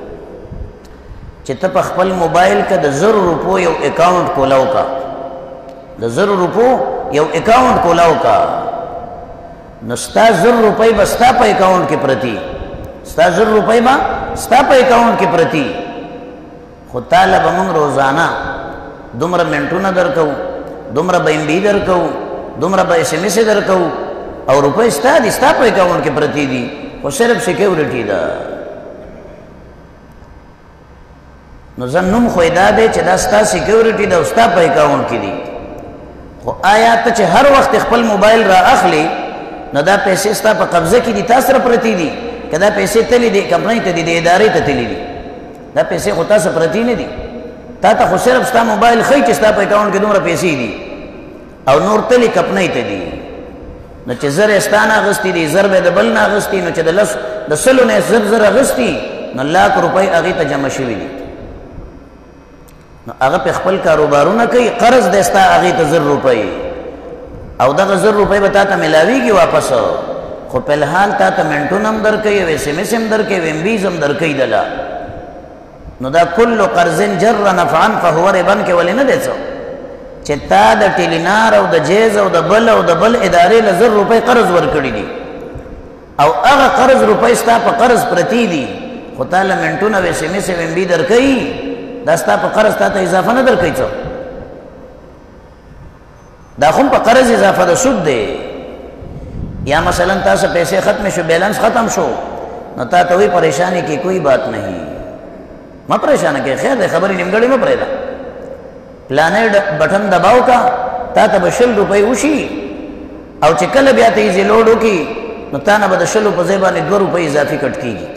A: چې ته په خپل موبایل کې د 1000 روپو یو اکاونټ کولاو کا، د 1000 روپو یو اکاونټ کولاو کا، نو ستا 1000 روپۍ به ستا په اکاونټ کې پرتی، ستا 1000 روپۍ به ستا په اکاونټ کې پرتی، خو تاله به موږ روزانه دومره منټونه درکوو، دومره به MB درکوو، دومره به SMS درکوو، او روپۍ ستا دي، ستا په اکاونټ کې پرتی دي، خو صرف سیکیورټي ده. نو زه نوم خو یې دا دی چې دا ستا سیکیورټي ده او ستا په اکاونټ کې دي، خو آیا ته چې هر وخت خپل موبایل را اخلي نو دا پیسې ستا په قبضه کې دي، تا سره پرتی دي، که دا پیسې تللی دي کمپنۍ ته دي، د ادارې ته تللی دي، دا پیسې خو تا سره پرتی نه دي، تا ته خو صرف ستا موبایل ښیي چې ستا په اکاونټ کې دومره پیسې دي، او نور تللی کمپنۍ ته دي. نو چې 1000 یې ستا نه اخېستي دي، 1000 به یې د بل نه اخېستي، نو چې د 100 نه یې 1000 اخېستي، نو 1,00,000 روپۍ هغې ته جمع شوي دي. نو هغه په خپل کاروبارونه کوي، قرض دی ستا هغې ته 1000 روپۍ، او دغه 1000 روپۍ به تا ته میلاویږي واپس، خو په الحال تا ته منټونه هم درکوي، او SMS هم درکوي، او MBs هم درکوي دله. نو دا کل قرض جر نفعا فهو ربا کې ولې نه دی څه چې تا د ټیلینار او د جیز او د بل ادارې له 1000 روپۍ قرض ورکړي دي، او هغه قرض روپۍ ستا په قرض پرتی دي، خو تا له منټونه او SMS او MB درکوي، دا ستا په قرض تا ته اضافه نه درکوي څه، دا خو په قرض اضافه د سود دی. یا مثلا تاسو پیسې ختم شو، بیلنس ختم شو، نو تا ته وی پریشانی کی کوئی بات نہیں، ما پریشانه کې خیر دی، خبرې نیمګړې مه پرېږده، پلانې بټن دباو کا، تا ته به 100 روپۍ وشي، او چې کله بیا ته ایزي لوډ وکړي نو تا نه به د 100 په ځای باندې 2 روپۍ اضافي کټ کېږي.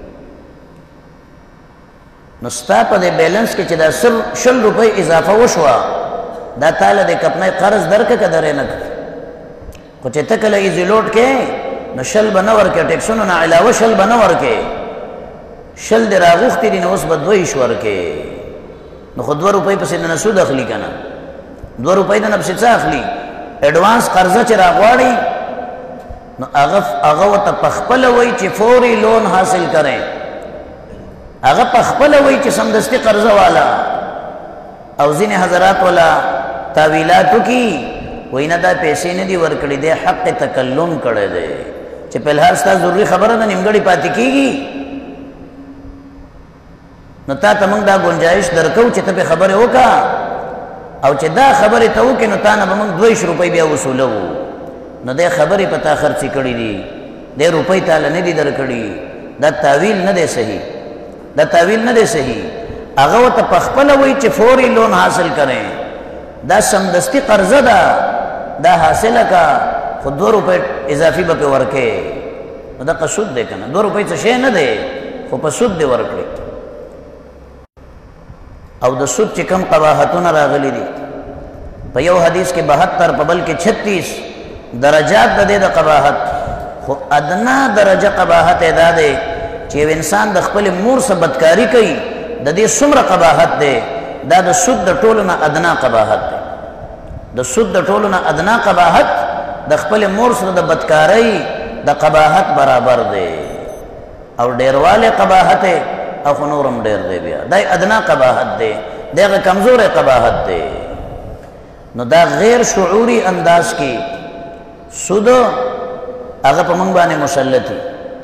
A: نو ستا په دې بیلنس کې چې دا 100 روپۍ اضافه وشوه، دا تاله د کمپنۍ قرض درکه که درې نه کړه، خو چې ته کله ایزي لوډ کې نو 100 به نه ورکې، ټیکسونو نه علاوه 100 به نه ورکې، 100 دې راغوښتي دي نو اوس به 2 ورکې، نو خو 2 روپۍ پسې نه سود اخلي که نه، 2 روپۍ د نه پسې څه اخلي، ایډوانس قرضه چې راغواړي نو هغه ورته پخپله وایي چې فوري لون حاصل کریں، هغه پخپله وایي چې سمدستي قرضه والا، او ځینې حضرات والا تاویلاتو کی وایي نه دا پیسې نه دي ورکړي، دی حق تکلم کړی دی، چې په الحال ستا ضروري خبره ده نیمګړې پاتې کېږي، نو تا ته موږ دا گنجایش درکو چې ته پې خبرې وکړه، او چې دا خبرې ته وکړې نو تا نه به موږ 2 روپۍ بیا وصولو، نو دی خبرې په تا خرڅې کړي دي، دی روپۍ تاله نه دي درکړي، دا تاویل نه دی صحیح، دا تاویل نه دی صحیح. هغه ورته پخپله وایي چې فوري لون حاصل کریں، دا سمدستي قرضه ده، دا حاصله کا، خو 2 روپۍ اضافي به پې ورکې، نو دغه سود دی که نه، 2 روپۍ څه شی نه دی، خو په سود دی ورکړي. او د سود چې کم قباحتونه راغلي دي، په یو حدیث کې 72، په بل کې 36 درجات د دې د قباحت، خو ادنا درجه قباحت یې دا دی چې یو انسان د خپل مور سره بدکاري کوي، د دې څومره قباحت دی، دا د سود د ټولو نه ادنا قباحت دی، د سود د ټولو نه ادنا قباحت د خپل مور سره د بدکارۍ د قباحت برابر دی، او ډیرواله قباحت او خو نورم ډیر دی بیا دای ادنا قباحت دی دغه کمزور قباحت دی نو دا غیر شعوری انداز کې سود هغه په موږ باندې مسلطي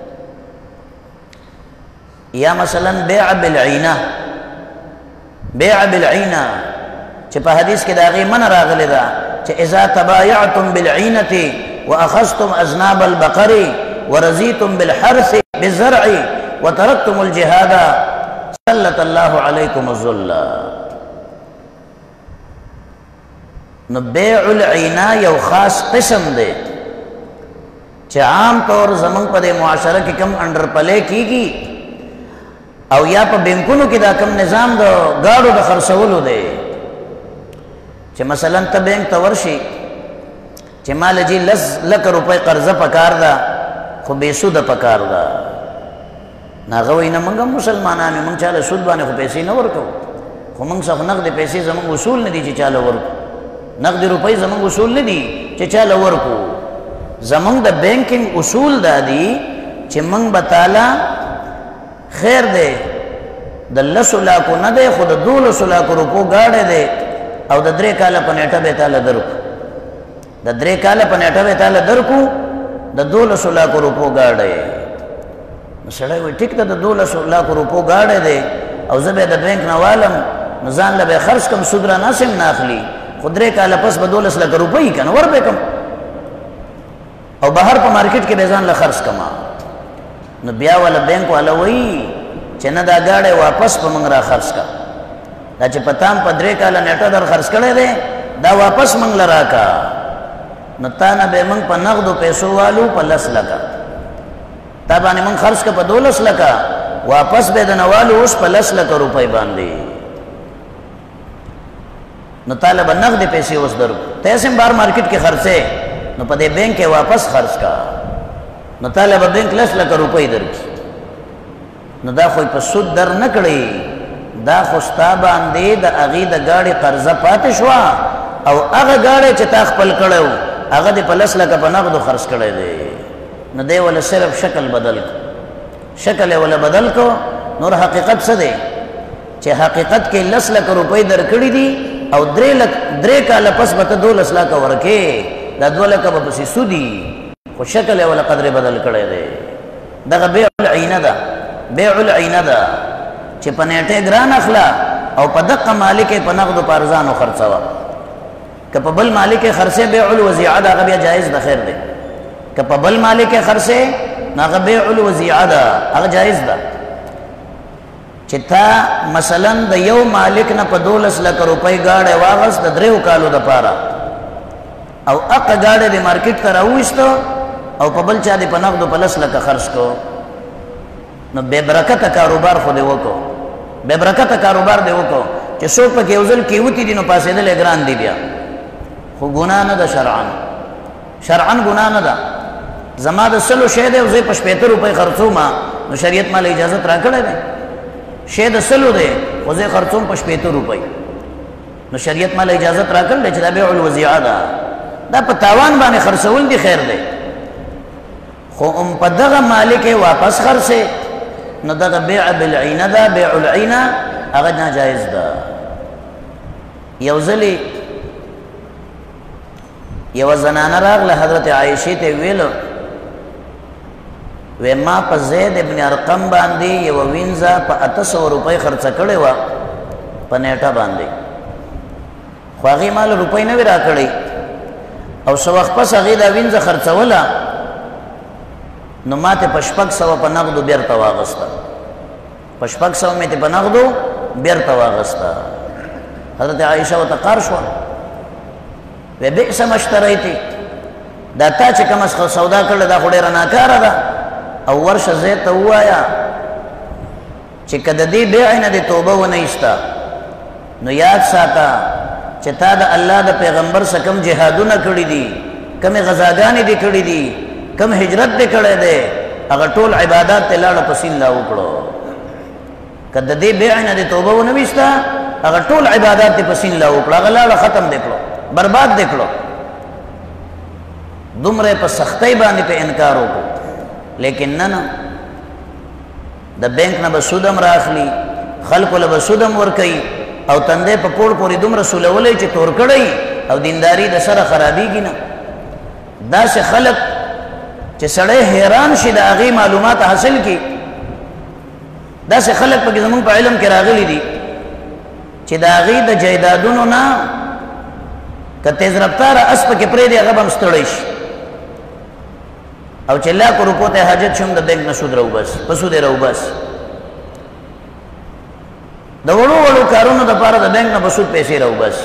A: یا مثلا بیع بالعینه چې په حدیث کې دا غي من راغلی دا چې اذا تبايعتم بالعینه واخذتم اذناب البقر ورزيتم بالحرث بالزرع وتركتم الجهاد سلط الله عليكم الذل نو بیع العینه یو خاص قسم دی چې عام طور زمون په معاشره کې کم انډر پلے کیږي او یا په بینکونو کې دا کم نظام د گاډو د خرڅولو دی چې مثلا ته بینک ته ورشي چې مال جی لک روپۍ قرضه پکار ده خو بے سود پکار ده ناغه وینا موږ مسلمانانو موږ چاله سود باندې خو پیسې نه ورکو خو موږ څخه نقد پیسې زموږ اصول نه دي چې چاله ورکو نقد روپۍ زموږ اصول نه دي چې چاله ورکو زموږ د بانکینګ اصول دادي چې موږ به تعالی خیر دی د 10 لکو نه دی خو د 12 لکو روپو گاډه دی او د 3 کاله په نیټه به تعالی درکو د 3 کاله په نیټه به تعالی درکو د 12 لکو روپو گاډه سړی وي ټیک ته د 12 لکو روپو گاډه دی او زه به د بانک نه والم نو ځان له به خرج کم سود را ناسم ناخلی خو 3 کاله پس به 12 لکو روپۍ کنه ور به کم او بهر په مارکیټ کې به ځان له خرج کما نو بیا ولا بانک والا وای چې نه دا گاډه واپس په موږ را خرج کا دا چې پتام په 3 کاله نیټه در خرج کړي دي دا واپس موږ لرا کا نو تا نه به موږ په نقدو پیسو والو په 10 لکه تا باندې موږ خرج کا په 12 لکه واپس به د نوالو اوس په 10 لکه روپۍ باندې نو طالب نقد پیسې اوس درو ته سم بار مارکیټ کې خرڅه نو په دې بانک کې واپس خرج کا نو طالب بانک 10 لکه روپۍ درکې نو دا خو په سود در نه کړی دا خو ستا باندې د اغي د گاډي قرضه پاتې شو او هغه گاډي چې تا خپل کړو هغه د 10 لکه په نقدو خرج کړی دی نو دی ولا صرف شکل بدل شکل ولا بدل کو نور حقیقت څه دی چې حقیقت کې 10 لکه روپۍ درکړي دي او 3 کاله پس به 12 لکه ورکې دا 2 لکه به پسې سودي خو شکل ولا قدر بدل کړی دی دغه بیع العینه ده بیع العینه ده چې په نیټه ګران اخلا او په دقه مالک په نقد په ارزانو خرڅوا که په بل مالک خرڅه بیع الوزیعه ده بیا جایز ده خیر ده که په بل مالک خرڅه ناغه بیع الوزیعه ده هغه جایز ده چې تا مثلا د یو مالک نه په 12 لک روپۍ گاډه واغس د 3 کالو د پاره او اقا گاډه د مارکیټ ته راوښتو او په بل چا د په نقد په 10 لک خرج کو نو بے برکت کاروبار خو دی وکړو بے برکت کاروبار دی وکړو چې څوک په کېوزل کې وتی دي نو پاسې د لګران دی بیا خو ګنا نه ده شرعاً ګنا نه ده زما د سلو شه دی او زه په 75 روپۍ خرڅوم نو شریعت مال اجازه راکړه ده شه د سلو دی خو زه خرڅوم په 75 روپۍ نو شریعت مال اجازه راکړل چې دا بیع الوزیعه ده دا په تاوان باندې خرڅول دي خیر دی خو په دغه مالک واپس خرڅه نو دغه بیع بالعینه ده بیع العینه هغه ناجایز ده یو ځلی یو زنانه راغله حضرت عائشه ته ویلو و ما په زید ابن ارقم باندې یو وینځه په 800 روپۍ خرڅ کړې و په نیټه باندې خو هغه مال روپۍ نه ورا کړې او سو وخت پس هغه دا وینځه خرڅوله نو ماته پشپک سو په نقدو بیرته واغسته پشپک سو مې ته په نقدو بیرته واغسته حضرت عائشه وتقار شو و بئس ما اشتریتی دا تا چې کوم سودا کړل دا خو ډیره ناکاره ده او ورشه زه ته وایا چې کده دې بیع نه دې توبه و نه ایستا نو یاد ساته چې تا د الله د پیغمبر سره کوم جهادونه کړی دي کوم غزاګانې دي کړی دي کم هجرت دې کړې ده هغه ټول عبادت ته لاړ پسین لا وکړو کله دې بیع نه دې توبه و نه وستا هغه ټول عبادت ته پسین لا وکړو هغه لاړ ختم دې کړو برباد دې کړو دومره په سختۍ باندې په انکار وکړو لیکن نه د بینک نه به سود هم راخلي، خلکو له به سود هم ورکوي او تندی په پوړ پورې دومره سولولی چې تور کړی او دینداري د سره خرابېږي نه. داسې خلک چې سړی حیران شي د هغې معلومات حاصل کړي، داسې خلک پکې زمونږ په علم کې راغلي دي چې د هغې د جایدادونو نه که تیز رفتاره اس پکې پرېږدي هغه به هم ستړی شي او چې لاکو روپو ته حاجت شي هم د بینک نه سود راوباسي، په سود یې راوباسي. د وړو وړو کارونو دپاره د بینک نه په سود پیسې راوباسي.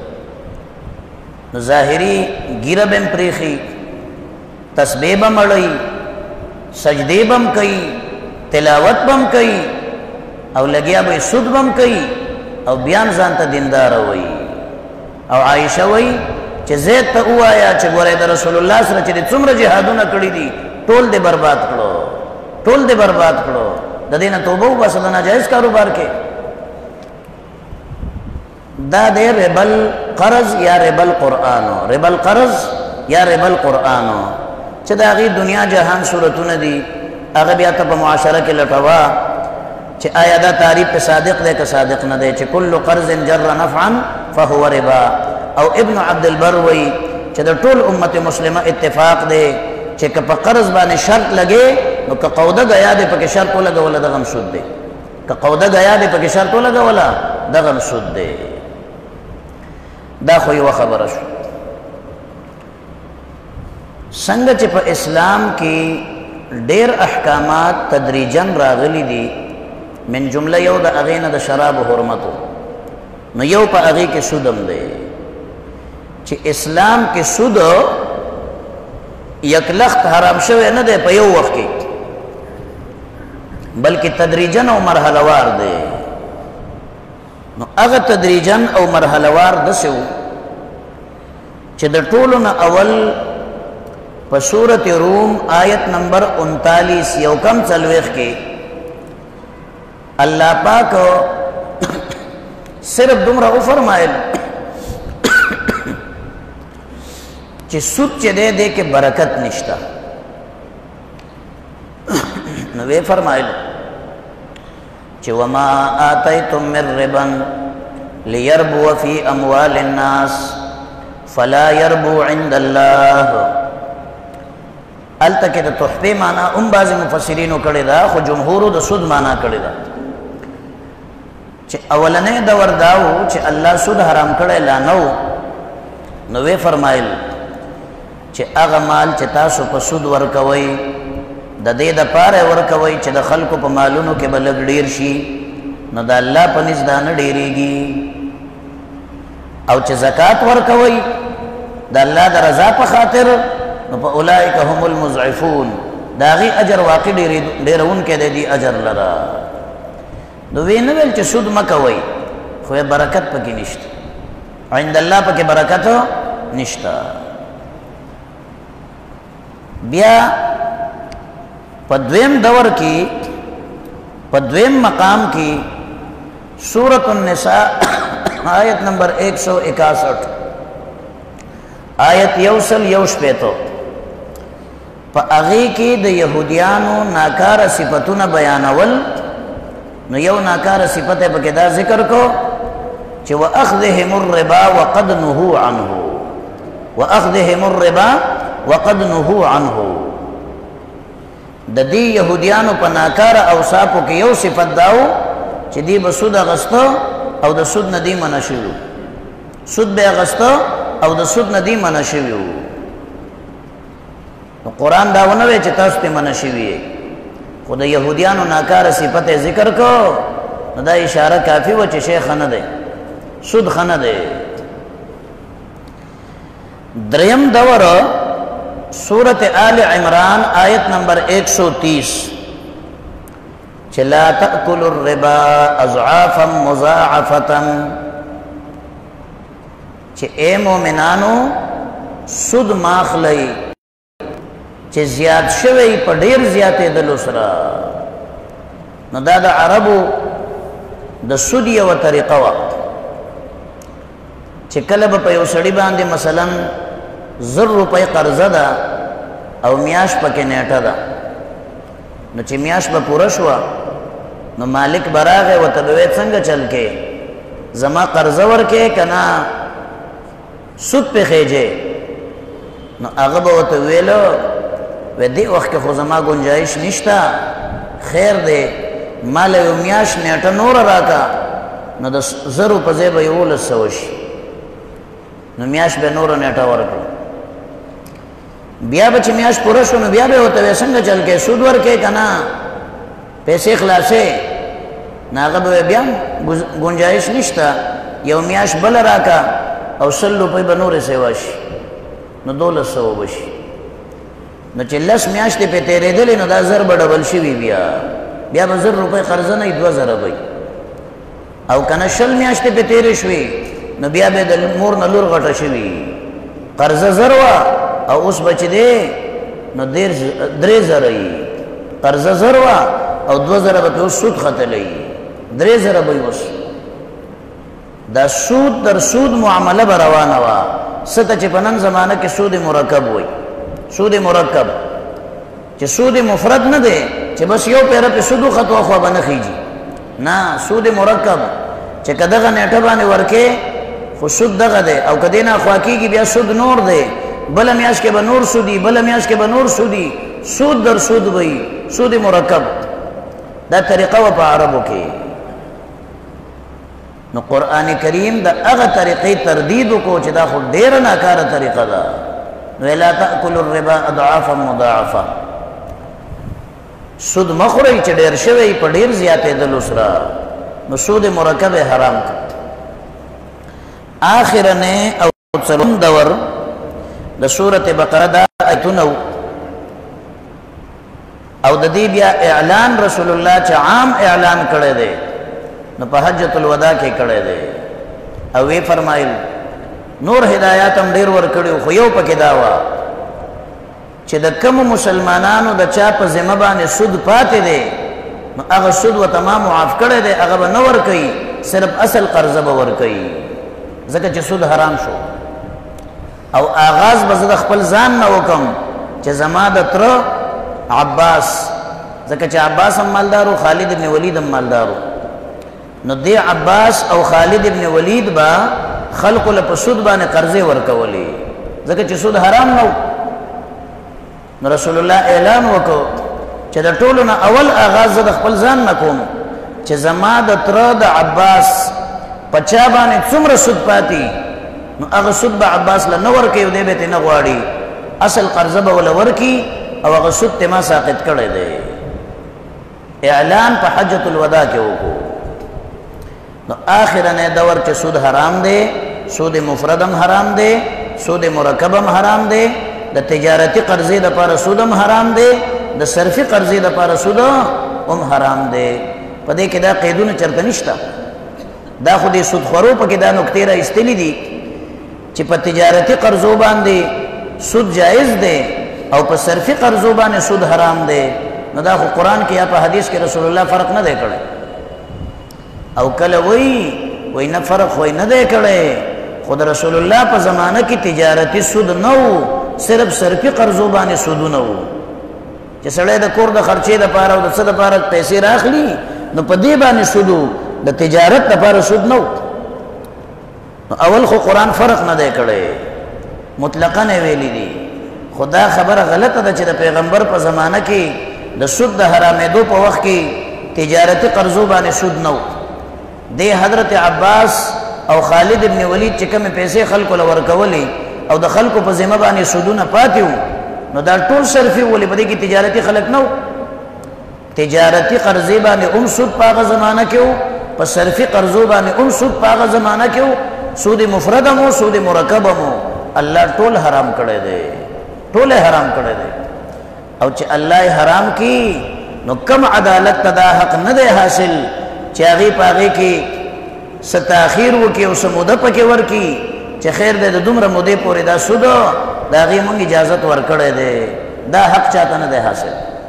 A: نو ظاهري ګیره به هم پرېښي، تسبیح به مړوي، سجدې به هم کوي، تلاوت به هم کوي او لګیا به سود به هم کوي او بیا هم ځان ته دینداره وایي. او عایشه وایي چې زید ته ووایه چې ګورې د رسول الله سره چې د څومره جهادونه کړي دي ټول دې برباد کړو، ټول دې برباد کړو، د دې نه توبه وباسه د ناجایز کاروبار کې. دا دې ربل قرض یا ربل قرآنو، ربل قرض یا ربل قرآنو چې د هغې دنیا جهان صورتونه دي هغه بیا ته په معاشره کې لټوه چې آیا دا تعریف په صادق دی که صادق نه دی، چې کل قرض جر نفعا فهو ربا. او ابن عبد البر وایي چې د ټول امت مسلمه اتفاق دی چې که په قرض باندې شرط لګې نو که قوده ګیا دی پکې شرط ولګوله دغه هم سود دی، که قوده ګیا دی پکې شرط ولګوله دغه هم سود دی. دا خو یوه خبره شو. څنګه چې په اسلام کې ډېر احکامات تدریجاً راغلي دي، من جمله یو د هغې نه د شرابو حرمتو، نو یو په هغې کې سود هم دی چې اسلام کې سود یکلخت حرام شوی نه دی په یو وخت کې، بلکې تدریجاً او مرحله وار دی. نو هغه تدریجاً او مرحله وار داسې و چې د ټولو نه اول په سورت روم آیت نمبر 39 یو کم 40 کې الله پاک صرف دومره وفرمایل چې سود چې دی دې کې برکت نشته. نو وی فرمایل چې وما آتیتم من ربا لیربو فی اموال الناس فلا يربو عند الله. الته کې د تحفې معنا هم بعض مفسرینو کړې ده، خو جمهورو د سود معنا کړې ده چې اولنې دور دا و چې الله سود حرام کړی لا نه و. نو وی فرمایل چې هغه مال چې تاسو په سود ورکوئ د دې دپاره ورکوئ چې د خلکو په مالونو کې به لږ ډېر شي، نو د الله په نزد نه ډېرېږي. او چې زکات ورکوئ د الله د رضا په خاطر، نو په اولئک هم المضعفون، د هغې اجر واقع ډېرونکی دی دې اجر لره. نو وی نه ویل چې سود مه کوئ، خو برکت پکې نشته، عند الله پکې برکت نشته. بیا په دویم دور کې په دویم مقام کې سورۃ النساء آیت نمبر 161 آیت یوصل یوشپیتو په هغې کې د یهودیانو ناکاره صفتونه بیانول. نو یو ناکاره صفت یې پکې دا ذکر کو چې واخذهم الربا وقد نهوا عنه، واخذهم الربا وقد نهوا عنه. د دې یهودیانو په ناکاره اوصافو کې یو صفت داو چې دی به سود اغسته او د سود نه دی منع شوي، سود به اغسته او د سود نه دی منع شوي. نو قرآن دا ونه وی چې تاسو ته منع شوي، خو د یهودیانو ناکاره صفت ذکر کو، نو دا اشاره کافی و چې شی ښه نه دی، سود ښه نه دی. دریم دور سورت آل عمران آیت نمبر 130 چې لا تأکلوا الربا اضعافا مضاعفة، چې اے مومنانو سود ماخلی چې زیات شوی په ډیر زیاتېدلو سره. نو دا د عربو د سود یوه طریقه وه چې کله به په یو سړي باندې مثلا 1000 روپۍ قرضه ده او میاشت پکې نیټه ده، نو چې میاشت به پوره شوه نو مالک براغه وتبوي څنګه چل کې زما قرض ورکې کنا سود په خېجه نو هغه به وته ویلو و دې وخت کې خو زما گنجائش نشتا خیر دې مال یو میاش نیټه نور راکا نو د زرو په ځای به یو لسوش نو میاش به نور نیټه ورکړ بیا به چې میاش پوره شو نو بیا به وته څنګه چل کې سود ورکې کنا پیسې خلاصې ناغه به بیا گنجائش نشتا یو میاش بل راکا او 100 روپۍ به نورې سیواش نو 1200 وبشي نو چې 10 میاشتې په تیرېدلې نو دا زر به ډبل شي بیا به 1000 روپۍ قرض نه 2000 وي او کنه 10 میاشتې په تیرې شوي نو بیا به د مور نه لور غټه شي قرض زر وا او اوس بچ دې نو 3000 قرض زر وا او 2000 به سود ختلې 3000 به اوس دا سود در سود معامله روانه وا ست چې په نن زمانه کې سود مرکب وای سود مرکب چې سود مفرد نه دی چې بس یو پیر په سود خطو خو باندې خيږي نه سود مرکب چې کداغه نیټه باندې ورکه خو سود دغه دی او کدینا خو کیږي بیا سود نور دی بل میاش کې به نور سودی بل میاش کې به نور سودی سود در سود وای سود مرکب دا طریقه و په عربو کې نو قرآن کریم دا اغا طریقی تردید کو چې دا خو ډیر ناکاره طریقه ده نو لا تاکلوا الربا اضعافا مضاعفا سود مخوری چې ډیر شوی په ډیر زیاتې دل سره نو سود مرکب حرام کړ اخرنه او څلورم دور د سوره بقره دا ایتونو او د دې بیا اعلان رسول الله چې عام اعلان کړی دی نو په حجۃ الوداع کې کړی دی او وی فرمایل نور هدایات هم ډیر ور کړیو خو یو پکې دا وا چې د کوم مسلمانانو د چا په ذمہ باندې سود پاتې دی نو هغه سود و تمام معاف کړی دی هغه به نه ور کوي صرف اصل قرض به ور کوي ځکه چې سود حرام شو او آغاز به زه خپل ځان نه وکم چې زما د تر عباس ځکه چې عباس هم مالدارو خالد ابن ولید هم مالدارو نو دی عباس او خالد ابن ولید با خلق له په سود باندې قرضې ورکولې ځکه چې سود حرام نو نو رسول الله اعلان وکړ چې د ټولو نه اول آغاز د خپل ځان نه کوم چې زما د تر د عباس پچا باندې څومره سود پاتې نو هغه سود به عباس له نور کې دی به نه غواړي اصل قرض به ول ورکی او هغه سود ته ما ساقط کړی دی اعلان په حجۃ الوداع کې وکړو نو اخرنه دور چې سود حرام دی سود مفردم حرام دی سود مرکبم حرام دی د تجارتی قرضې د لپاره سودم حرام دی د صرفي قرضې د لپاره سود هم حرام دی په دې کې دا قیدونه چرته نشته دا خو دې سود خورو په کې دا نکته را استلی دي چې په تجارتی قرضو باندې سود جائز دی او په صرفي قرضو باندې سود حرام دی نو دا خو قران کې یا په حدیث کې رسول الله فرق نه دی کړی او کله وای نه فرق وای نه دی کړی خود رسول الله په زمانه کې تجارتی سود نه وو صرف صرفي قرضو باندې سود نه وو چې سړی د کور د خرچې لپاره او د څه لپاره پیسې راخلي نو په دې باندې سود د تجارت لپاره سود نه وو اول خو قران فرق نه دی کړی مطلقاً ویلي دي خدا خبره غلطه ده چې د پیغمبر په زمانه کې د سود د حرامېدو په وخت کې تجارتی قرضو باندې سود نه وو دی حضرت عباس او خالد ابن ولید چې کوم پیسې خلکو لور کولې او د خلکو په ذمہ باندې سودونه پاتیو نو دا ټول صرفي ولې بده کې تجارتی خلک نو تجارتی قرضې باندې هم سود په هغه زمانہ کې وو په صرفي قرضو باندې هم سود په هغه زمانہ کې وو سود مفرد مو سود مرکب مو الله ټول حرام کړی دی ټول حرام کړی دی او چې الله حرام کی نو کم عدالت تدا حق نه دی حاصل چې هغه پاغه کې ستاخير وکي او سموده پکې ورکی چې خیر دې د دومره مودې پورې دا سود دا غي مونږ اجازه ورکړې ده دا حق چاته نه دی حاصل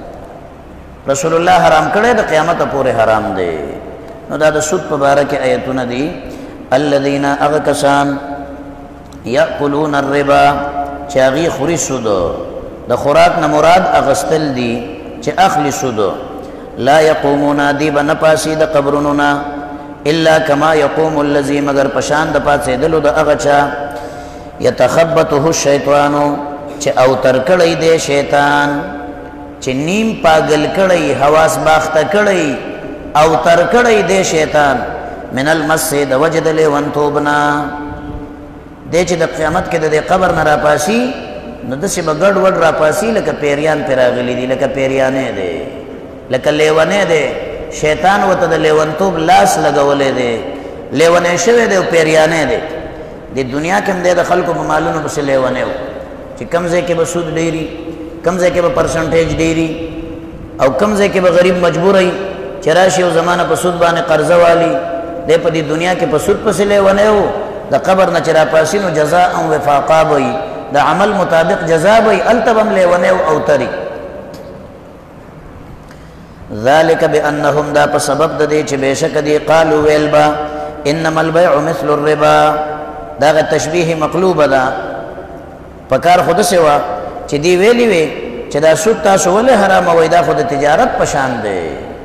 A: رسول الله حرام کړی د قیامت پورې حرام دی نو دا د سود په اړه کې آیتونه دي الذين اغكسان ياكلون الربا چاغي خوري سود د خوراک نه مراد اغستل دي چې اخلي سود لا یقومون دی با نپاسی دا قبرنونا الا کما یقوم الذی مگر پشان دا پاسی دلو دا اغچا یتخبطه الشیطانو چه اوتر کڑی دے شیطان چه نیم پاگل کڑی حواس باخت کڑی اوتر کڑی دے شیطان من المس دا وجد لیونتوبنا دے چه دا قیامت کے دا قبر نرا پاسی نو دسی با گڑ وڑ را پاسی لکا پیریان پر آگلی دی لکا پیریانے دے لکا لیوانے دے شیطان وطا دا لیونتوب لاس لگولے دے لیوانے شوے دے و پیریانے دے دی دنیا کم دے دا خلقو بمالونو بس لیوانے ہو چی کمزے کے با سود دیری کمزے کے با پرسنٹیج دیری او کمزے کے با غریب مجبور ای چراشی و زمانہ پا سود بانے قرض والی دے پا دی دنیا کے پا سود پس لیوانے ہو دا قبر نچرا پاسینو جزاء وفاقا بئی دا عمل مطابق جزا بئی التبم لیوانے و اوتری ذالک بانہم دا پا سبب دا دے چی بیشک دی قالو ویلبا انما البیع مثل الربا دا غا تشبیح مقلوب دا پکار خود سوا چی دی ویلی وی چی دا سود تاسو ولی حرام وی دا خود تجارت پشان دے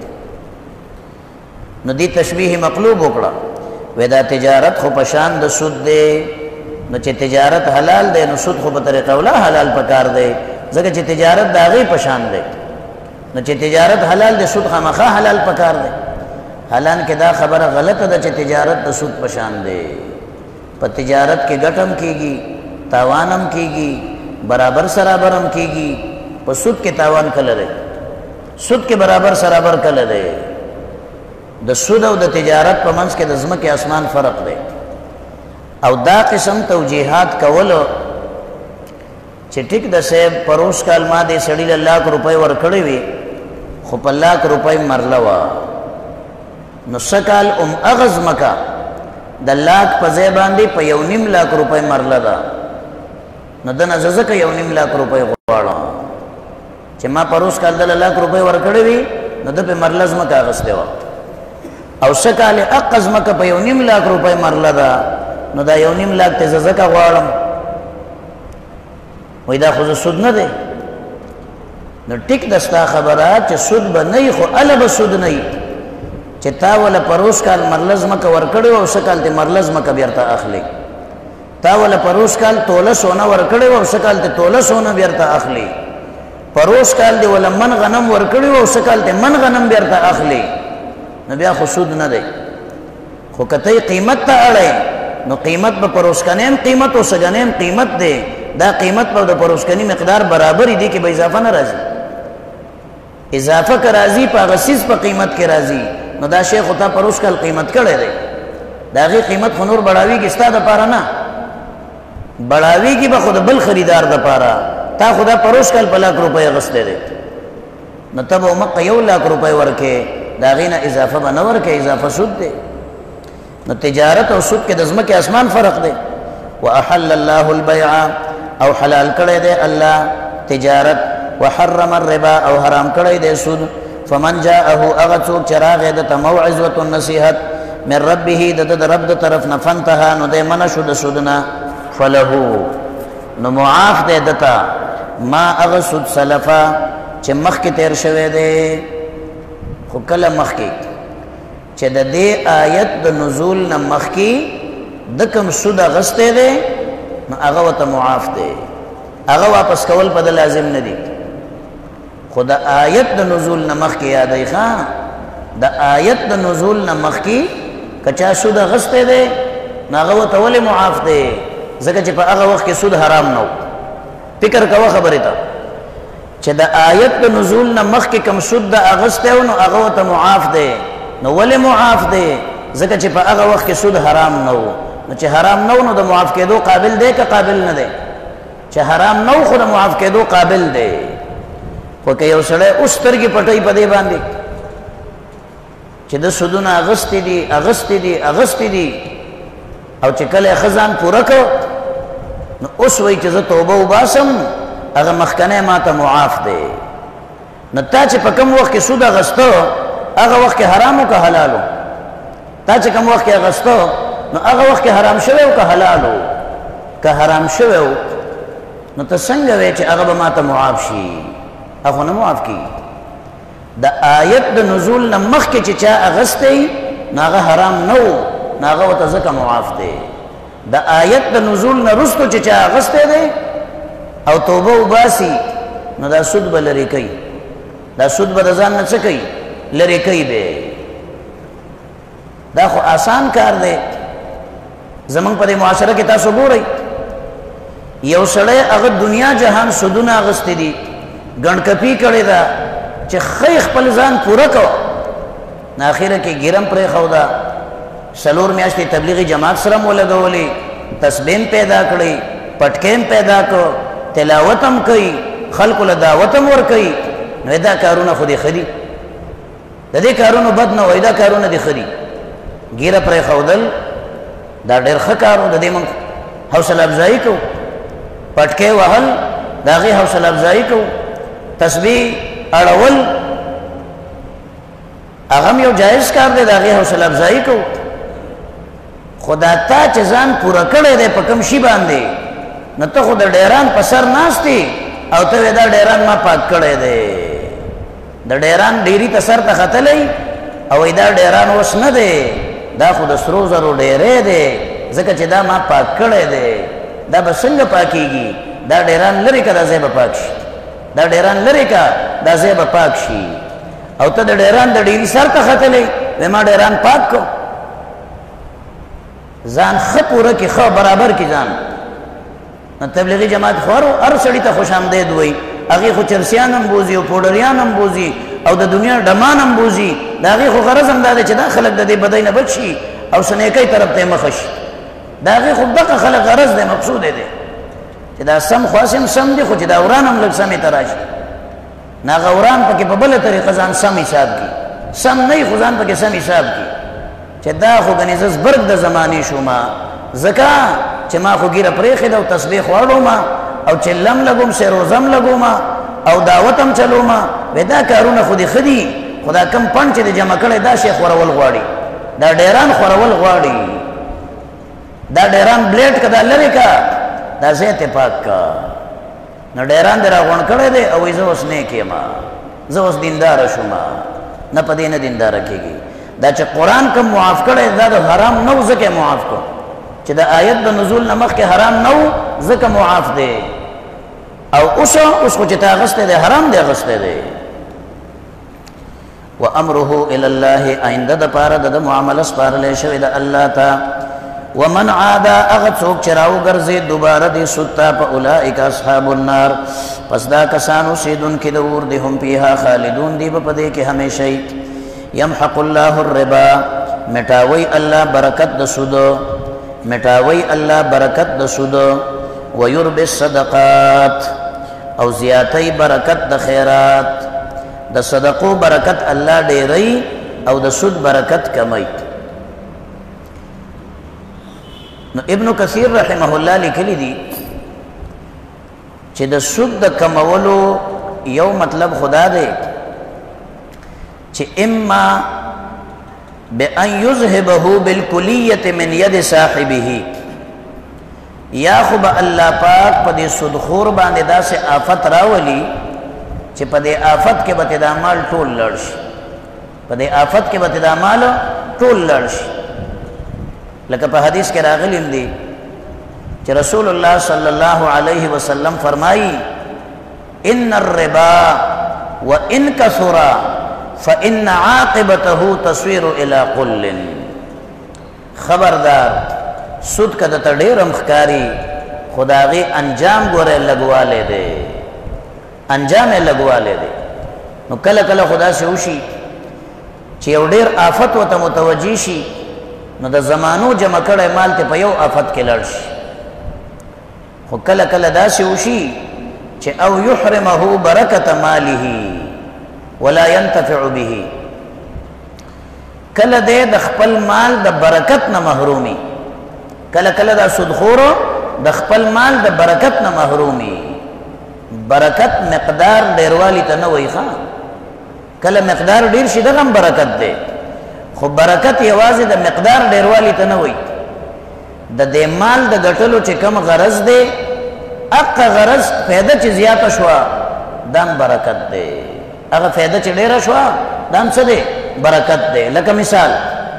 A: نو دی تشبیح مقلوب اکڑا وی دا تجارت خو پشان دا سود دے نو چی تجارت حلال دے نو سود خو بطریقہ اولا حلال پکار دے زکر چی تجارت دا غی پشان دے نو چی تجارت حلال دے سود خامخا حلال پکار دے حالان کے دا خبر غلط دا چی تجارت دا سود پشان دے پا تجارت کے گٹم کی گی تاوانم کی گی برابر سرابرم کی گی پا سود کے تاوان کل دے سود کے برابر سرابر کل دے دا سود او دا تجارت پا منس کے دا زمک اسمان فرق دے او دا قسم توجیحات کولو چی ٹک دا سیب پروس کال ما دے سڑیل ₹1,00,000 ورکڑی وی خو پا ₹1,00,000 مرلوا نو سکال اغز مکا دا لاکھ پا زیبان دی پا ₹1,50,000 مرلا دا نو دن اززک ₹1,50,000 غوارا چی ما پروس کال دا ₹1,00,000 ورکڑی وی نو دا پا مرلز مکا اغز دیوا او سکال اقز مکا پا ₹1,50,000 مرلا دا نو دا $1,50,000 تے ززک غوارم وی دا خوز سود ندے نو ٹک دستا خبرات چی سود با نئی خو علب سود نئی چی تاولا پروس کال مرلز مکا ورکڑی و سکال تی مرلز مکا بیرتا اخلی تاولا پروس کال تولا سونا ورکڑی و سکال تی تولا سونا بیرتا اخلی پروس کال دی ولا من غنم ورکڑی و سکال تی من غنم بیرتا اخلی نو بیا خو سود ندے خو کتی قیمت تا اڑے نو قیمت با پروسکنیم قیمت و سگنیم قیمت دے دا قیمت با دا پروسکنی مقدار برابری دی کہ با اضافہ نہ رازی اضافہ کا رازی پا غسیز پا قیمت کے رازی نو دا شیخ خطا پروسکل قیمت کڑے دے دا غی قیمت خنور بڑاوی کی استا دا پارا نا بڑاوی کی با خود بل خریدار دا پارا تا خدا پروسکل پا ₹1,00,000 غستے دے نو تب امق ₹1,00,000 ورکے دا غینا اضافہ با نور کے اضافہ سود دے نو تجارت اور سود کے دزمہ کے اسمان فرق دے وَأَحَلَّ اللَّهُ الْبَيْعَ او حلال کڑے دے اللہ تجارت وحرم الربا او حرام کڑے دے سود فمن جاءه اغتوک چراغ دتا موعظوت النصیحت من ربه دتا رب دا طرف نفنتها نو دے منشو دا سودنا فلہو نو معاف دے دتا ما اغسود سلفا چھ مخ کی تیر شوے دے خو کل مخ کی چھ دا دے آیت دا نزول نا مخ کی دکم سود اغستے دے نو اغوات معاف دے اغا واپس کول پا دا لازم ندی خدا آیت دا نزول نمخ کی یادی خواہ دا آیت دا نزول نمخ کی کچا سود غستے دے نا اغوات ولی معاف دے زکر چی پا اغا وقت کی سود حرام نو فکر کوا خبری تا چی دا آیت دا نزول نمخ کی کم سود دا اغستے نو اغوات معاف دے نو ولی معاف دے زکر چی پا اغا وقت کی سود حرام نو نو چی حرام نو نو دا معاف کے دو قابل دے کا قابل نہ دے چی حرام نو خود معاف کے دو قابل دے خو کہ یو سڑے اس ترگی پٹائی پا دے باندے چی دا سودونا اغسطی دی اغسطی دی اغسطی دی او چی کل خزان پورا کو نو اس وی چیزا توبہ و باسم اغا مخکنے ماتا معاف دے نو تا چی پا کم وقت کی سود اغسطو اغا وقت کی حرامو کا حلالو تا چی کم وقت کی اغسطو نو اغا وقت کی حرام شویو کا حلالو کا حرام شویو نو تا سنگوے چی اغا با ماتا معاف شی اخو نمعاف کی د آیت د نزول نه مخکې چې چا اغستی نو هغه حرام نه و، نو هغه ورته ځکه معاف دی. د آیت د نزول نه وروسته چې چا اغستی دی او توبه وباسي نو دا سود به لرې کوي، دا سود به د ځان نه څه کوي؟ لرې کوي به. دا خو آسان کار دی. زمونږ په دې معاشره کې تاسو ګورئ یو سړی هغه دنیا جهان سودونه اغستی دي، ګڼکپي کړې ده چې ښی خپل ځان پوره کو، نو اخره کې ګیرم پرېښوده، 4 میاشتې تبلیغي جماعت سره مو لګولې، تسبیح پیدا کړی، پټکیم پیدا کو، تلاوت هم کوي، خلکو له دعوت هم ورکوي. نو دا کارونه خو دې ښه دي، د دې کارونو بد نه وایي، دا کارونه دې ښه دي. ګیره پرېښودل دا ډېر ښه کار و، د دې موږ حوصله افزایي کوو. پټکی وهل د هغې حوصله افزایي کوو. تسبیح اړول هغه هم یو جایز کار دی، د هغې حوصله افزایي کوو. خو دا تا چې ځان پوره کړی دی په کوم شي باندې، نو ته خو د ډیران په سر ناست یې او ته وایې دا ډیران ما پاک کړی دی. د ډیران ډیري ته سر ته ختلی او وایي دا ډیران اوس نه دی، دا خو د سرو زرو ډیری دی، ځکه چې دا ما پاک کړی دی. دا به څنګه پاکیږي؟ دا ډیران لرې که دا ځای به پاک شي، دا ډیران لرې که دا ځای به پاک شي. او ته د ډیران د ډیري سر ته ختلی وایې ما ډیران پاک کو. ځان ښه پوره کړي، ښه برابر کړي ځان. نو تبلیغي جماعت خو هر سړي ته خوش آمدید وایي، هغې خو چرسیان هم بوځي او پوډریان هم بوځي او د دنیا ډمان هم بوځي. د هغې خو غرض هم دا دی چې دا خلک د دې بدۍ نه بچ شي او څه نیکۍ طرف ته یې مخه شي. د هغې خو دغه خلک غرض دی، مقصود دی چې دا سم خواص هم سم دي، خو چې دا وران هم لږ سمې ته راشي. نو هغه وران پکې په بله طریقه ځان سم حساب کړي، سم نه وي خو ځان پکې سم حساب کړي چې دا خو ګنې زه زبرګ د زمانې شوم، ځکه چې ما خو ګیره پرېښې ده او تسبیح واړوم او چلم لګوم، سیروزم لګوم او دعوت هم چلوم. وایي دا کارونه خو دې ښه دي، خو دا کم پنډ چې د جمع کړی دا شی خورول غواړي، دا ډیران خورول غواړي. دا ډیران بلیډ که دا لرې که دا ځای ته پاک که. نو ډیران دې راغونډ کړی دی او وایي زه اوس نیک یم، زه اوس دینداره شوم. نه په دې نه دینداره کېږي. دا چې قرآن کوم معاف کړی دا د حرام نه و ځکه معاف کړو، چې د آیت د نزول نه مخکې حرام نه و ځکه معاف دی. او اوس خو چې تا اغستی دی حرام دی اغستی دی. وامره الی الله، آینده دپاره د معامله سپارلی شوې ده الله ته. ومن عاد، هغه څوک چې راوګرځېد دوباره دې سود ته، فاولئک اصحاب النار، پس دا کسان اوسېدونکي د اور دي، هم فیها خالدون، دی به په دې کې همیشه وي. یمحق الله الربا، مټاوي الله برکت د سود، مټاوي الله برکت د سود. ويربي الصدقات، او زیاتې برکت د خیرات. د صدقو برکت الله ډېري او د سود برکت کمي. نو ابن کثیر رحمه الله لیکلی دي چې د سود د کمولو یو مطلب خدا دی چې اما بأن يذهبه بالکلیة من ید صاحبه، یا خو به الله پاک په دې سودخور باندې داسې آفت راولي چې په دې آفت کې به دا مال ټول لړ شي، په دې آفت کې به دا مال ټول لړ شي. لکه په حدیث کې راغلي دي چې رسول الله صلی الله علیه وسلم فرمایي ان الربا وان كثر فان عاقبته تصوير الى قل. خبردار، سود کده ته ډېر مخکاری، خداغي انجام ګوره لګواله دی، انجام یې لګواله دی. نو کله کله خدا سے وشي چې یو ډېر آفت وته متوجي شي، نو د زمانو جمع کړی مال ته په یو آفت کې لړ شي. خو کله کله داسې وشي چې او یحرمه برکت ماله ولا ينتفع به، کله دې د خپل مال د برکت نه محرومي، کله کله دا سودخور د خپل مال د برکت نه محرومي. برکت مقدار ډیروالی ته نه وایي ښه، کله مقدار ډیر شي دغه برکت دی، خو برکت یوازې د مقدار ډیروالی ته نه وایي. د دې مال د ګټلو چې کم غرض دی، اقا غرض پیدا چې زیاته شوه دام برکت دی. هغه فایده چې ډیره شوه دا هم څه دی برکت دی. لکه مثال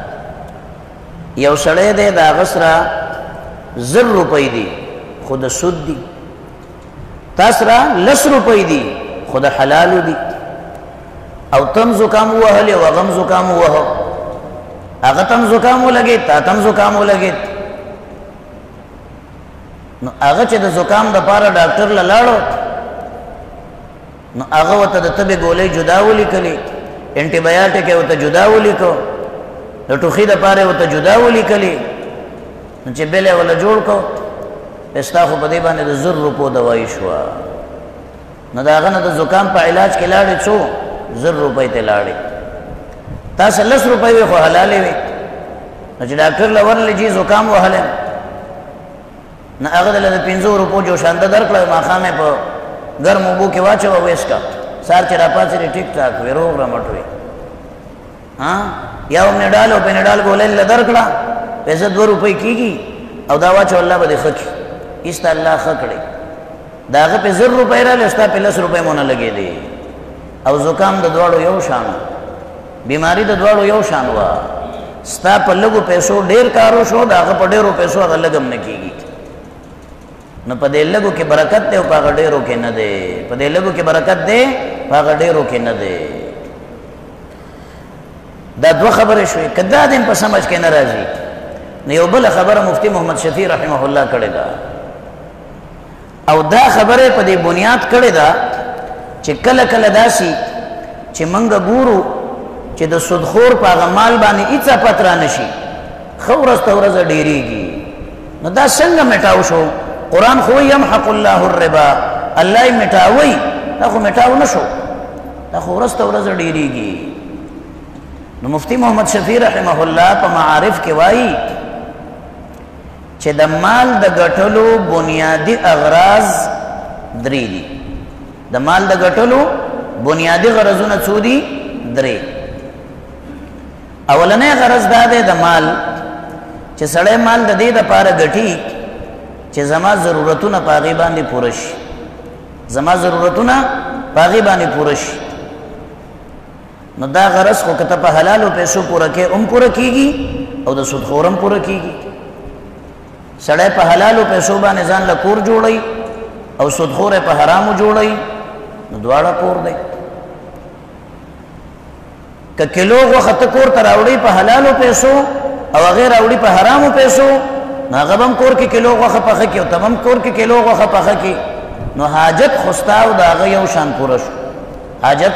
A: یو سړی دی د هغه سره 1000 روپۍ دي خو د سود دي، تا سره 10 روپۍ دي خو د حلالو دي، او تم زکام ووهلې او هغه هم زکام ووهه، هغه تم زکام ولګېد تا تم زکام ولګېد. نو هغه چې د زکام دپاره ډاکټر له لاړو نو هغه ورته د تبې ګولۍ جدا ولیکلې، انټي بایاټیک یې ورته جدا ولیکو، د ټوخي دپاره یې ورته جدا ولیکلې، نو چې بل یې وله جوړ کړو ستا خو په دې باندې د 1000 روپو دوایي شوه. نو د هغه نه د زکام په علاج کې لاړې څو 1000 روپۍ ته لاړې، تاسو 10 روپۍ وې خو حلالې وې. نو چې ډاکټر له ورلې جي زکام وهلی نو هغه دله د 500 روپو جوشانده درکړه، ماښام یې په ګرم اوبو کې واچوه ویسکه، سهار چې راپاڅېدې ټیک ټاک وې روغ رمټ وې. یا امنډال او پینډال ګولۍ له درکړه پیسه 2 روپۍ کېږي او دا واچو الله به دې ښه کړي، ایسته الله ښه کړی. د هغه پې 1000 روپۍ راغلې ستا پې 10 روپۍ مونه لګېدې، او زکام د دواړو یو شان، بیماری د دواړو یو شان وه. ستا په لږو پیسو ډېر کار وشو، د هغه په ډېرو پیسو هغه لږ هم نه کېږي. نو په دې لږو کې برکت دی او په هغه ډېرو کې نه دی، په دې لږو کې برکت دی په هغه ډېرو کې نه دی. دا 2 خبرې شوې، که دا دې په سمجھ کې نه راځي نو یو بله خبره مفتی محمد شفیع رحمه الله کړې ده، او دا خبره په دې بنیاد کړې ده چې کله کله داسي چې منګه ګورو چې د سودخور په هغه مال باندې هیڅ پت را نشي، ښه ورځ ته ورځ ډېرېږي. نو دا څنګه مټاو شو؟ قرآن خو یمحق الله الربا، الله یې مټاوي، دا خو مټاو نه شو، دا خو ورځ ته ورځ ډېرېږي. نو مفتی محمد شفیع رحمه الله په معارف کې وایي چې د مال د ګټلو بنیادی اغراض 3 دي. د مال د ګټلو بنیادی غرضونه څو دي؟ 3. اولنې غرض دا دی د مال چې سړی مال د دې دپاره ګټي چې زما ضرورتونه په هغې باندې پوره شي، زما ضرورتونه په هغې باندې پوره شي. نو دا غرض خو که ته په حلالو پیسو پوره کې هم پوره کېږي او د سودخور هم پوره کېږي. سړی په حلالو پیسو باندې ځان له کور جوړوي او سودخور په حرامو جوړوي، نو دواړه پور دی. که کیلو غوښه ته کور ته راوړي په حلالو پیسو او هغې راوړي په حرامو پیسو، نو هغه به هم کور کې کیلو غوښه پخه کړي او ته هم کور کې کیلو غوښه پخه کړي، نو حاجت خو ستا او د هغه یو شان پوره شو. حاجت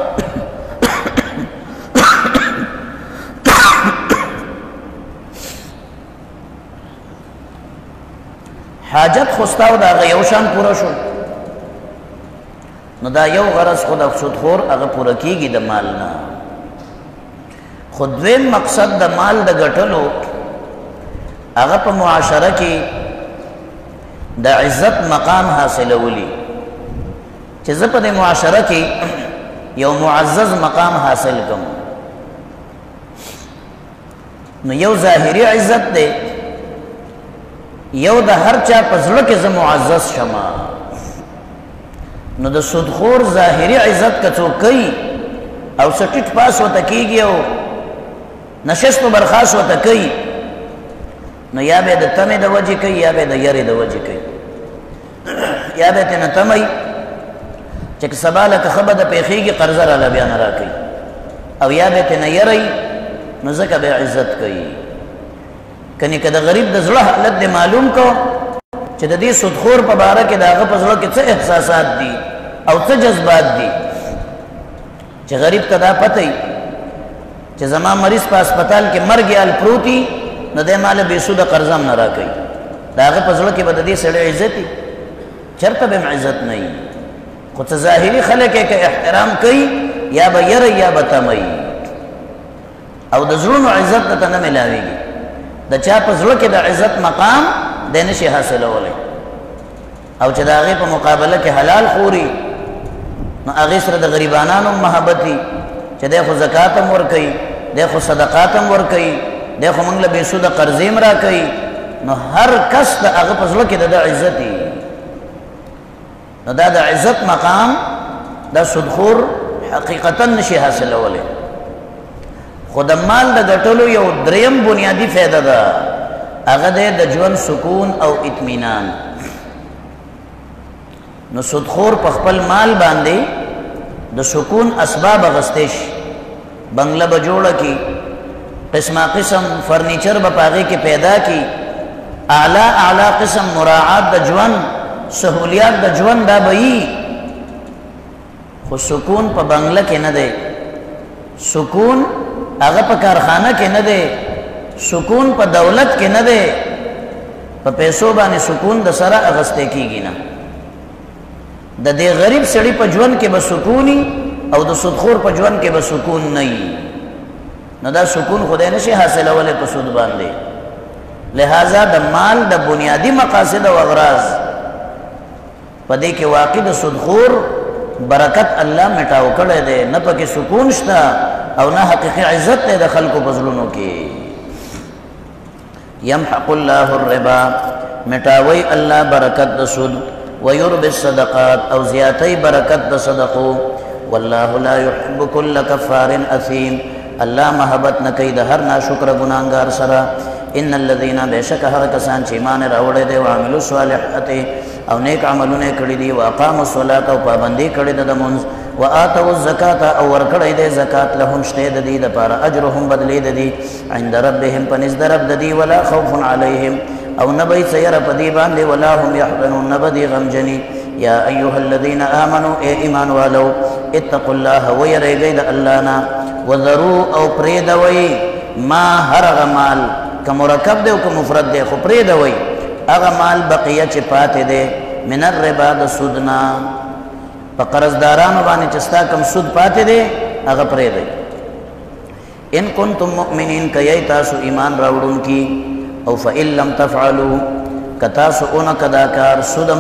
A: حاجت خوستا او دا هغه یو شان پوره شو. نو دا یو غرض خو د سودخور هغه پوره کېږي د مال نه. خو دویم مقصد د مال د ګټلو هغه په معاشره کې د عزت مقام حاصلولی، چې زه په دې معاشره کې یو معزز مقام حاصل کړم. نو یو ظاهري عزت دی، یو د هر چا په زړه کې زه معزز شمه. نو د سودخور ظاهري عزت که څوک کوي او څه ټیټ پاس ورته کېږي او نشست و برخاست ورته کوي، نو یا به د تمې د وجې کوي یا به د یرې د وجې کوي، یا به ترې نه تمی چې که سبا لکه ښه به د پېښېږي قرضه راله بیا نه راکوي، او یا به ترې نه یری، نو ځکه به عزت کوي. کنی که د غریب د زړه حالت دې معلوم کو چې د دې سودخور په باره کې د هغه په زړه کې څه احساسات دي او څه جذبات دي، چې غریب ته دا پته چې زما مریض په هسپتال کې مرګ یال پروتي، نو دی ماله بې سوده قرضه هم نه راکوي، د هغه په زړه کې به د دې سړی عزت وي؟ چېرته به هم عزت نه وي. خو څه ظاهري خلک یې که احترام کوي یا به یری یا به تموي، او د زړونو عزت درته نه میلاویږي. د چا په زړه کې د عزت مقام دی نشي حاصلولی، او چې د هغې په مقابله کې حلال خوري، نو هغې سره د غریبانانو محبت وي چې دی خو زکات هم ورکوي، دی خو صدقات هم ورکوي، دی خو موږ له بې سوده قرضې هم راکوي، نو هر کس د هغه په زړه کې د ده عزت وي. نو دا د عزت مقام دا سودخور حقیقتا نشي حاصلوله. خو د مال د ګټلو یو دریم بنیادی فایده ده، هغه د ژوند سکون او اطمینان. نو سودخور په خپل مال باندې د سکون اسباب اغستې شي، بنگله به جوړه کی، قسمه قسم فرنیچر به پاغې کې پیدا کی، اعلی قسم مراعات د ژوند سہولیات د ژوند دا به یي. خو سکون په بنگله کې نه دی، سکون هغه په کارخانه کې نه دی، سکون په دولت کې نه دی. په پیسو باندې سکون د سره اغستې کیږي نه. د دې غریب سړي په ژوند کې به سکونی او د سودخور په ژوند کې به سکون نه وي. نو دا سکون خدای نشي حاصلولی په سود باندې. لہذا د مال د بنیادی مقاصد او اغراض په دې کې واقع د سودخور برکت الله مټاو کړی دی، نه پکې سکون شته او نه حقیقي عزت دی د خلکو په زړونو کې. یمحق الله الربا، مټاوي الله برکت د سود، ويربي الصدقات او زیاتی برکت د صدقو. والله لا يحب كل كفار اثيم، الله محبت نه کوي د هر ناشکر ګناهګار سره. ان الذين بشك هر کسان چې ایمان راوړي دي او عملو صالحات او نیک عملونه کړی دي، واقاموا الصلاه او پابندي کړی د مونږ، واتوا الزکات او ورکړی دي زکات، لهم شته د دې لپاره اجرهم بدلی د دې عند ربهم پنځ درب د دې، ولا خوف عليهم او نبی سیر پدی باندې، ولا هم يحزنون نبدی غمجنی. یا ایها الذين امنوا اے ایمان والو، اتقوا الله ويرګی د الله نا، وذروا او پریدوی ما هر غمال که مرکب دی او که مفرد دی، خو پریدوی هغه مال بقیه چې پاتې دی من الربا د سودنا، په قرضدارانو باندې چې ستا کم سود پاتې دی هغه پریدوی. ان کنتم مؤمنین کای تاسو ایمان راوړونکي، او فإن لم تفعلوا کتاسو اون کداکار سودم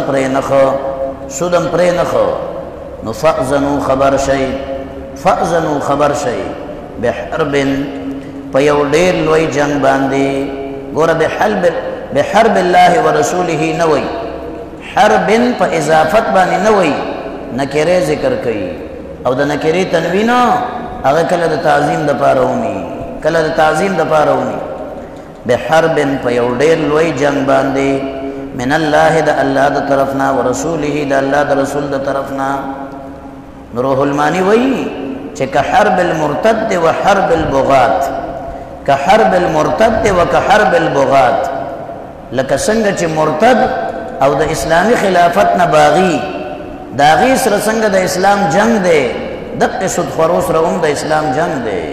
A: پرې نخو، نو فأذنوا خبر شي، فأذنوا خبر شي بحرب په یو ډېر لوی جنگ باندې. ګوره بحرب الله ورسوله نه وی، حرب په اضافت باندې نه وی، نکره ذکر کوي او د نکره تنوین هغه کله د تعظیم د پاره ومي، کله د تعظیم د پاره ومي. بحرب په یو ډېر لوی جنگ باندې، من الله د الله د طرفنا، ورسوله د الله د رسول د طرفنا. روح المانی وی چې که حرب المرتد و حرب البغات، که حرب المرتد و که حرب البغات، لکه څنګه چې مرتد او د اسلامی خلافت نه باغی داغی سره څنګه د اسلام جنگ دی، دغه سودخورو سره هم د اسلام جنگ دی.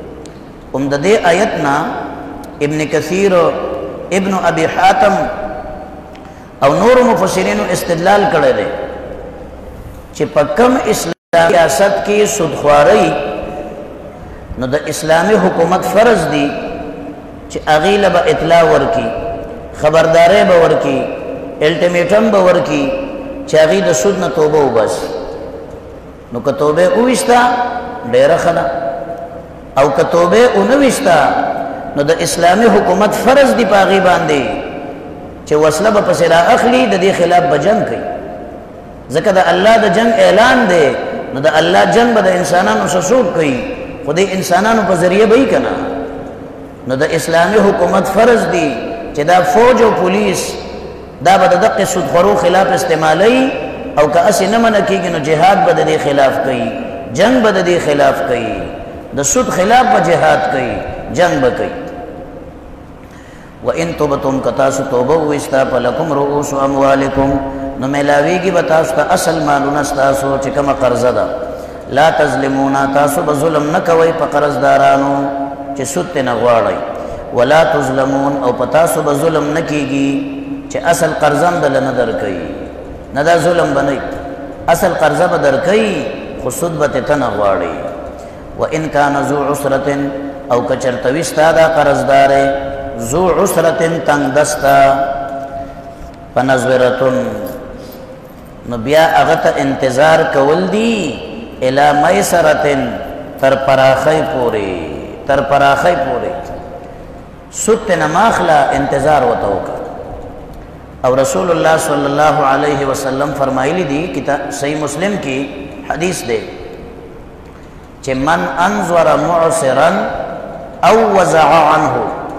A: د دې آیتنا ابن کثیر، ابن ابي حاتم او نور مفسرین استدلال کړی دی چې په کوم اسلامي سیاست کې سودخواری نو د اسلامی حکومت فرض دی چې هغې له به اطلاع ورکي، خبرداری به ورکي، الټیمیټم به ورکي چې هغې د سود نه توبه وباسي. نو که توبه وویسته ډېره ښه ده، او که توبه ونه ویسته نو د اسلامی حکومت فرض دی په هغې باندې چې وسله به پسې را اخلي، د دې خلاف به جنگ کوي. ځکه د الله د جنگ اعلان دی، نو د الله جنگ به د انسانانو سره څوک کوي؟ خو د انسانانو په ذریعه به یې که نه. نو د اسلامی حکومت فرض دی چې دا فوج او پولیس دا به د دقې سودخورو خلاف استعمالی، او که هسې نه منع کېږي نو جهاد به د دې خلاف کوي، جنگ به د دې خلاف کوي، د سود خلاف به جهاد کوي، جنگ به کوي. وَإِن تُبْتُمْ کتاسو توبه وستا فلکم رؤوس اموالکم، نو ملاویږي به تاسو ته اصل مالونه ستاسو چې کومه قرضه ده. لا تظلمون، تاسو به ظلم نه کوئ په قرضدارانو چې سود ترې نه غواړئ. ولا تظلمون، او په تاسو به ظلم نه کېږي چې اصل قرضه هم دله نه درکوي، نه دا ظلم به نه، اصل قرضه به درکوي خو سود به ترې ته نه غواړي. وَإِن كَانَ ذُو عُسْرَةٍ، او که چېرته وي ستا دا قرضدار ذو عسرة تنگ دستا، فنظرتن، نو بیا هغه ته انتظار کول دی الی میسرتن، تر پراخی پوری، تر پراخی پوری. سود ته نه ماخله، انتظار ورته وکړه. او رسول الله صلی الله علیه وسلم فرمایلی دی، صحیح مسلم کی حدیث دی، چې من انظر معسرا او وزع عنه،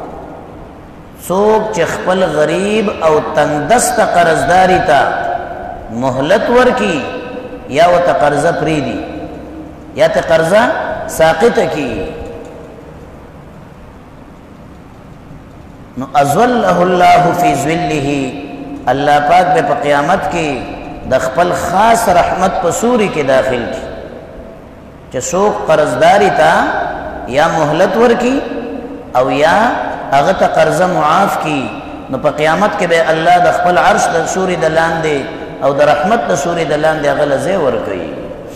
A: څوک چې خپل غریب او تنگدست قرضداري ته مهلت ورکی یا ورته قرضه پریدي یا ته قرضه ساقطه کی، نو ازله الله فی ظله، الله پاک به په قیامت کې د خپل خاص رحمت په سوري کې داخل کی، چې څوک قرضداري ته یا مهلت ورکی او یا هغه ته قرضه معاف کی، نو په قیامت کې به الله د خپل عرش د سوري د لاندې او د رحمت د سوري د لاندې هغه لزه ورکوي.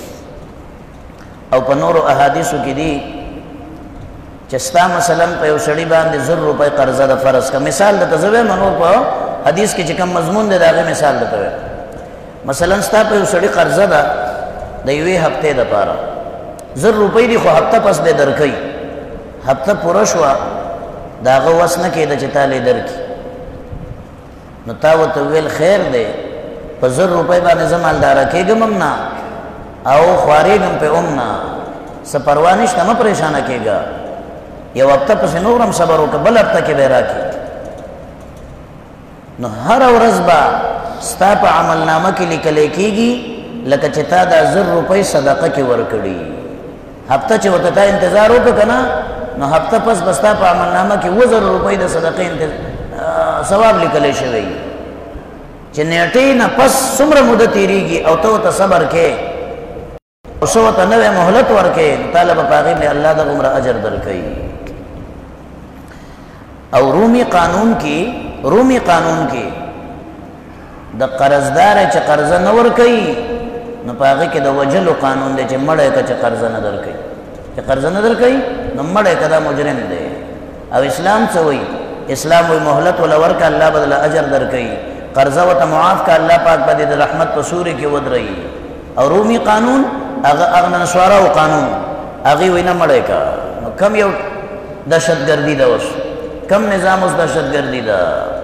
A: او په نورو احادیثو کې دي چې ستا مثلا په یو سړي باندې 100 روپۍ قرضه د فرض کا مثال د تزوی منور په حدیث کې چې کوم مضمون دی داغه مثال دته، مثلا ستا په یو سړي قرضه ده د یوې هفته د پاره 100 روپۍ دی، خو هفته پس به درکې، هفته پوره شو داغه وس نه کېده چې تعالی درکې، نو تا وته ویل خیر دی په 100 روپۍ باندې زمالدار کېږم نه او خوارېږم په نه، څه پروا نشته، مه پریشانه کېږه، یو هفته پسې نورم صبر وکړه، بل هفته کې به راکړي. نو هر ورځ به ستا په عملنامه کې لیکلی کېږي لکه چې تا دا 100 روپۍ صدقه کې ورکړي. هفته چې ورته تا انتظار وکړه که نه، نو هفته پس به ستا په عملنامه کې 1000 روپۍ د صدقې ثواب لیکلی شوی، چې نیټې نه پس څومره موده تېرېږي او ته ورته صبر کې او څه ورته نوې مهلت ورکې، تعالی به په هغې باندې الله دغومره اجر درکوي. او رومي قانون کې د قرضدار چې قرضه نه ورکوي، نو په هغې کې د وجلو قانون دی چې مړی که چې قرضه نه درکوي، چې قرضه نه درکوي نو مړی که دا مجرم دی. او اسلام څه وایي؟ اسلام وایي مهلت وله ورکه، الله به دله اجر درکوي، قرضه ورته معاف که، الله پاک به دې د رحمت په سوري کې ودروي. او رومي قانون هغه نسوارو قانون، هغې وایي نه مړی که. نو کم یو دهشتګردي ده اوس، کم نظام اوس دهشتګردي ده.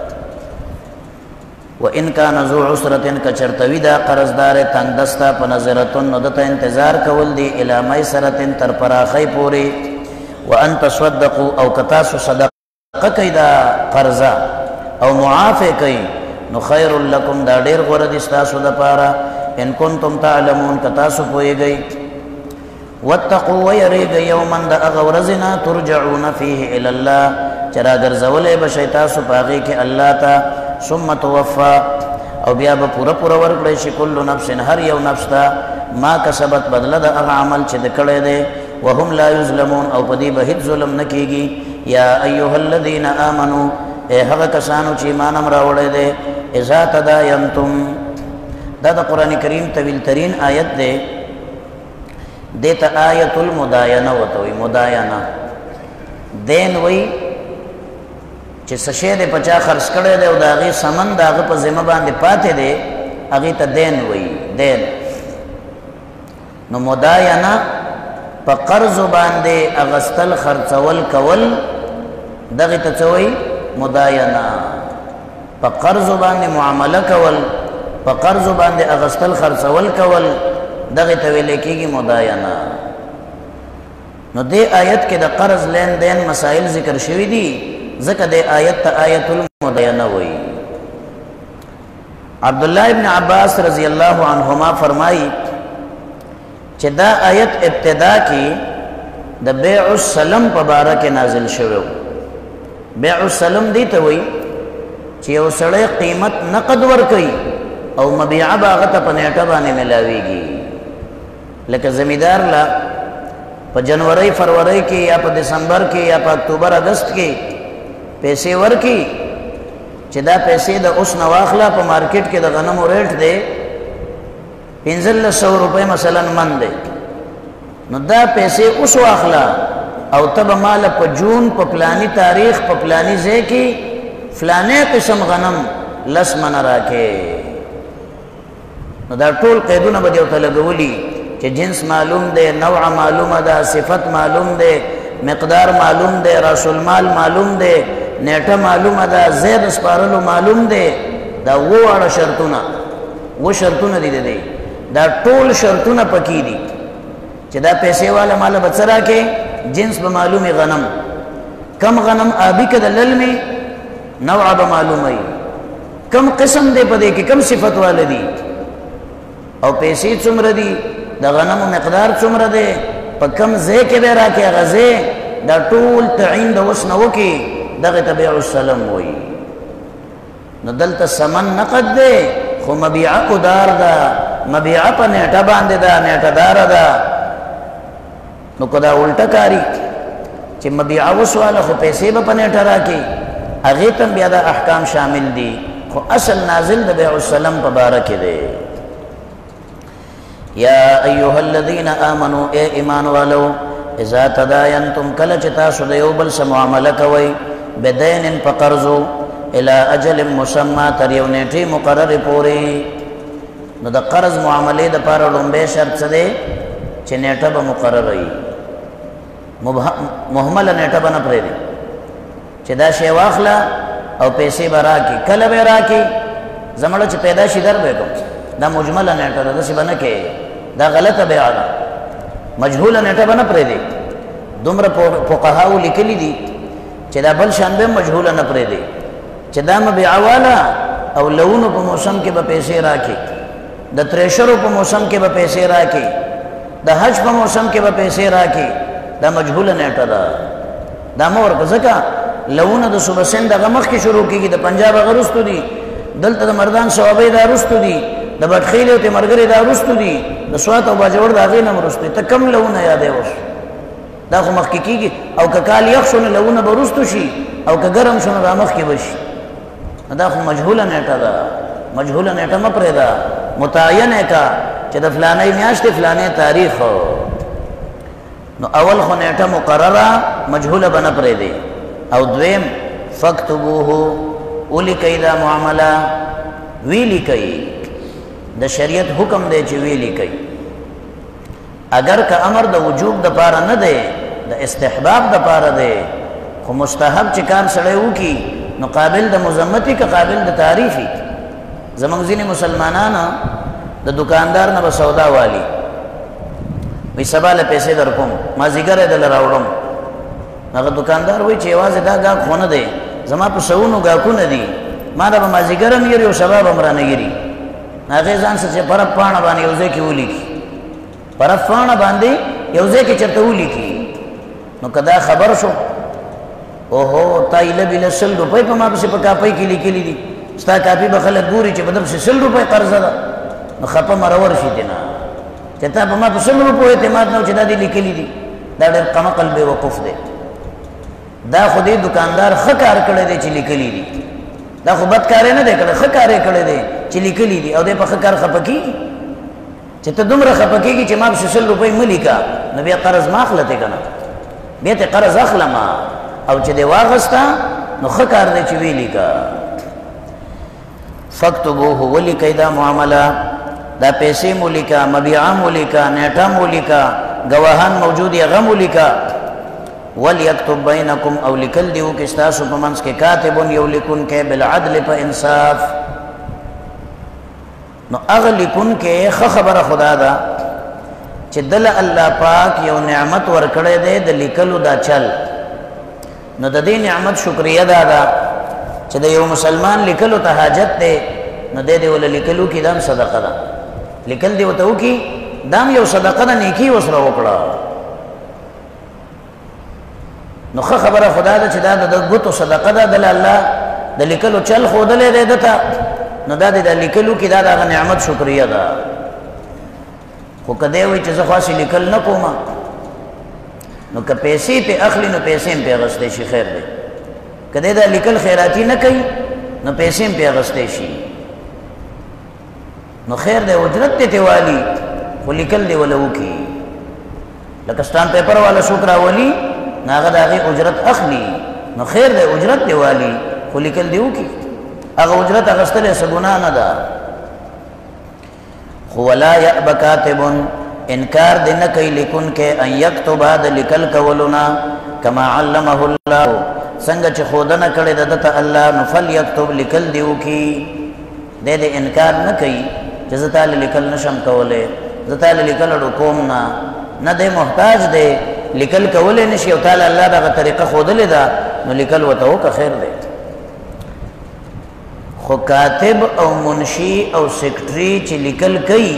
A: و ان کان ذو عسرة کچرتوی دا قرضدار تنگ دستا په نظرتن، نو دته انتظار کول دی الی میسرتن تر پراخی پوری. و ان تصدقوا او کتاسو صدقه کوي دا قرضه او معافی کوي، نو خیر لکم دا ډیر غوره دي ستاسو دپاره، ان کنتم تعلمون کتاسو پوهیږئ. واتقوا ویریږئ یوما د هغه ورځې نه ترجعون فیه الی الله چې راګرځولی به شئ تاسو په هغې کې الله ته، ثم توفا او بیا به پوره ورکړی شي کل نفس هر یو نفس ته ما کسبت بدله د هغه عمل چې د کړی دی، وهم لا یظلمون او په دې به هیڅ ظلم نه کېږي. یا ایها الذین آمنو، ای هغه کسانو چې ایمان هم راوړی دی، اذا تداینتم، دا د قرآن کریم طویل ترین آیت دی، دې ته آیت المداینه ورته وایي. مداینه دین وایي چې څه شی دی په چا خرڅ کړی دی او د هغې سمن د هغه په ذمه باندې پاتې دی، هغې ته دین وایي، دین. نو مداینه په قرضو باندې اغستل خرڅول کول، دغې ته څه وایي؟ مداینه. په قرضو باندې معامله کول، په قرضو باندې اغستل خرڅول کول، دغې ته ویلی کېږي مداینه. نو دې آیت کې د قرض لین دین مسائل ذکر شوي دي، ځکه د آیت ته آیت المداینه وایي. عبدالله ابن عباس رضی الله عنهما فرمایي چې دا آیت ابتدا کې د بیع السلم په باره کې نازل شوی. بیع السلم دی ته وایي چې یو سړی قیمت نقد ورکوي او مبیعه به هغه ته په نیټه باندې ملاویږي. لکه زمیندار لا په جنوري فروری کې یا په دسمبر کې یا په اکتوبر اگست کې پیسې ورکي چې دا پیسې د اوس نه واخله، په مارکیټ کې د غنمو ریټ دی 1500 روپۍ مثلا من دی، نو دا پیسې اوس واخله او ته به ماله په جون په پلاني تاریخ په پلاني ځای کې فلانه قسم غنم 10 منه راکې. نو دا ټول قیدونه به دې ورته لګولي چې جنس معلوم دی، نوع معلومه ده، صفت معلوم دی، مقدار معلوم دی، راس المال معلوم دی، نیټه معلومه ده، زید سپارلو معلوم دی. دا واړه شرطونه، و شرطونه دي دا ټول شرطونه پکې دي. چې دا پیسې والا مال به څه راکې جنس به معلومي غنم کم غنم آبی که د للمې نوع به معلومه کم قسم دی په دې کې کم صفت والا دي او پیسې څومره دي د غنمو مقدار څومره دی په کم ځای کې به راکې هغه ځای دا ټول تعین د اوس نه وکړي دغه ته بیع السلم وایي نو دلته سمن نقد دی خو مبیعه ادار ده مبیعه په نیټه باندې ده نیټه داره ده نو که دا الټه کاري چې مبیعه وسواله خو پیسې به په نیټه راکړي هغې ته بیا دا احکام شامل دي خو اصل نازل د بیع السلم په باره کې دی یا ایها الذین آمنوا اے ایمان والو اذا تداینتم کله چې تاسو د یو بل سره معامله کوئ بدین په قرضو الى اجل مسمى تر یو نیټې مقررې پورې نو د قرض معاملې دپاره لومبی شرط څه دی چې نیټه به مقرره وي مهمله نیټه به نه پرېږدي چې دا شی واخله او پیسې به راکړي کله به یې راکړي زمړه چې پیدا شي در به کوم دا مجمله نیټه ده داسې به نه کوې دا غلطه بیعه ده مجهوله نیټه به نه پرېږدي دومره فقهاو لیکلي دي چې دا بل شان به مجهوله نه پرېږدي چې دا مبیعه والا او لونو په موسم کې به پیسې راکړي د تریشرو په موسم کې به پیسې راکړي د حج په موسم کې به پیسې راکړي دا مجهوله نیټه ده دا مه ورکړه ځکه لونه د صوبه سند دغه مخکې شروع کېږي د پنجاب هغه وروستو دي دلته د مردان صوابۍ دا وروستو دي د بټخیل او تیمرګرې دا وروستو دي د سوات او باجوړ د هغې نه هم وروستو دي ته کم لونه یادې اوس دا خو مخکې کېږي او که کال یخ شو نو لونه به وروستو شي او که ګرم شو نو را مخکې به شي دا خو مجهوله نیټه ده مجهوله نیټه مه پرېږده متعینه کا چې د فلانۍ میاشتې فلانۍ تاریخ نو اول خو نیټه مقرره مجهوله به نه پرېږدي او دویم فاکتبوه ولیکئ دا معامله وی لیکئ د شریعت حکم دی چې وی لیکئ اگر که امر د وجوب د پاره نه دی د استحباب د پاره دی خو مستحب چې کار سړی وکړي نو قابل د مذمتی که قابل د تعریفي زمونږ ځینې مسلمانان د دکاندار نه به سودا والی وی سبا له پیسې در کوم مازدیګر یې دله راوړم هغه دکاندار وایي چې یوازې دا ګاهک خو نه دی زما په سوونو ګاهکونه دي ما ته به مازدیګر هم ګیري او سبا به هم رانه ګیري هغې ځان سره چې پرب پاڼه باندې یو ځای کې ولیکي پرب پاڼه باندې یو ځای کې چېرته ولیکي نو که دا خبر شو اوهو تا ایله بیله 100 روپۍ په ما پسې په کاپۍ کې لیکلي دي ستا کاپي به خلک ګوري چې په ده پسې 100 روپۍ قرضه ده نو خپه مرور شي دې نه چې تا په ما په 100 روپو اعتماد نه و چې دا دې لیکلي دي دا ډېر قمقل بې وقوف دی دا خو دې دکاندار ښه کار کړی دی چې لیکلي دي دا خو بد کار یې نه دی کړی ښه کار یې کړی دی چې لیکلي دي او دی په ښه کار خفه کېږي چې ته دومره خفه کېږي چې ما پسې 100 روپۍ مه لیکه نو بیا قرض ما اخله تی که نه بیا ته قرض اخلمه او چې دی واغسته نو ښه کار دی چې وی لیکه فاکتبوه ولیکئ دا معامله دا پیسې مو لیکه مبیعه مو لیکه نیټه مو لیکه ګواهان موجود یې هغه مو لیکه ولیکتب بینکم او لیکل دی وکړي ستاسو په منځ کې کاتبون یو لیکونکی بالعدل په انصاف نو هغه لیکونکی ښه خبره خدا ده چې دله الله پاک یو نعمت ورکړی دی د لیکلو دا چل نو د دې نعمت شکریه دا ده چې د یو مسلمان لیکلو ته حاجت دی نو دی وله لیکلو کې دا هم صدقه ده لیکل دی ورته وکړي دا هم یو صدقه ده نیکي ورسره وکړه نو ښه خبره خدا ده چې دا د ګوتو صدقه ده دله الله د لیکلو چل ښودلی دی ده ته نو دا د لیکلو کې دا د هغه نعمت شکریه ده خو که دی وایي چې زه خو هسې لیکل نه کوم نو که پیسې پې اخلي نو پیسې هم پې اخیستی شي خیر دی که دی دا لیکل خیراتي نه کوي نو پیسې هم پې اخیستی شي نو خیر دی اجرت دی ته والي خو لیکل دی وله وکړي لکه سټان پیپر والا څوک راولي نو هغه د هغې اجرت اخلي نو خیر دی اجرت دی والي خو لیکل دی وکړي هغه اجرت اخیستلی څه ګناه نه ده خو ولا یأب کاتب انکار دی نه کوي لیکونکی ان یکتبا د لیکل کولونه کما علمه الله څنګه چې ښودنه کړې ده ده ته الله نو فلیکتب لیکل دی وکړي دی د انکار نه کوي چې زه تاله لیکل نشم کولی زه تاله لیکل اډو کوم نه نه دی محتاج دی لیکل کولی نشي او تعالی الله دغه طریقه ښودلې ده نو لیکل ورته وکړه خیر دی خو کاتب او منشي او سیکټري چې لیکل کوي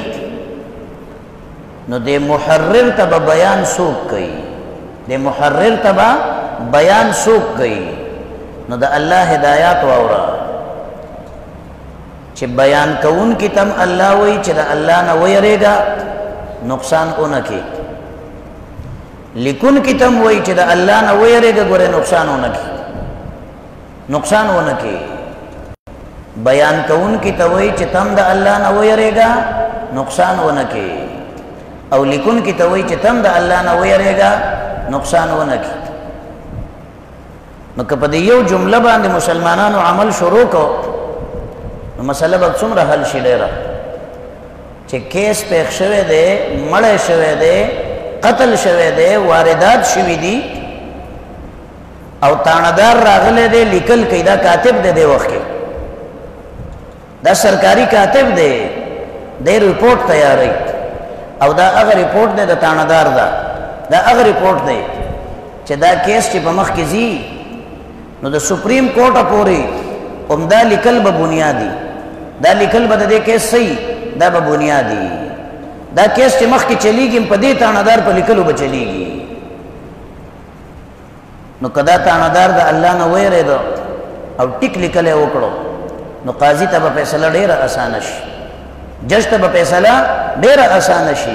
A: نو د محرر ته به بیان څوک کوي د محرر ته به بیان څوک کوي نو د الله هدایات واوره چې بیان کوونکي تم الله وایي چې د الله نه ویریږه نقصان اونکي لیکونکي تم وایي چې د الله نه ویریږه ګوره نقصان اونکي بیان کوونکي ته وایي چې تم د الله نه ویریږه نقصان اونکي او لیکونکي ته وایي چې تم د الله نه ویریږه نقصان اونکي نو که په دې یو جمله باندې مسلمانانو عمل شروع کو نو مسله به څومره حل شي ډېره چې کیس پېښ شوی دی مړی شوی دی قتل شوی دی واردات شوي دي او تاندار راغلی دی لیکل کوي دا کاتب دی دی وخت کې دا سرکاري کاتب دی دی رپورټ تیاروي او دا هغه رپورټ دی د تاندار دا هغه رپورټ دی چې دا کیس چې په مخ کې ځي نو د سپریم کورټه پورې عمده لیکل به بنیادي دا لیکل به د دې کیس صحیح دا به بنیادي دا کیس چې مخ کې چلیږي په دې تاندار په لیکلو به چلیږي نو کدا تاندار د الله نه ویریدو او ټیک لیکل یې وکړو نو قاضي ته به فیصله ډیره اسانه شي جج ته به فیصله ډیره اسانه شي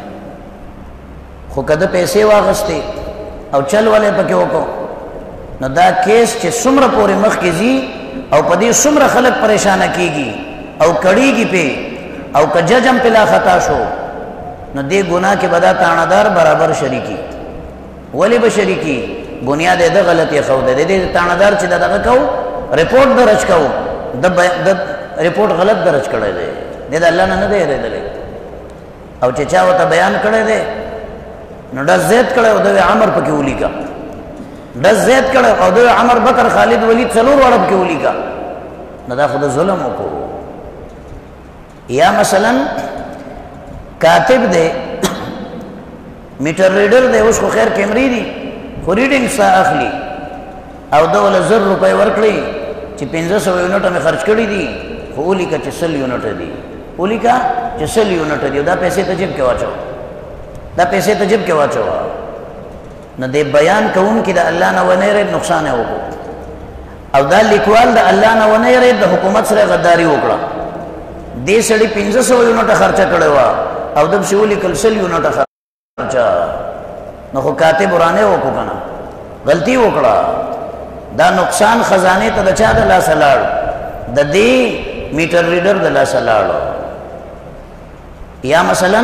A: خو کده پیسې واغستې او چل ولې پکې وکړو نو دا کیس چې څومره پورې مخ کې ځي او په دې څومره خلک پریشانه کیږي او کړيږي په او که جج هم پلا خطا شو نو دې ګناه کې بدا تاندار برابر شریکی ولی به شریکی بنیاد د غلطی خو ده دې تاندار چې دغه کو رپورټ درج کو د رپورټ غلط درج کړی دی د الله نه دی ریدل او چې چا وته بیان کړی دی نو د زید کړه او د عمر پکې ولیکا د زید کړه او د عمر بکر خالد ولید څلور وړ پکې ولیکا نه دا خود ظلم وکړو یا مثلا کاتب دی میټر ریډر دی اوس خو خیر کیمرې دي خو ریډینګ سا اخلي او دول 1000 روپۍ ورکړي چې 1500 یونټه مې خرج کړي دي خو ولیکا چې 100 یونټه دي ولیکا چې 100 یونټه دي دا پیسې ته جیب کې واچو دا پیسې ته جیب کې واچو نو دې بیان کوم کې د الله نه ونهره نقصان وکړو او دا لیکوال د الله نه ونهره د حکومت سره غداری وکړه دې سړي 1500 یونټه خرچه کړو او د شولې کل 100 یونټه خرچه نو خو کاتب ورانه وکړه کنه غلطي وکړه دا نقصان خزانه ته د چا د لاس لاړ د دې میټر ریډر د لاس لاړ یا مثلا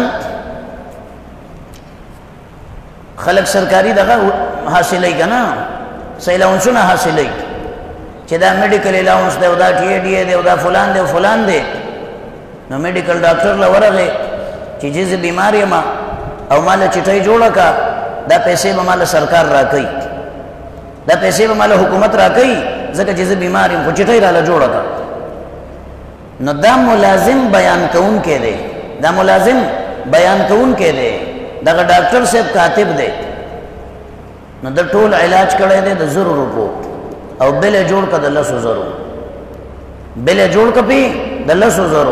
A: خلق سرکاری دغه حاصلې کنا سیلاونسونه حاصلې چې دا میډیکل الاونس دی او دا ټي ډي دی او دا فلان دی او فلان دی نو میډیکل ډاکټر لورغه چې جز بیماری ما او مال چټي جوړه کا دا پیسې به مال سرکار راکړي دا پیسې به مال حکومت راکړي ځکه جز بیماری خو چټي را جوړه کا نو دا ملازم بیان کون کې دی دا ملازم بیان کون کې دی دغه ډاکټر صاحب کاتب دی نو د ټول علاج کړی دی د 100 روپو او بل جوړ کړه د 100 بل جوړ کپی د 100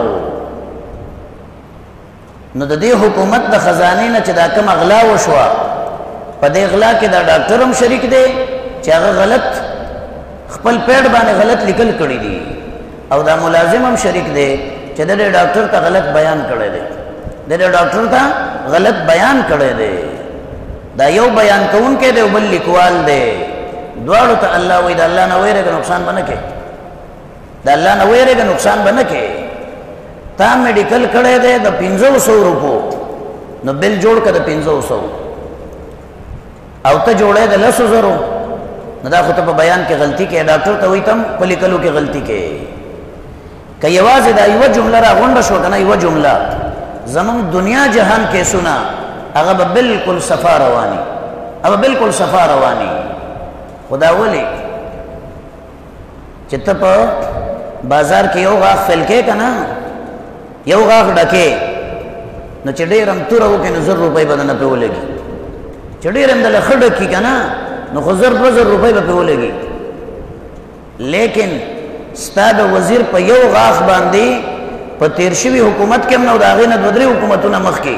A: نو د دې حکومت د خزانه نه چې دا کم اغلا وشو په دې اغلا کې دا ډاکټر هم شریک دی چې هغه غلط خپل پیډ باندې غلط لیکل کړی دی او دا ملازم هم شریک دی چې د ډاکټر ته غلط بیان کړی دی د ډاکټر ته غلط بیان کړی دی دا یو بیان کون کې دی بل لیکوال دی دواړو ته الله وې دا الله نه وېره نقصان بنه کې دا الله نه وېره نقصان بنه کې تا میډیکل کړی دی د 1500 روپو نو بل جوړ کړه د 1500 او ته جوړې د 100 نو دا خو ته په بیان کې غلطي کې ډاکټر ته وې تم په لیکلو کې غلطي کې کای आवाज دا یو جمله را غونډه شو کنه یو جمله زمون دنیا جهان کې سنا هغه بالکل صفا رواني هغه بالکل صفا رواني خدا ولی چې ته په بازار کې یو غاښ فل کې کنه یو غاښ ډکه نو چې ډېر هم توره وکړي نو 1000 روپۍ به دنه پرې ولګي، چې ډېر هم دله ښه ډکي که نه نو خو 1000-2000 روپۍ به پرې ولګي. لیکن ستا د وزیر په یو غاښ باندې په تیر شوي حکومت کې هم نه او د هغې نه 2-3 حکومتونه مخکې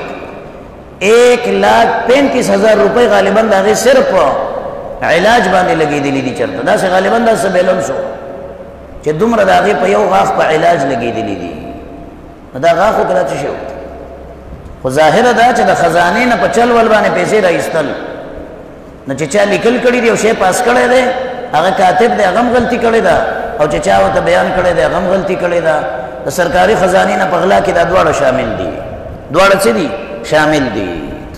A: 1,35,000 روپۍ غالبا د هغې صرف په علاج باندې لګېدلي دي. چېرته داسې غالبا داسې بیلن شو چې دومره د هغې په یو غاښ په علاج لګېدلي دي. نو دا غاښ وکړه څه شی خو ظاهره ده چې د خزانې نه په چل ول باندې پیسې را ایستل. نو چې چا لیکل کړي دي او شی پاس کړی دی هغه کاتب دی هغه هم غلطي کړې ده او چې چا ورته بیان کړی دی هغه هم غلطي کړې ده. د سرکاري خزانې نه په غلا کې دا دواړه شامل دي. دواړه څه دي؟ شامل دي.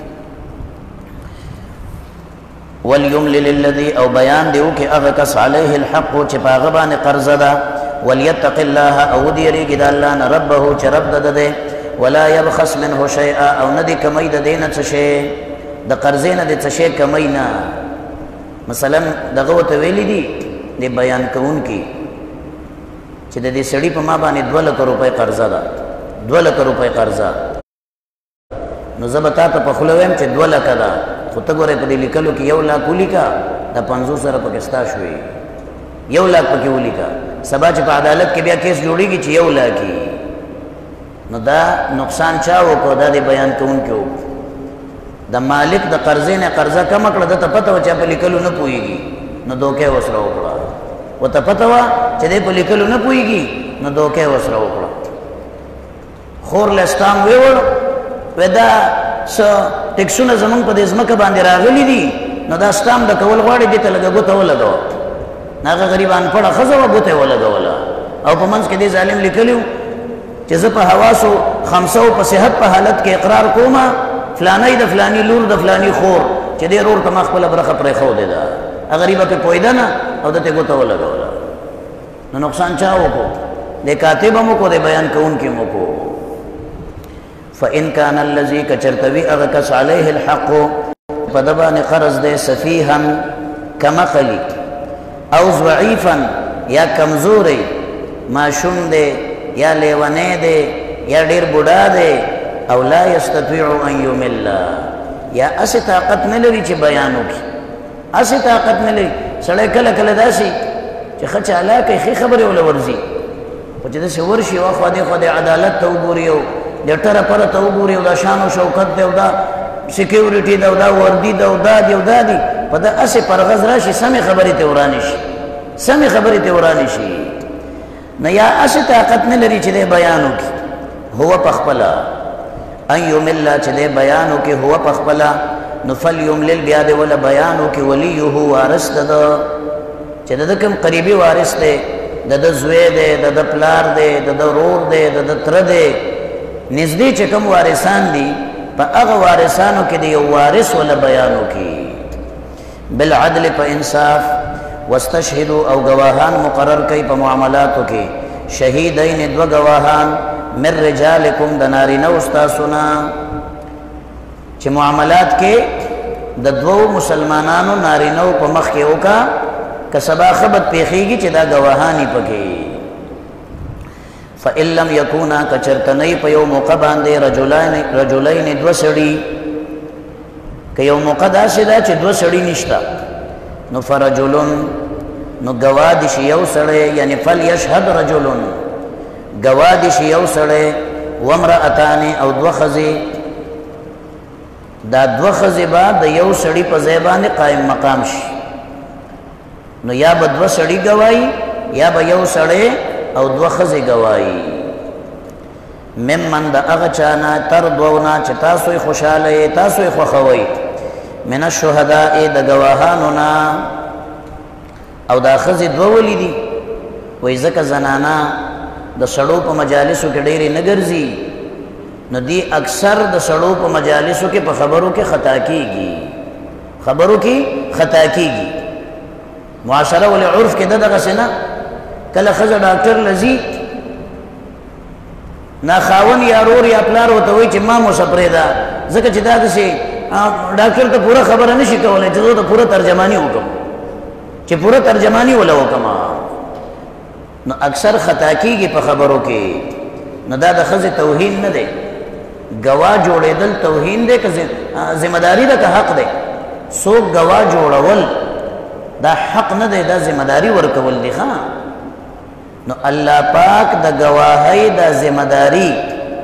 A: وَلْيُمْلِلِ الَّذِي او بیان دیو کہ اغا کس علیه الحق چه پاغبان قرض دا وَلْيَتَّقِ اللَّهَ او دیریگی دا اللہ نا ربهو چه رب دا دے وَلَا يَبْخَسْ مِنْهُ شَيْئًا او ندی کمی دا دینا چشه دا قرضین دا چشه کمی نا. مثلا دا غوت ویلی دی دی بیان کون کی چه دا دی سڑی پا ما بانی 2 لک روپے قرضہ دا 2 لک روپے قرضہ نو زبتا تا پا خلویم چه 2 لک دا خود تا گوره پا دی لکلو کی 1 لاک اولی کا دا 500 سر پاکستا شوی 1 لاک پاکی اولی کا سبا چه پا عدالت کے بیا کیس جوڑی گی چه 1 لاکی نو دا نقصان چاو کو دا دی بیان کون کیو دا مالک دا قرضین قرضہ کم اکڑا دا تا پتا و چا پا لکلو نپوئی گی نو دوکے وسرا اکڑا و تا پتا و چا دے پا لکلو نپوئی گی نو دوکے وسرا اکڑا خور لستان ویوڑ و دا سا ٹکسون زمان پا دیزمک باندی راغلی دی نو دا ستام دا کول غواری دیتا لگا گوتا و لگا ناغا غریبان پڑا خزا و گوتا و لگا ولا او پا منز که دی ظالم لکلیو چیزا پا حواسو خمسو پا صحت پا حالت کے اقرار کوما فلانی دا فلانی لور دا فلانی خور چی دی رور تماخ پلا برخ پر خو دی دا غریبا پی پویدہ نا او دا تی گوتا و لگا ولا نو نقصان چاہو کو دی کاتبا مو کو دی بیان کون کی مو کو فَإِن كَانَ الَّذِي كَچَرْتَوِي اَغَكَسْ عَلَيْهِ الْحَقُ پدبان قرض دے سفیحاً کمقلی او ضعیفاً یا کمزور معشوم دے یا لیونے دے یا دیر بڑا دے او لا يستطيع ان يمل یا اسی طاقت نلری چی بیانو کی اسی طاقت نلری سڑے کل کل داسی چی خچ علاقی خی خبری اولا ورزی وچی دسی ورشی و خود عدالت تاو بوریو لیٹر پر تاو بوریو دا شان و شوکت دے و دا سیکیوریٹی دا و دا وردی دا و دا دی و دا دی پا دا اسی پرغز راشی سمی خبری تورانشی سمی خبری تورانشی نیا اسی طاقت نلری چی دے بیانو کی ہوا پخپلا ان یملا چی دے بیانو کی ہوا پخپلا نفل یملل بیاد والا بیانو کی ولیہو وارث دا چی دا کم قریبی وارث دے دا زوے دے دا پلار دے دا رور دے دا تر دے نزدی چی کم وارثان دی پا اغ وارثانو کی دی وارث والا بیانو کی بالعدل پا انصاف واستشہدو او گواہان مقرر کئی پا معاملاتو کی شہیدین 2 گواہان من رجالکم دناری نوستا سنا چی معاملات کے دا 2 مسلمانانو ناری نو پا مخ کے اوکا کسبا خبت پیخیگی چی دا گواہانی پکی فَإِن لَمْ يَكُونَا کچرتنی پا یو موقع باندے رجلین 2 سڑی کہ یو موقع دا سدا چی 2 سڑی نشتا نو فرجلن نو گوادش یو سڑے یعنی فَلْيَشْهَدْ رَجُلٌ گوادش یو سڑے ومرأتانی او 2 خزی دا 2 خزی با دا یو سڑی پا زیبان قائم مقام شی نو یا با 2 سڑی گوائی یا با یو سڑے او 2 خزی گوائی ممن دا اغچانا تردونا چه تاسوی خوشحالی تاسوی خوخوی من الشهدائی دا گواهانونا او دا خزی 2 ولی دی وی زکا زنانا دا سڑو پا مجالسو کے ڈیری نگرزی نو دی اکثر دا سڑو پا مجالسو کے پا خبرو کے خطا کی گی خبرو کی خطا کی گی معاشرہ ولی عرف کے دا غسنا کل خزا ڈاکٹر لزی نا خاون یا رور یا پلار ہوتا ہوئی چی مامو سپری دا زکا چی دا دسی ڈاکٹر تا پورا خبر نشی کولے چیزو تا پورا ترجمانی ہوکم چی پورا ترجمانی ہولا ہوکما نو اکثر خطا کی گی پا خبرو کی نو دا دا خز توہین ندے گواہ جوړېدل توهین دی که ذمہ داری ده که حق دی؟ څوک گواہ جوړول دا حق نه دی، دا ذمہ داری ورکول دی. ښه نو الله پاک د گواهۍ دا ذمہ داری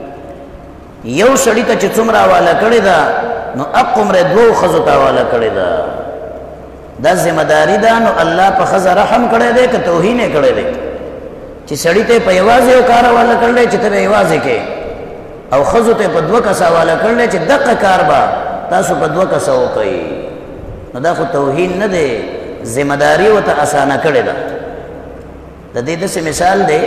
A: یو سړي ته چې څومره حواله کړې ده نو اقمره دوو ښځو ته حواله کړې ده. دا ذمہ داری ده. نو الله په ښځه رحم کړی دی که توهین یې کړی دی؟ چې سړي ته په یوازې یو کار حواله کړلی چې ته به یوازې کې، او ښځو ته په دوه کسه حواله کړلی چې دقه کار به تاسو په دوه کسه وکئ. نو دا خو توهین نه دی، ذمہ داری ورته اسانه کړې ده. د دې داسې مثال دی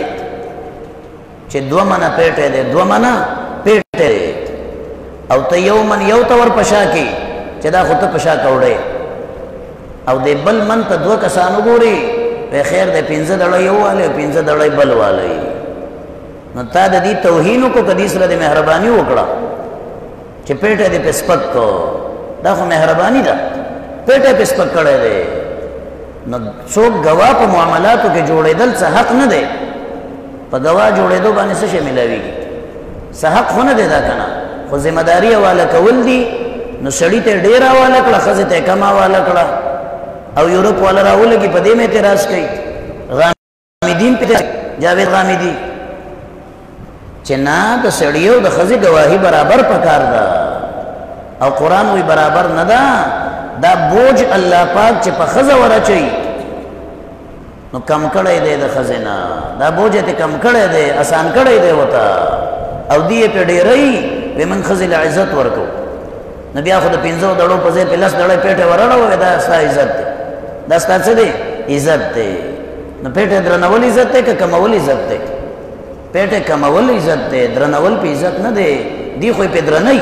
A: چې 2 منه پیټی دی، 2 منه پیټی دی، او ته یو من یو ته ور پشا کې چې دا خو ته پشا کوړی، او د بل من ته 2 کسان وګوري وی خیر دی 15 دړی یو والی 15 دړی بل والی. نو تا د دې توهین وکړو که دې سره د مهرباني وکړه چې پیټی دې پې سپک کو، دا خو مهرباني ده، پیټی پې سپک کړی دی. نو څوک گواه په معاملاتو کې جوړېدل څه حق نه دی. په گواه جوړېدو باندې څه شی میلاویږي؟ څه حق خو نه دی دا که نه، خو ذمہ داري حواله کول دي. نو سړي ته ډېره حواله کړه، ښځې ته یې کمه حواله کړه، او یورپ والا راولګي په دې مې اعتراض کوي. غامدین پې جاوید غامدي چې نه د سړي او د ښځې ګواهي برابر پکار ده، او قرآن وی برابر نه ده. دا بوج الله پاک چې په ښځه ورچوي نو کم کړی دی د ښځې نه، دا بوج یې کم کړی دی، اسان کړی دی ورته، او دی یې پې ډېروي وی موږ ښځې له عزت ورکوو. نو بیا خو د 15 دړو په ځای پې 10 دړی پیټی ورړوی، دا ستا عزت دی، دا ستا څه دی؟ عزت دی. نو پیټی درنول عزت دی که کمول عزت دی؟ پیټی کمول عزت دی، درنول په عزت نه دی. دی خو یې پې درنی.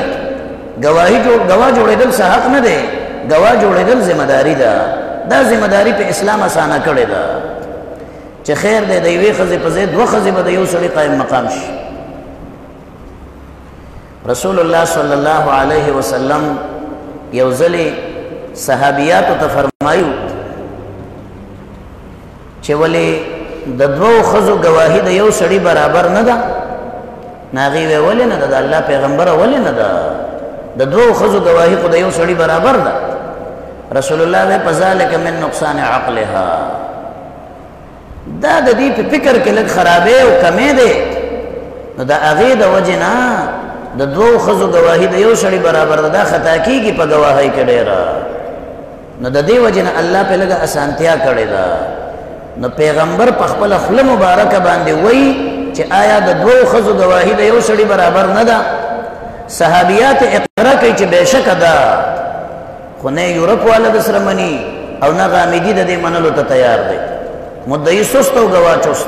A: گواه جوړېدل څه حق نه دی، گواه جوړېدل ذمہ داری ده. دا ذمہ داری په اسلام اسانه کړې ده چې خیر دی د یوې ښځې په ځای 2 ښځې به د یو سړي قایم مقام شي. رسول الله صلی الله علیه وسلم یو ځلې صحابیاتو ته فرمایو چې ولې د 2 ښځو گواهي د یو سړي برابر نه ده؟ هغې وی ولې نه ده؟ د الله پیغمبره ولې نه ده؟ د 2 ښځو گواهي خو د یو سړي برابر ده. رسول الله وی فذلک من نقصان عقلها، دا د دې په فکر کې لږ خرابې او کمې دی. نو د هغې د وجې نه د 2 ښځو گواهي د یو سړي برابر ده، دا خطا کېږي په گواهۍ کې ډېره. نو د دې وجې نه الله پې لږه اسانتیا کړې ده. نو پیغمبر په خپله خوله مبارکه باندې وایي چې آیا د 2 ښځو گواهي د یو سړي برابر نه ده؟ صحابیات اقرار کوي چې بېشکه ده، خو نه یورپ والا د سره مني او نه غامدي د دې منلو ته تیار دی. مدعي سست او ګواه چست.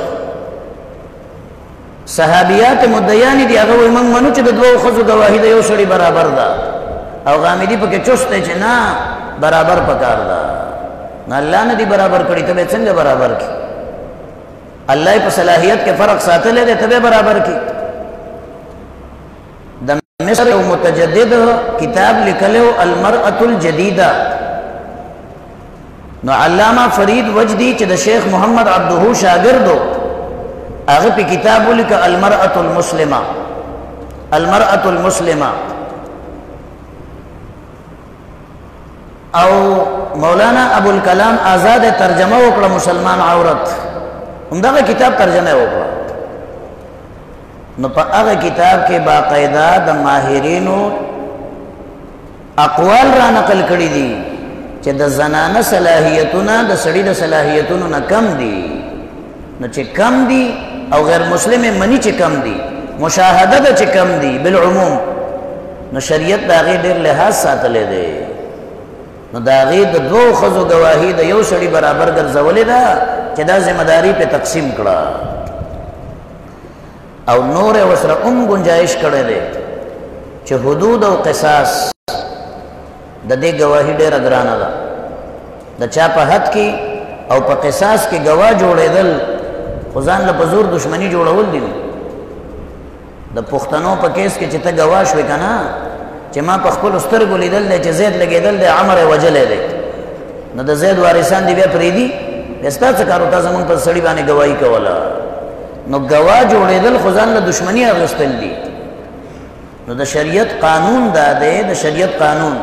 A: صحابیات مدعیانې دي، هغه وایي موږ منو چې د 2 ښځو ګواهي د یو سړي برابر ده، او غامدي پکې چست دی چې نه برابر پکار ده. نه الله نه دي برابر کړي، ته به څنګه برابر کړي؟ الله په صلاحیت کې فرق ساتلی دی، ته به برابر کړي. مصر یو متجدد کتاب لیکلو المرأة الجدیدہ، نو علامہ فرید وجدی چې د شیخ محمد عبدهو شاگردو هغه په کتاب ولیکه المرأة المسلمہ. المرأة المسلمہ او مولانا ابوالکلام آزاد ترجمه وکړه مسلمان عورت، همدغه کتاب ترجمه وکړه. نو په هغه کتاب کې باقاعده د ماهرینو اقوال را نقل کړي دي چې د زنانه صلاحیتونه د سړي د صلاحیتونو نه کم دي. نو چې کم دي او غیر مسلم منی چې کم دي، مشاهده ده چې کم دي بالعموم، نو شریعت د هغې ډېر لحاظ ساتلی دی. نو د هغې د 2 ښځو ګواهي د یو سړي برابر ګرځولې ده چې دا ذمہ داري پې تقسیم کړه، او نور وسره گنجائش کړی دی چې حدود او قصاص د دې گواهی ډېره ګرانه ده. د چا په حد کې او په قصاص کې گواه جوړېدل خو ځان له په زور دشمني جوړول دي. د پښتنو په کیس کې چې ته گواه شوې که نه چې ما په خپلو سترګو لیدل دی چې زید لګېدل دی عمر یې وجلی دی، نو د زید وارثان دي بیا پرېږدي؟ بیا ستا څه کار و؟ تا زمونږ په سړي باندې گواهي کوله. نو گواه جوړېدل خو ځان له دشمني اخیستل دي. نو د شریعت قانون دا دی، د شریعت قانون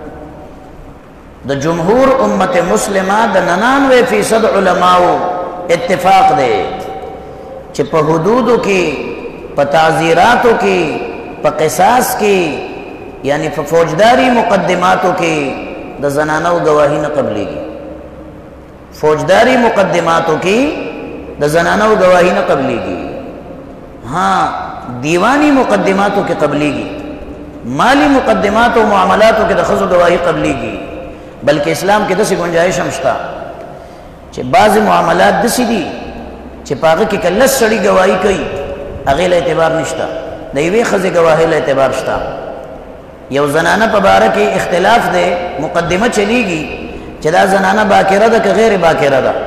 A: د جمهور امت مسلمه د 99% علماو اتفاق دی چې په حدودو کې، په تعزیراتو کې، په قصاص کې، یعنی په فوجداري مقدماتو کې د زنانو گواهی نه قبليږي. فوجداري مقدماتو کې د زنانو گواهی نه قبليږي. ها دیوانی مقدماتو کې قبليږي، مالی مقدمات او معاملاتو کې د خزو گواهی قبليږي. بلکې اسلام کې داسې گنجائش هم شته چې بعض معاملات داسې دي چې پاغه کې کله سړی گواہی کوي هغه له اعتبار نشته، د یوې خزې گواهی له اعتبار شته. یو زنانه په باره کې اختلاف دی، مقدمه چلیږي چې دا زنانه باکره ده که غیر باکره ده،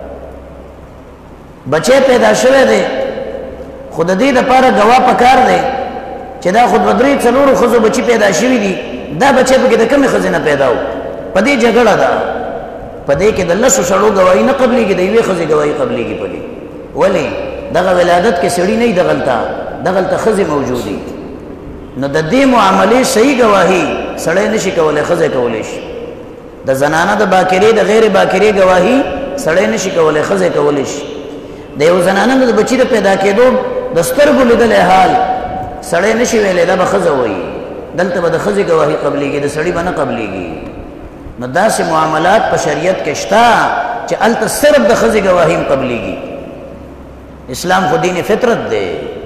A: بچی پیدا شوی دی، خود دې دپاره گواه پکار دی چې دا خود بدري څلورو ښځو بچي پیدا شوي دي، دا بچی پکې د کومې ښځې نه پیدا و. په دې جګړه ده، په دې کې د لسو سړو گواهی نه قبلېږي، د یوې ښځې گواهی قبلېږي. په دې ولې دغه ولادت کې سړي نه وي، دغلته ښځې موجودې. نو د دې معاملې صحیح گواهی سړی نشي کولی، ښځې کولی شي. د زنانه د باکرې د غیر باکرې گواهی سړی نشي کولی، ښځې کولی شي. د یو زنانه د بچي د پیدا کېدو د سترګو لیدلی حال سړی نشي ویلی دا به ښځه وایي، دلته به د ښځې گواهی قبلېږي، د سړي به نه قبلېږي. نو داسې معاملات په شریعت کې شته چې هلته صرف د ښځې گواهی هم قبلېږي. اسلام خو دین فطرت دی،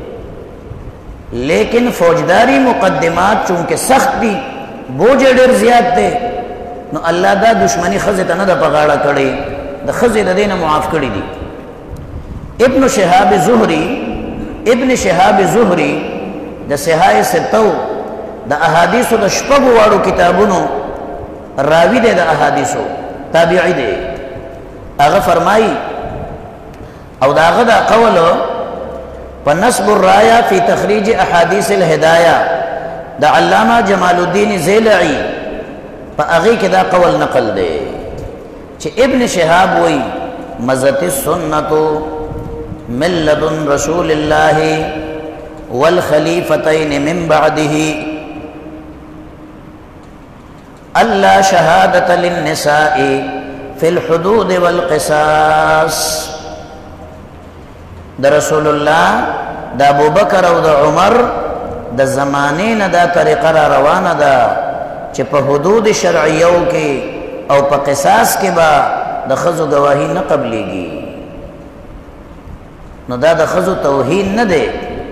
A: لیکن فوجداری مقدمات چونکه سخت دي، بوج ډېر زیات دی، نو الله دا دشمنی ښځې ته نه ده په غاړه کړې، د ښځې د دې نه معاف کړي دي. ابن شهاب زهري د صحاح ستو د احادیثو د شپږو واړو کتابونو راوی دی، د احادیثو تابعی دی. هغه فرمایي او دا هغه دا قول په نصب الرايه فی تخریج احادیث الهدایه د علامه جمال الدین زیلعی په هغه کې دا قول نقل دی چې ابن شهاب وایي مزت السنه من لدن رسول الله والخليفتين من بعده ألا شهادة للنساء في الحدود والقصاص. دا رسول الله دا ابو بکر او دا عمر دا زمانین دا طریقه را روانه دا چې په حدود شرعیو کې او په قصاص کې با د خزو گواهی نه قبلېږي. نو دا د خزو توهین نه دی،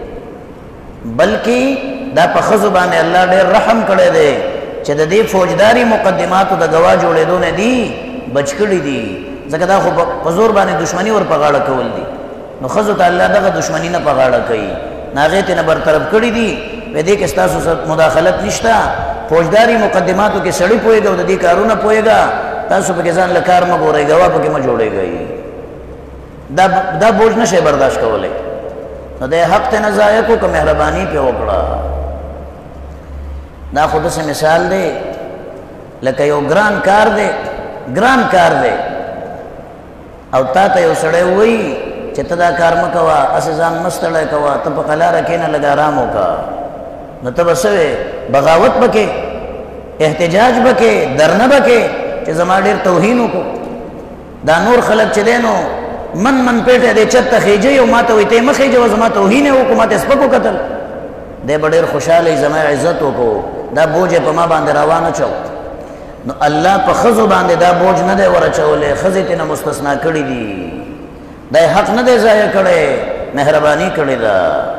A: بلکې دا په خزو باندې الله ډېر رحم کړی دی چې د دې فوجداري مقدماتو د گواه جوړېدو نه دي بچ کړي دي، ځکه دا خو په زور باندې دشمنی ور په غاړه کول دي. نو خزو ته الله دغه دشمنی نه په غاړه کوي، هغې ته نه برطرف کړي دي، په دې کې ستاسو مداخلت نشته. فوجداري مقدماتو کې سړی پوهېږه او د دې کارونه پوهېږه، تاسو پکې ځان له کار مه ګورئ، ګواه پکې مه جوړېږئ. دا بوج نشي برداشت کولی. نو د حق ته نه ضایع کو که مهرباني پې وکړه. دا خو داسې مثال دی لکه یو ګران کار دی او تا ته یو سړی وایي چې ته دا کار مه کوه، هسې ځان مه ستړی کوه، ته په قلاره کښېنه لږ ارام وکړه. نو ته به څه وې؟ بغاوت به کې، احتجاج به کې، درنه به کې چې زما ډېر توهین وکړو. دا نور خلک چې دی نو من پیټه دی چت ته خېجئ او ما ته وایي ته یې مه خېجوه، زما توهین یې وکړو، ما ته یې سپک وکتل. دی به ډېر خوشحاله زما عزت وکړو، دا بوج په ما باندې روان اچو. نو الله په ښځو باندې دا بوج نه دی ور اچولی، ښځې ترې نه مستثنا کړي دي، دا حق نه دی ضایع کړی، مهرباني کړې ده.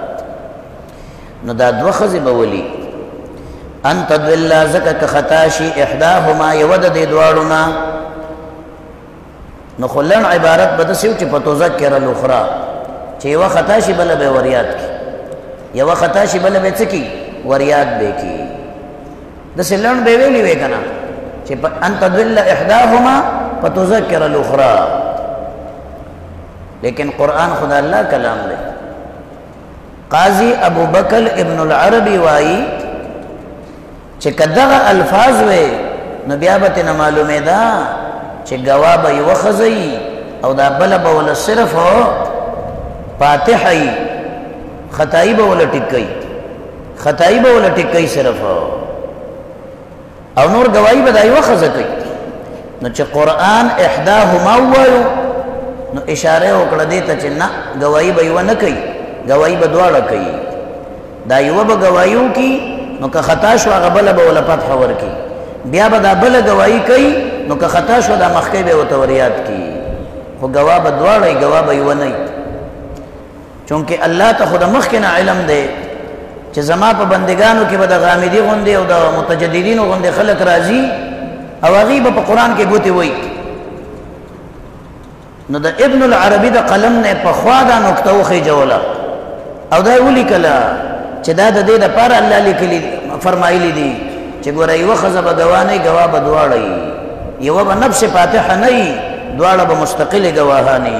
A: نو دا دوه ښځې به ولي ان تدل ځکه که خطا شي احداهما یوه د دې دواړو نه، نو خو لنډ عبارت به داسې و چې په تذکر الاخرى چې یوه خطا شي بله به یې وریاد کړي، یوه خطا شي بله به یې څه کړي؟ وریاد به یې کړي. داسې لنډ به یې ویلي وی که نه چې ان تدل احداهما فتذکر الاخرى. لیکن قرآن خدا الله کلام دی. قاضی ابو بکر ابن العربی وائی چې کدغه الفاظ وې نو بیا به ترنه معلومېده چې ګواه به یوه ښځه وي او دا بله به وله صرف فاتحه وي، خطایي به وله ټیک کوي، خطائی به ولا ټیکي صرف او نور گواہی به دای وخزه کوي نو چې قران احداهما وایو نو اشاره وکړه دې ته چې نه گواہی به و نه کوي گواہی به دواړه کوي دا یو به گواہیو کی نو که خطا شو هغه بل به ولا فتح ورکی بیا به دا بل گواہی کوي نو که خطا شو دا مخکې به وتوریات کی خو گواه به دواړه گواه به و نه چونکه الله ته خود مخکې نه علم دی چې زما په بندگانو کې به د غامدي غوندې او د متجددینو غوندې خلق راځي او هغه به په قران کې ګوتې وایي نو د ابن العربي د قلم نه په خوا دا نقطه وخی جوړه او دا ولي کله چې دا د دې لپاره الله لیکلي فرمایلی دي چې ګوره یو خزه به گواهی گواه به دواړه یو به نفس فاتحه نه دواړه به مستقل گواهانی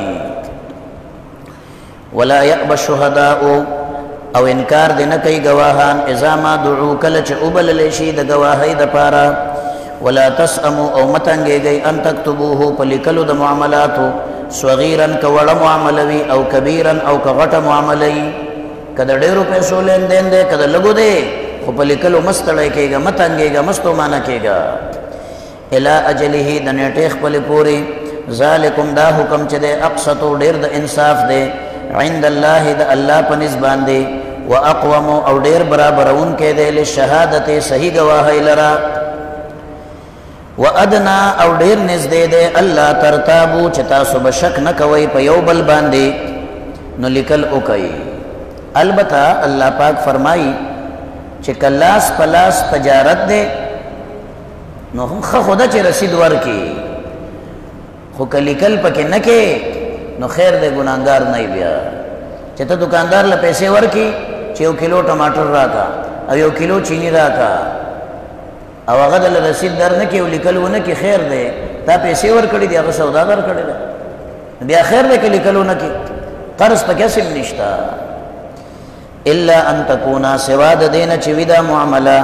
A: ولا يأبى الشهداء او انکار دې نه کوي گواهان اذا ما دعو کله چې وبل لشي د گواهی د پاره ولا تسأموا او متنګيږي ان تكتبوه پلیکلو د معاملاتو صغيرا کوړه معاملوي او كبيرا او کغټه معاملوي کله ډېرو پیسو لین دین دې کله لګو دې خو پلیکلو مستړی کېږي متنګيږي مستو معنا کېږي الى اجله د نیټه خپل پوری ذالکم دا حکم چې د اقسطو ډېر د انصاف دی عند الله د الله په نسبان دی واقوم او ډېر برابرون کې دی له شهادت صحیح گواهی لرا وادنا او ډېر نږدې دی الله ترتابو چې تاسو بشک نه کوي په یو بل باندې نو لیکل او کوي البته الله پاک فرمایي چې کلاس پلاس تجارت دی نو خدا چې رسید ورکی خو کلیکل پکې نه کې نو خیر دې ګناګار نه بیا چې ته دکاندار له پیسې ورکی چې 1 کیلو ټماټر راکا او 1 کیلو چینی راکا او هغه د رسید در نه کې لیکلونه کې خیر دې تا پیسې ورکړي دی هغه سوداګر کړي دی بیا خیر دې کې لیکلونه کې قرض پکې سم نشتا الا ان تکونا سوا د دین چې ودا معامله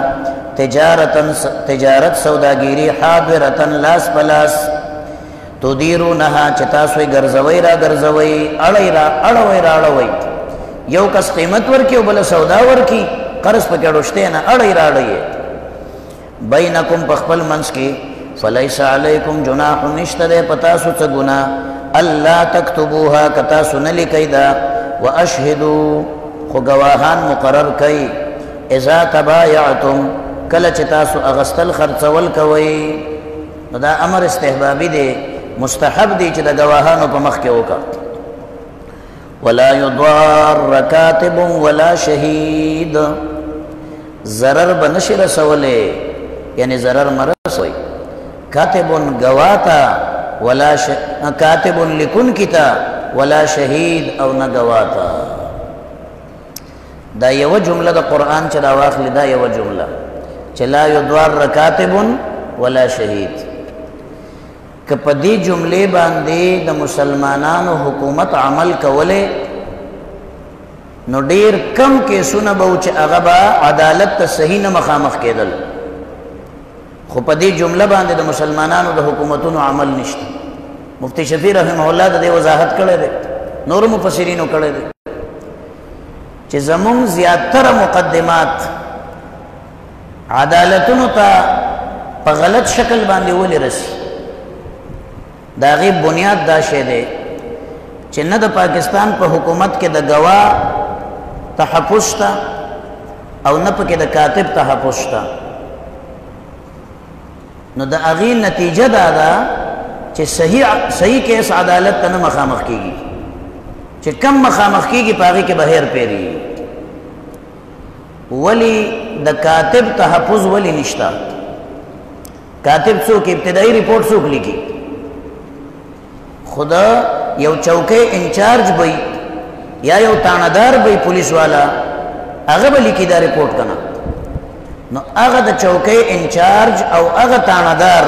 A: تجارت سوداګری حاضرتن لاس پلاس تدیرونها چتا سوی ګرځوي را ګرځوي اړای را اړوي را اړوي یو کس قیمت ورکی او بل سودا ورکی قرض پکې ډوشته نه اړای را اړای بینکم بخپل منس کی فلیس علیکم جناح نشته پتا سو څه ګنا الله تکتبوها کتا سن لیکیدا واشهدوا خو گواهان مقرر کئ اذا تبایعتم کله چې تاسو اغستل خرڅول کوي دا امر استحبابي دی مستحب دی چې د گواهانو په مخ کې وکړه ولا يضار كاتب ولا شهيد ضرر بنشر سوله یعنی ضرر مرسوي كاتب گواتا ولا كاتب لكن کتا ولا شهيد او نه گواتا دا یو جمله د قران چې دا واخل دا یو جمله چې لا يضار كاتب ولا شهيد که په دې جملې باندې د مسلمانانو حکومت عمل کوله نو ډیر کم کیسونه به چې هغه به عدالت ته صحیح نه مخامخ کېدل خو په دې جمله باندې د مسلمانانو د حکومتونو عمل نشته مفتی شفیع رحمه الله د دې وضاحت کړی دی نور مفسرینو کړی دی چې زمون زیاتره مقدمات عدالتونو ته په غلط شکل باندې ولې رسي دا غي بنیاد دا شه دی چې نه د پاکستان په حکومت کې د گواه تحفظ تا او نه پکې د کاتب تحفظ تا نو د اغي نتیجه دا ده چې صحیح کیس عدالت ته نه مخامخ کیږي چې کم مخامخ کیږي پاغي کې بهر پیری ولی د کاتب تحفظ ولی نشتا کاتب څوک ابتدایي ریپورت څوک لیکي خدا یو چوکۍ انچارج بئی یا یو تاندار بئی پولیس والا هغه به لیکي دا ریپورت کنه نو هغه د چوکۍ انچارج او هغه تاندار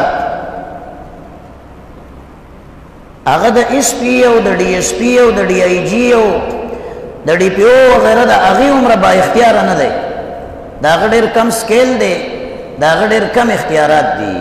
A: هغه د اس پی او د ډي اس پی او د ډي آی جی او د ډي پی او وغیرہ د هغه عمر با اختیار نه دی دا ډېر کم سکیل دی دا ډېر کم اختیارات دي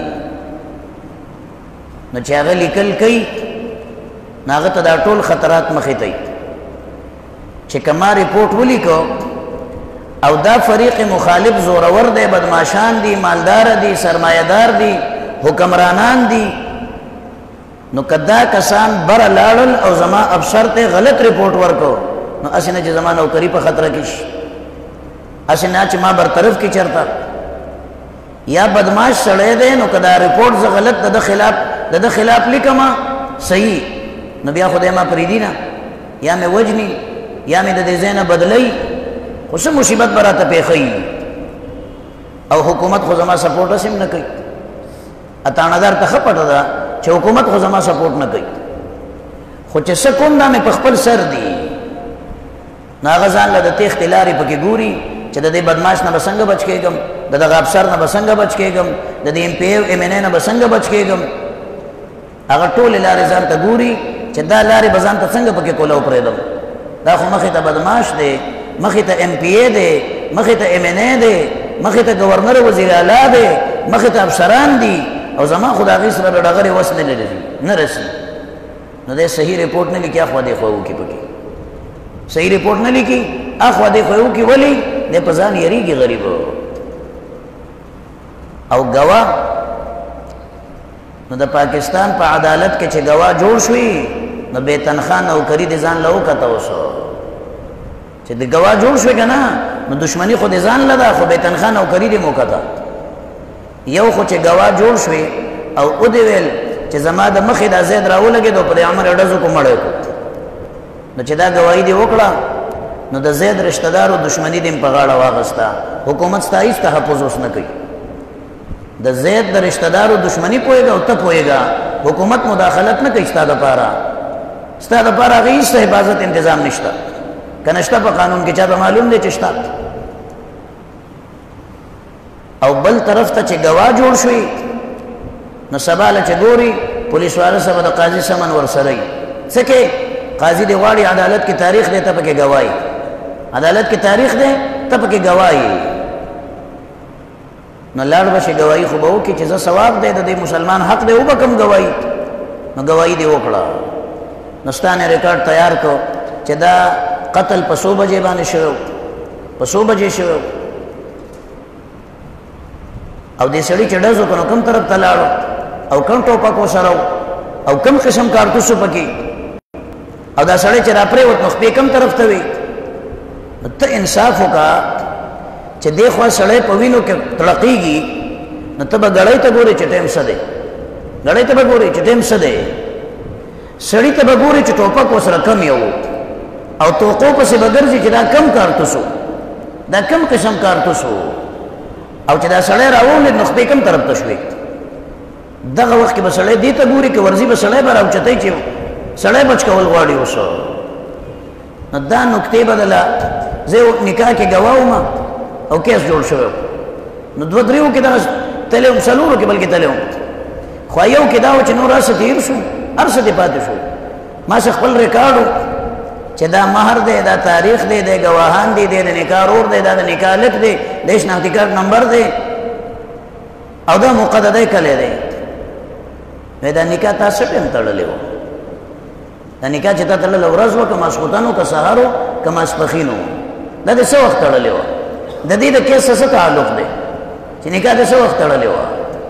A: نو چې هغه لیکل کوي ناغه ته دا ټول خطرات مخې ته چې کما ریپورت ولیکو او دا فریق مخالف زورور دی، بدماشان دی، مالدار دی، سرمایدار دی، حکمرانان دی. نو کدا کسان بر لاړل او زما افسر ته غلط رپورٹ ورکو، نو اسنه چې زما نوکری په خطر کې شي، اسنه چې ما برطرف کی چرتا یا بدماش سړی دی، نو کدا رپورٹ ز غلط د خلاف لیکما صحیح، نو بیا خدای ما پریدی نه، یا مې وجنی یا مې د دې ځای نه بدلی، خو څه مصیبت به راته پیښی. او حکومت خو زما سپورټ هم نه کوي. اتاندار ته ښه پټه ده چې حکومت خو زما سپورټ نه کوي، خو چې څه کوم دا مې په خپل سر دي. نو هغه ځان له د تېښتې لارې پکې ګوري چې د دې بدماش نه به څنګه بچ کېږم، د دغه افسر نه به څنګه بچ کېږم، د دې MPA نه به څنګه بچ کېږم. هغه ټولې لارې ځان ته ګوري چې دا لارې به ځان ته څنګه پکې کولاو پرېږدم. دا خو مخې ته بدماش دی، مخې ته MPA دی، مخې ته MNA دی، مخې ته گورنر وزیر اعلی دی، مخې ته افسران دي، او زما خو د هغې سره د ډغرې وس نه لري، نه رسي. نو دی صحیح رپورټ نه لیکي، اخوا دې خوا وکړي پکې صحیح رپورټ نه لیکي، اخوا دې خوا وکړي. ولې دی په ځان یریږي غریب. او گواه نو د پاکستان په عدالت کې چې گواه جوړ شوي، نو بې تنخواه نوکري د ځان له وکته اوسو چې د گواه جوړ شوي که نه، نو دشمني خو د ځان له ده، خو بې تنخواه نوکري دې موکته. یو خو چې گواه جوړ شوي او ودې ویل چې زما د مخې دا زید راولګېدو، په دې عمر یې ډزو کو مړی کو، نو چې دا گواهي دې وکړه، نو د زید رشته دارو دشمني دې په غاړه واغسته. حکومت ستا هېڅ تحفظ اوس نه کوي. د زید د رشته دارو دشمني پوهېږه او ته پوهېږه، حکومت مداخلت نه کوي ستا دپاره. ستا دپاره هغې هېڅ حفاظت انتظام نشته، که نشته په قانون کې چاته معلوم دی چې شته. او بل طرف ته چې گواه جوړ شوي، نو سبا له چې ګوري پولیس والا سره د قاضي سمن ورسره وي. څه کې قاضي دې غواړي عدالت کې تاریخ دی، ته پکې گواهي، عدالت کې تاریخ دی، ته پکې گواهي. نو لاړ به شي گواهي خو به وکړي چې زه ثواب دی د دې مسلمان حق دی وبکم گواهي. نو گواهي دې وکړه، نو ستا نه ریکارډ تیار کړو چې دا قتل په 100 بجې باندې شوی، په 100 بجې شوی، او دې سړي چې ډز وکړو کوم طرف ته لاړو، او کوم ټوپک وسره او کوم قسم کارتوسو پکې، او دا سړی چې راپرېوت نو خپې کوم طرف ته وي. ته انصاف وکړه چې دې خوا سړی په وینو کې تړقېږي، نو ته به ګړۍ ته ګورې چې ټایم څه دی، ګړۍ ته به ګورې چې ټایم څه دی، سړي ته به ګورې چې ټوپک ورسره کم یو، او توقو پسې به ګرځي چې دا کم کارتوسو، دا کم قسم کارتوسو، او چې دا سړی راولید نو خپې کوم طرف ته شوې. دغه وخت کې به سړی دې ته ګوري که ورځي به سړی به راوچتی چې سړی بچ کول غواړي اوس. نو دا نکتې به دله زه نکاح کې ګواه وم او کیس جوړ شوی، نو 2-3 کې دغه تللی وم، 4 کې بلکې تللی وم، خو یو کې دا و چې نور هر څه تېر شو، هر څه دې پاتې شو. ما څه خپل ریکارډ و چې دا مهر دی، دا تاریخ دی، دا گواهان دي، دا د نکاح رور دی، دا د نکاح لیک دی، دا شناختی کارت نمبر دی، او دا مقدده کلی دی. دا نکاح تا څه ټایم تړلی و؟ دا نکاح چې تا تړلی ورځ وه که ماسخوتن و که سهار و که ماسپښین و، دا د څه وخت تړلی وه؟ د دې د کیس څه تعلق دی چې نکاح د څه وخت تړلی وه؟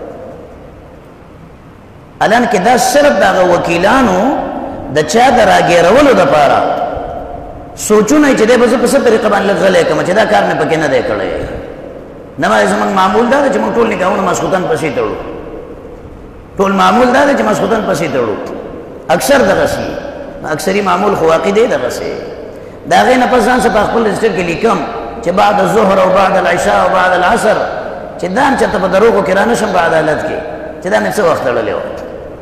A: الان کې دا صرف د هغه وکیلانو د چا د راګیرولو دپاره سوچونه چې دی به زه په څه طریقه باندې غلی کړم چې دا کار مې پکې نه دی کړی. نه زموږ معمول دا دی چې موږ ټول نکاحونه ماسخوتن پسې تړو، ټول معمول دا دی چې ماسخوتن پسې تړو، اکثر دغسې، اکثري معمول خو واقع دی دغسې. د هغې نه پس ځان څه په خپل رجسټر کې لیکم چې بعد الظهر او بعد العشاء او بعد العصر، چې دا هم چېرته په دروغو کې را نه شم په عدالت کې چې دا مې څه وخت تړلی وه.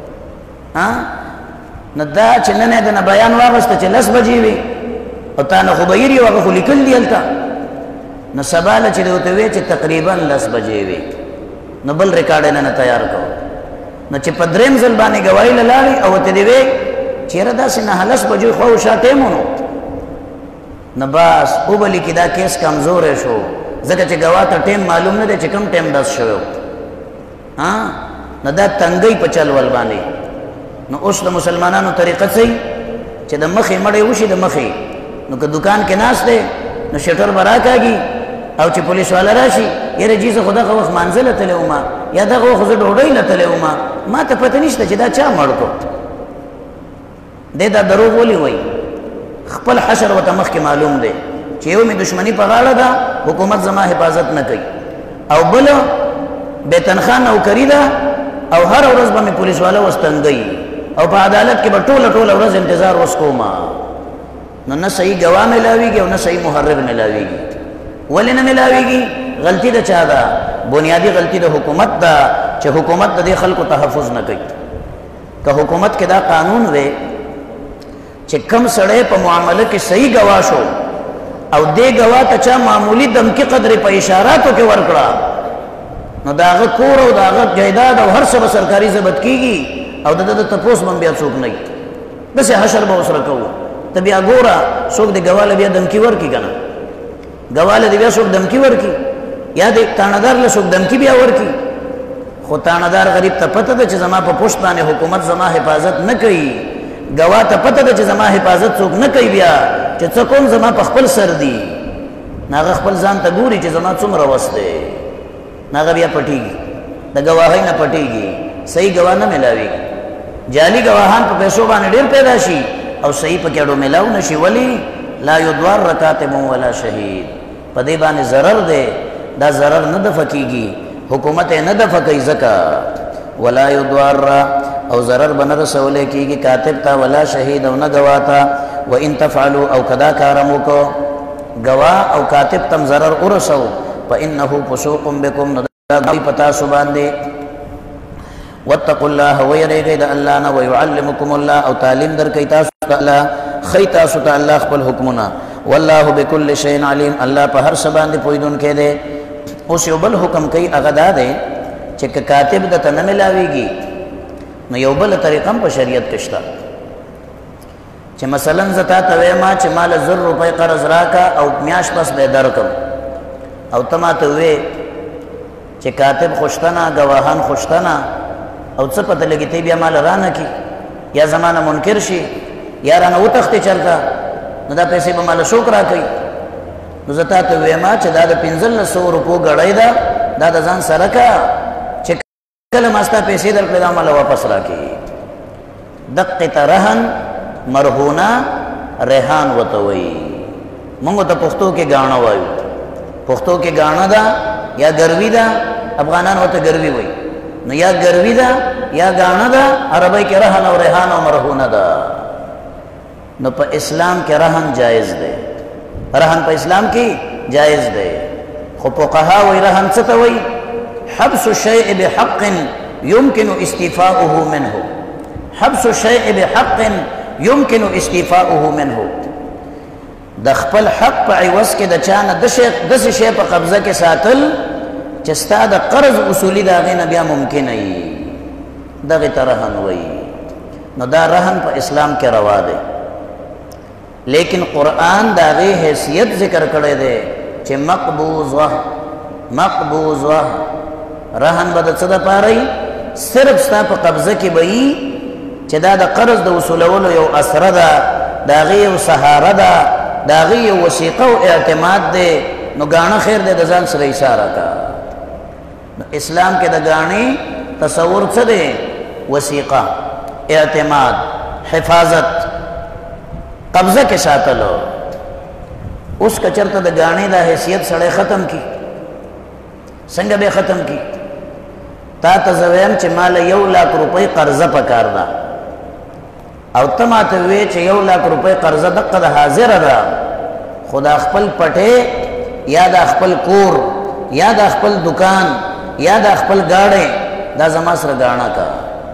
A: نو دا چې نن یې د نه بیان واغسته چې 10 بجې وي، او تا نه خو به هېر یو، هغه خو لیکل دي هلته. نو سبا له چې ورته ویې چې تقریبا 10 بجې وي، نو بل ریکارډ یې نه تیار کړو. نو چې په 3م ځل باندې ګواهي له لاړې او ورته دې ویې چې یاره داسې 9-10 بجې خوا و شا ټایم و، نو بس وبه لیکي دا کیس کمزوری شو، ځکه چې ګواه ته ټایم معلوم نه دی چې کوم ټایم ډز شوی و. نو دا تنګۍ په چل ول باندې. نو اوس د مسلمانانو طریقه څه چې د مخې مړی وشي د مخې، نو که دکان کې ناست دی نو شټر به راکاږي او چې پولیس والا راشي یره جی زه خدا خو وخت منزله تلوما یا دغه خو زه ډوډۍ نه تلوما ما ته پته نشته چې دا چا مړ کو دې دا دروغ ولي وای خپل حشر وته مخ کې معلوم دی چې یو می دشمنی په غاړه ده حکومت زما حفاظت نه کوي او بل به تنخواه نوکری ده او هر ورځ به می پولیس والا وستنګي او په عدالت کې به ټوله ورځ انتظار وسکوما نو نه صحیح گواه ملاویږي او نه صحیح محرر ملاویږي ولې نه ملاویږي غلطی ده چا ده بنیادی غلطی ده حکومت ده چې حکومت د خلکو تحفظ نه کوي که حکومت کې دا قانون وي چې کم سړی په معامله کې صحیح گواه شو او دې گواه ته چا معمولی دمکی قدر په اشاراتو کې ورکړه نو داغه کور او داغه جایداد او هر څه به سرکاري ضبط کیږي او د تپوس من بیا څوک نه بس حشر به وسره کوو ته بیا ګوره څوک د گواله بیا دمکی ورکی کنه گواله دی بیا څوک دمکی ورکی یا د تانادار له څوک دمکی بیا ورکی خو تانادار غریب ته پته ده چې زما په پښت باندې حکومت زما حفاظت نه کوي گواه ته پته ده چې زما حفاظت څوک نه کوي بیا چې څه کوم زما په خپل سر دی ناغه خپل ځان ته ګوري چې زما څومره وسته ناغه بیا پټیږي د گواهی نه پټیږي صحیح گواه نه ملاوي جعلی گواهان په پیسو باندې ډیر پیدا شي او صحیح په کېړو ملاو نشي ولی لا یدوار رکاتب ولا شهید په دې باندې ضرر ده دا ضرر نه د فکیږي حکومت نه د فکې زکات ولا یدوار او ضرر بن رسول کیږي کاتب تا ولا شهید او نه گواتا و ان تفعلوا او کدا کارمو کو گوا او کاتب تم ضرر ورسو فانه فسوق بكم ندی پتا سبحان دے واتقوا الله ويرجد الله نه ويعلمكم الله او تعلیم در کوي تاسو الله خیتا سو الله خپل حکمنا والله بكل شيء عليم الله په هر څه باندې پویدون کې دے اوس یو بل حکم کوي اغدا دے چې کاتب د تنه ملاويږي نو یو بل طریقه په شریعت کې شته چې مثلا زتا ته ما چې مال 100 روپے قرض راکا او میاش پس به درکم او تما ته وې چې کاتب خوشتنه گواهان خوشتنه او څه پته لګی ته بیا مال رانه کی یا زمانہ منکر شي یا رانه وتخته چلتا نو دا پیسې به مال شوک راکې نو زتا ته وې ما چې دا د 1500 روپو غړای دا د ځان سره کا چې کله ماستا پیسې درکړه دا مال واپس راکې دقه رهن مرهونه ریحان وتوي موږ ته پښتو کې غاڼه وایو پښتو کې غاڼه دا یا ګروي دا افغانان وته ګروي وایي نو یا ګروي دا یا غاڼه دا عربی کې رهن او ریحان او مرهونه دا نو په اسلام کې رهن جائز دی رهن په اسلام کې جائز دی خو فقها وایي رهن څه ته وایي حبس الشيء بحق يمكن استيفاؤه منه حبس الشيء بحق يمكن استيفاؤه منه د خپل حق په عوض کې د چانه د شی په قبضه کې ساتل چې ستا د قرض اصولي دا غي نه بیا ممکن نه دغه ترهن وای نو دا رهن په اسلام کې روا دی لیکن قرآن دا غي حیثیت ذکر کړی دی چې مقبوضه رهن بد څه د پاره صرف ستا په قبضه کې وای چې دا د قرض د وصولولو یو اثر ده دا غي یو سهاره ده دا غي یو وثیقه او اعتماد ده نو غاڼه خیر ده د ځان سره اشاره کا اسلام کې د غاڼې تصور څه ده وثیقه اعتماد حفاظت قبضه کې ساتلو اوس کچرته د غاڼې د حیثیت سره ختم کی څنګه به ختم کی تا تزویم چې مال 1 लाख روپے قرضه پکار ده او تماته وی چې 1 लाख روپے قرضه دغه حاضر ده خدا خپل پټه یا د خپل کور یا د خپل دکان یا د خپل گاډي دا زما سره غاڼه کا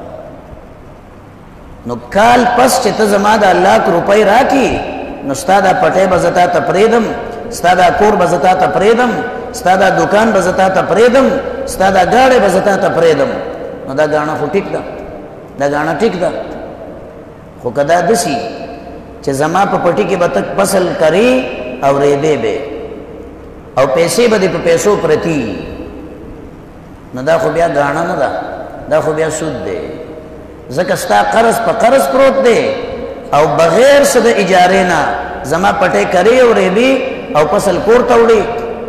A: نو کال پس چې ته زما د 1 लाख روپے راکی نو ستاده پټه بزتا ته پریدم ستاده کور بزتا ته پریدم ستاده دکان بزتا ته پریدم ستاده گاډي بزتا ته پریدم نو دا غاڼه خو ټیک ده دا غاڼه ټیک ده خو کدا دسی چې زما په پټي کې بتک فصل کری او ریبه به او پیسې به په پیسو پرتی نو دا خو بیا غاڼه نه ده دا خو بیا سود ده ځکه ستا قرض په قرض پروت دی او بغیر څه د اجاره نه زما پټه کری او ریبي او فصل کور ته وړي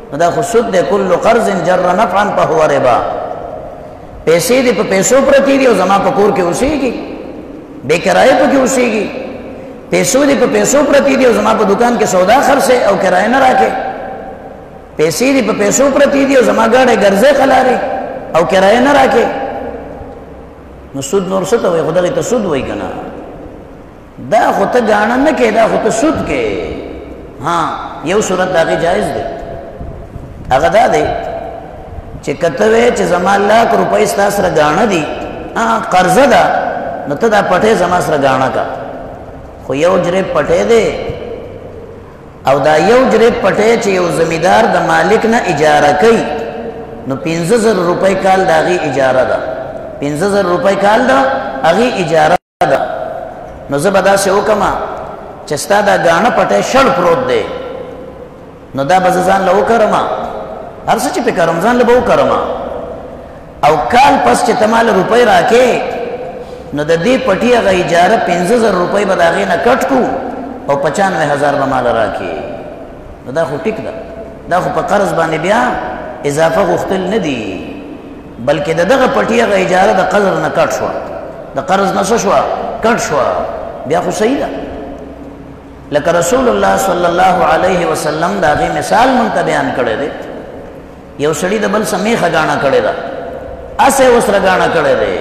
A: دا خو سود دی. کل قرض جر نفعا فهو ربا. پیسې دې په پیسو پرتی دي او زما په کور کې اوسېږي، بې کرایه پکې اوسېږي. پیسو دې په پیسو پرتی دي او زما په دکان کې سودا خرڅې او کرایه نه راکې. پیسې دې په پیسو پرتی دي او زما ګاډی ګرځې خلارې او کرایه نه راکې. نو سود نور څه ته وایي؟ خو دغې ته سود وایي که نه؟ دا خو ته ګاڼه نه کې، دا خو ته سود کې. ها یو صورت د هغې جایز دی، هغه دا دی چې که ته وایې چې زما لاک روپۍ ستا سره ګاڼه دي، قرضه ده، نو ته دا پټې زما سره ګاڼه کا. خو یو جریب پټې دی او دا یو جریب پټې چې یو زمیندار د مالک نه اجاره کوي، نو 50,000 روپۍ کال د هغې اجاره ده. 50,000 روپۍ کال د هغې اجاره ده. نو زه به داسې وکړم چې ستا دا ګاڼه پټی شړ پروت دی، نو دا به زه ځان له وکړم، هر څه چې پې کرم ځان له به وکړم، او کال پس چې ته ماله روپۍ راکې، نو د دې پټي هغه اجاره 50,000 روپۍ به د هغې نه کټ کړو او 95,000 به ماله راکې. نو دا خو ټیک ده، دا خو په قرض باندې بیا اضافه غوښتل نه دي، بلکې د دغه پټي هغه اجاره د قرض نه کټ شوه، د قرض نه څه شوه؟ کټ شوه. بیا خو صحیح ده. لکه رسول الله صلی الله علیه وسلم د هغې مثال مونږ ته بیان کړی دی. یو سړي د بل څه میخه ګاڼه کړې ده، اسې ورسره ګاڼه کړی دی.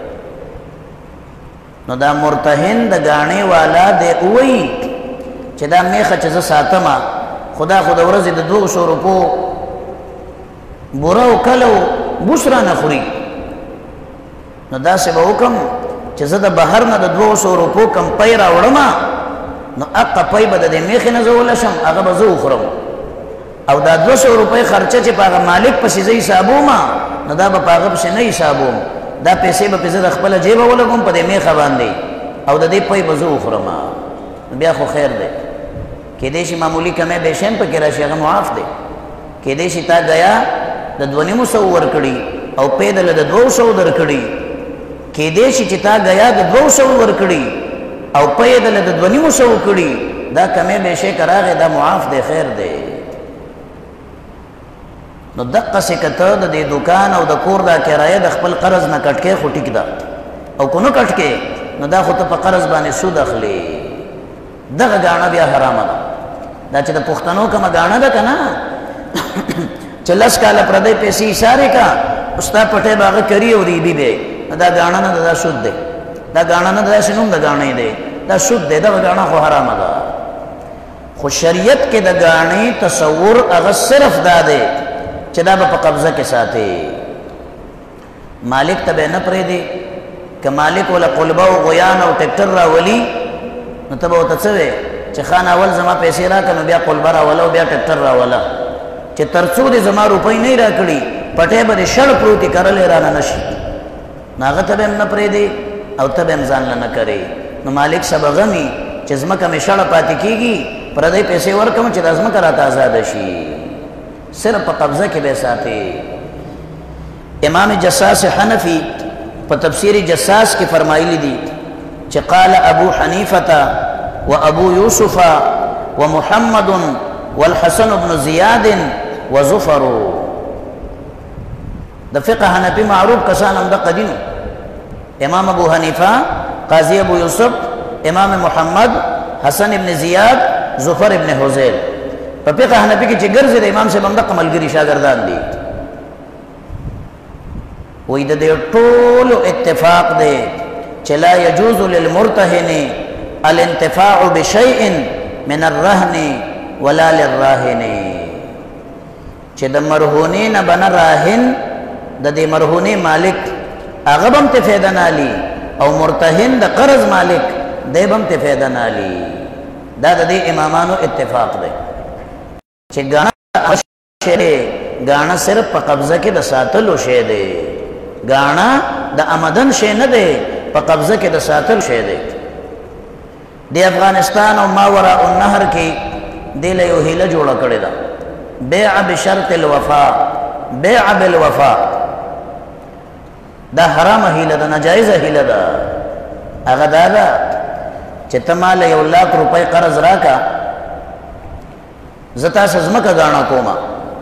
A: نو دا مرتهن د ګاڼې والا دی وایي چې دا میخه چې زه ساتمه، خدا خو د ورځې د 200 روپو بوره او کلو بوس رانه خوري. نو داسې به وکړم چې زه د بهر نه د 200 روپو کم پی راوړم، نو اقا پی به د دې میخې نه زه ولشم، هغه به زه وخورم، او دا 200 روپۍ خرچه چې په هغه مالک پسې زه حسابوم، نو دا به په هغه پسې نه حسابوم، دا پیسې به پې زه د خپله جیبه ولګوم په دې میخه باندې، او د دې پی به زه وخورم. نو بیا خو خیر دی. کیدای شي معمولی کمی بیشین پکې راشي، هغه معاف دی. کیدای شي تا گیا د 2,500 ورکړي او پی دله د 200 درکړي، کیدای شي چې تا گیا د 200 ورکړي او پی دله د 2,500 کړي، دا کمی بیشې که راغی دا معاف دی، خیر دی. نو دقسې که ته د دې دکان او د کور دا کرایه د خپل قرض نه کټ کې خو ټیک ده، او که نه کټ کې نو دا خو ته په قرض باندې سود اخلي. دغه ګاڼه بیا حرامه ده. دا چې د پښتنو کومه ګاڼه ده که نه چې 10 کاله پردی پیسې ایسارې کا، ستا پټی به هغه کري او ریبي دی، دا ګاڼه نه ده، دا سود دی. دا ګاڼه نه ده، داسې نوم د ګاڼې دی، دا سود دی. دغه ګاڼه خو حرامه ده. خو شریعت کې د ګاڼې تصور هغه صرف دا دی چې دا به په قبضه کې ساتي، مالک ته به نه پرېږدي. که مالک ولا قلبه او غیان او ټکټر راولي، نو ته به ورته څه وایې چې خان اول زما پیسې راکړه، نو بیا قلبه راوله او بیا ټکټر راوله، چې تر څو دې زما روپۍ نه راکړي پټی به دې شړ پروتې کرلی رانه نه شي. نو هغه ته به هم نه پرېږدي او ته به هم ځان له نه کرې. نو مالک څه به غمي چې ځمکه مې شړه پاتې کېږي، پردی پیسې ورکړم چې دا ځمکه راته ازاده شي، صرف په قبضه کې به ساتي. امام جساس حنفی په تفسیر جساس کې فرمایلی دي چې قال ابو حنیفة و ابو یوسف و محمد والحسن بن زیاد و زفر. د فقه حنفی معروف کسان هم دقه دي. امام ابو حنیفه، قاضی ابو یوسف، امام محمد، حسن ابن زیاد، زفر ابن حزیل. په فقه حنفی کې چې ګرځي د امام صاحب هم دقه ملګري شاګردان دي. وی د دې ټولو اتفاق دی چې لا يجوز للمرتهن الانتفاع بشيء من الرهن ولا للراهن. چې د مرهونې نه بنه راهن، د دې مرهونې مالک هغه به هم ته فایده نه اخلي، او مرتهن د قرض مالک دی به هم ته فایده نه اخلي. دا د دې امامانو اتفاق دی چې ګاڼه صرف په قبضه کې د ساتلو شی دی، ګاڼه د آمدن شی نه دی، په قبضه کې د ساتل شی دی. د افغانستان او ماوراء النهر کې دې له یو هیله جوړه کړې ده، بیع بشرط الوفاء، بیع بالوفاء. دا حرامه هیله ده، ناجایزه هیله ده. هغه دا ده چې ته ماله 1,00,000 روپۍ قرض راکا، زه تاسو ځمکه ګاڼه کومه،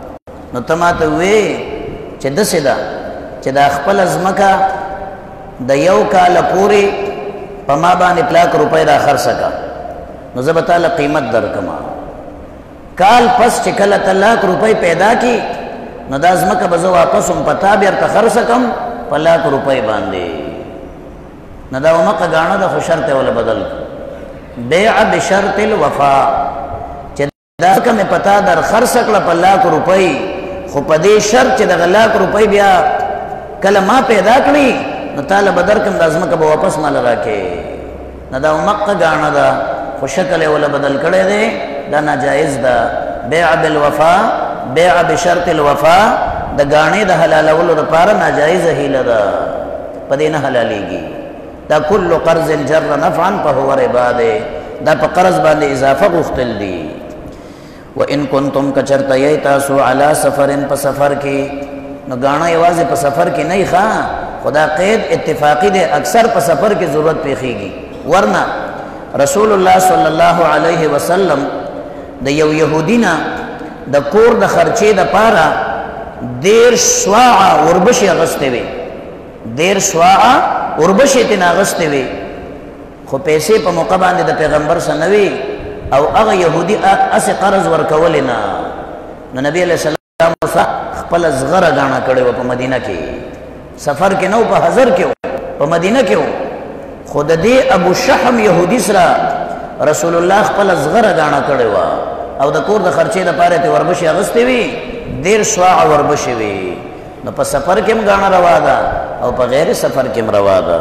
A: نو ته ماته وې چې داسې ده چې دا خپله ځمکه د 1 کال پورې په ما باندې پلاک روپۍ را خرڅه کا نو زه به تاله قیمت درکما کال پس چې کله ته لاک روپۍ پیدا کی نو دا ځمکه به زه واپس هم په تا بېرته خرڅه کم په لاک روپۍ باندې نو دا ومقه ګاڼه ده خو شرط یې وله بدل بیع بشرط الوفا چې دا ځمکه مې په تا در خرڅه کړه په لاک روپۍ خو په دې شرط چې دغه لاک روپۍ بیا کله ما پیدا کړي نو تاله به درکم دا ځمکه به واپس ماله راکې نو دا ومقه ګاڼه ده خو شکل یې وله بدل کړی دی دا ناجایز ده بیع بالوفا بیع بشرط الوفا د ګاڼې د حلالولو لپاره ناجایزه هیله ده په دې نه حلالېږي دا کل قرض جر نفعا فهو ربا دی دا په قرض باندې اضافه غوښتل دي وان کنتم کچرته یې تاسو علی سفرن په سفر کې نو ګاڼه یوازې په سفر کې نه ښه خدا قید اتفاقی دی اکثر په سفر کې ضرورت پیښیږي ورنه رسول الله صلی الله علیه وسلم د یو یهودینا د کور د خرچې د پاره 10 سواع وربشي اغستې وي 10 سواع وربشي تن اغستې وي خو پیسې په موقع باندې د پیغمبر سنوي او هغه يهودي اس قرض ورکول نه نو نبی علیہ السلام خپل زغره غاڼه کړي په مدینه کې سفر کې نو په حضر کې په مدینه کې خود دې ابو شحم يهودي سره رسول الله خپل زغره غاڼه کړي وا او د کور د خرچې د پاره ته وربشي اغستې وي 10 سواع وربشي وي نو په سفر کې هم غاڼه روا ده او په غیر سفر کې هم روا ده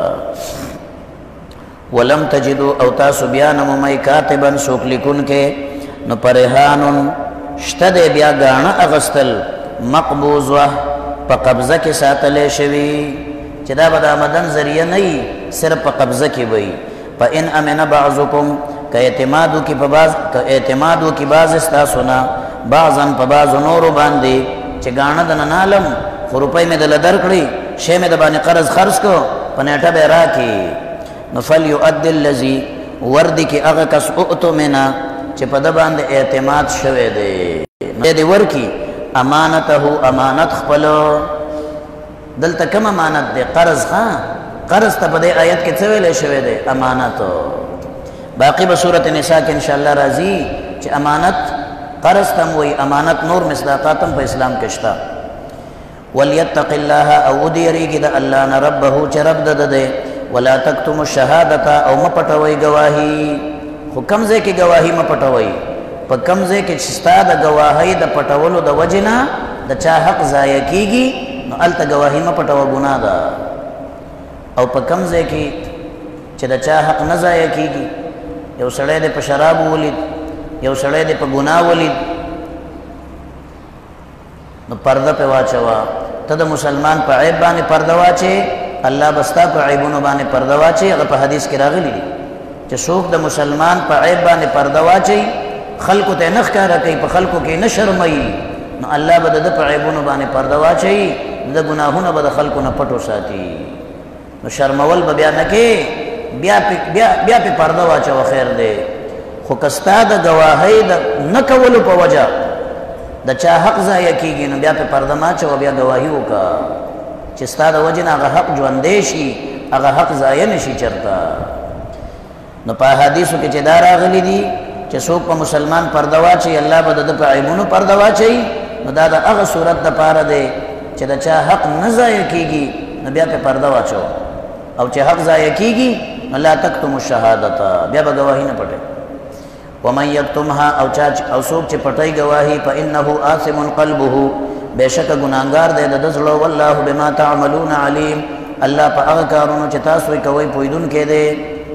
A: ولم تجدوا او تاسو بیا نمومئ کاتبا سوک لیکون کې نو پرهانون شته دی بیا غاڼه اغستل مقبوضه په قبضه کې ساتلې شوي چې دا به د آمدن ذریعه نه وي صرف په قبضه کې وي فإن أمن بعضکم که اعتمادو کی بعض استاسو نه بعضا په بعضو نورو باندې چې غاڼه د ننالم خو روپۍ مې دله درکړي شی مې د باندې قرض خرڅ کو په نیټه به یې راکړي نو فلیؤدي الذي وردي کې هغه کس اؤتمنه چې په ده باندې اعتماد شوی دی نو دې ورکي امانته امانت خپلو دلته کوم امانت دی قرض ها قرض ته په دې آیت کې څه ویلی شوی دی امانت باقی به سورۃ النساء کې ان شاء الله راځي چې امانت قرض تم وی امانت نور مصداقات په اسلام کې شته وليتق الله او وديریږي د الله نه ربه چې رب ده ولا تکتم الشهادة او مپټوي گواہی خو کمزه کې گواہی مپټوي په کمزه کې چستا د گواہی د پټولو د وجنا د چا حق ضایع کیږي نو الته گواہی مپټو ګناه ده او په کمزه کې چې د چا حق نه ضایع کیږي یو سړی د په شراب ولید یو سړی د په ګناه ولید نو پرده په واچوا ته د مسلمان په عیب باندې پرده واچي الله بستا په عیبونو باندې پرده واچي هغه په حدیث کې راغلی دی چې څوک د مسلمان په عیب باندې پرده واچي خلکو ته نه ښکاره کوي په خلکو کې نه شرموي نو الله به د په عیبونو باندې پرده واچي د ګناهونو به د خلکو نه پټو ساتي نو شرمول به بیا نه کې بیا په پرده واچو خیر دی خو کستا د گواهی د نه کولو په وجه د چا حق ضایع کیږي نو بیا په پرده ماچو بیا گواهی وکړه چې ستا د وجه نه هغه حق ژوندی شي هغه حق ضایع نشي چرته نو په حدیثو کې چې دا راغلی دي چې څوک په مسلمان پرده واچي الله به د په عیبونو پرده واچي نو دا د هغه صورت دپاره دی چې د چا حق نه ضایع کیږي نو بیا په پرده واچو او چې حق ضایع کیږي نو لا تکتم الشهادة بیا به گواهی نه پټوي ومن یکتمها او څوک چې پټوي گواهی فانه آثم قلبه بشک گناهګار دی د زړه والله بما تعملون علیم الله په هغه کارونو چې تاسو یې کوئ پوهیدونکی دی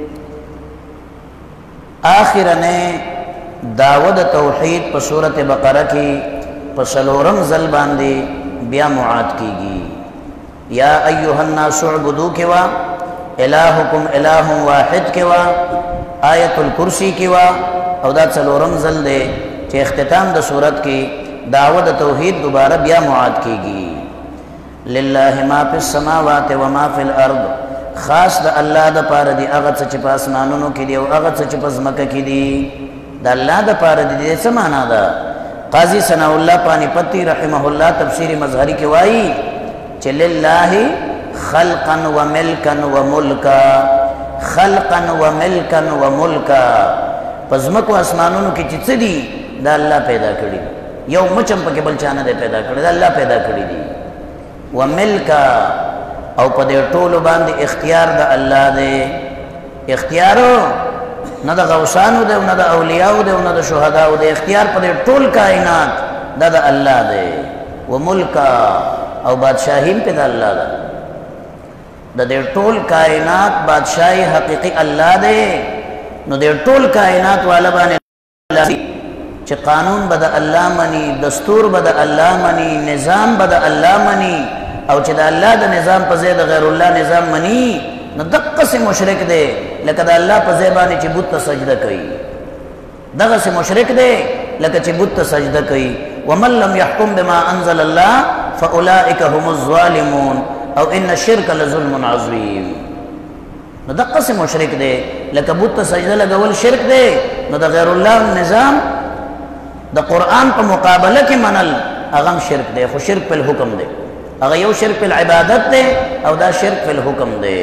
A: آخرنه دعوت توحید په سورۃ بقره کې په 4 ځل باندې بیا معاد کیږي یا ایها الناس اعبدوا کوا الہکم الہ واحد کوا آیت الکرسی کوا او دا 4 ځل دی چې اختتام د سورۃ کې دعوت توحید دوباره بیا معاد کیږي لله ما فی السماوات و ما فی الارض خاص د الله د پاره دی هغه څه چې په اسمانونو کې دی او هغه څه چې په ځمکه کې دی د الله د پاره دی څه معنا ده قاضی ثناء اللہ پانی پتی رحمہ اللہ تفسیر مظہری کے وائی چہ للہ خلقا و ملکا و ملکا، خلقا و ملکا و ملکا، پزمکو اسمانونو کی چیز دی دا اللہ پیدا کری، یو مچم پاکی بلچانا دے پیدا کری، دا اللہ پیدا کری دی، و ملکا او پا دے طولو باندے اختیار دا اللہ دے، اختیارو نہ دا غوثانو دے نہ دا اولیاءو دے نہ دا شہداؤ دے، اختیار پا دے طول کائنات دا دا اللہ دے، و ملکا او بادشاہیم پہ دا اللہ دا، دا دے طول کائنات بادشاہی حقیقی اللہ دے، نو دے طول کائنات والا بانے اللہ دے، چھ قانون بدا اللہ منی، دستور بدا اللہ منی، نظام بدا اللہ منی، او چھ دا اللہ دا نظام پا زید غیر اللہ نظام منی، نو دقا سے مشرک دے، لکہ دا اللہ پا زیبانی چھ بوت سجدہ کئی، دقا سے مشرک دے، لکہ چھ بوت سجدہ کئی، وَمَن لَّمْ يَحْكُم بِمَا أَنزَلَ اللَّهُ فَأُولَٰئِكَ هُمُ الظَّالِمُونَ او ان الشرک لظلم عظیم، نو دقا سے مشرک دے، لکہ بوت سجدہ لگول شرک دے، نو دا غیر اللہ نظام دا قرآن پا مقابلہ کی منل اغم شرک دے، خو شرک پہ الحکم دے، اگر یو شرک پہ العبادت دے او دا شرک پہ الحکم دے۔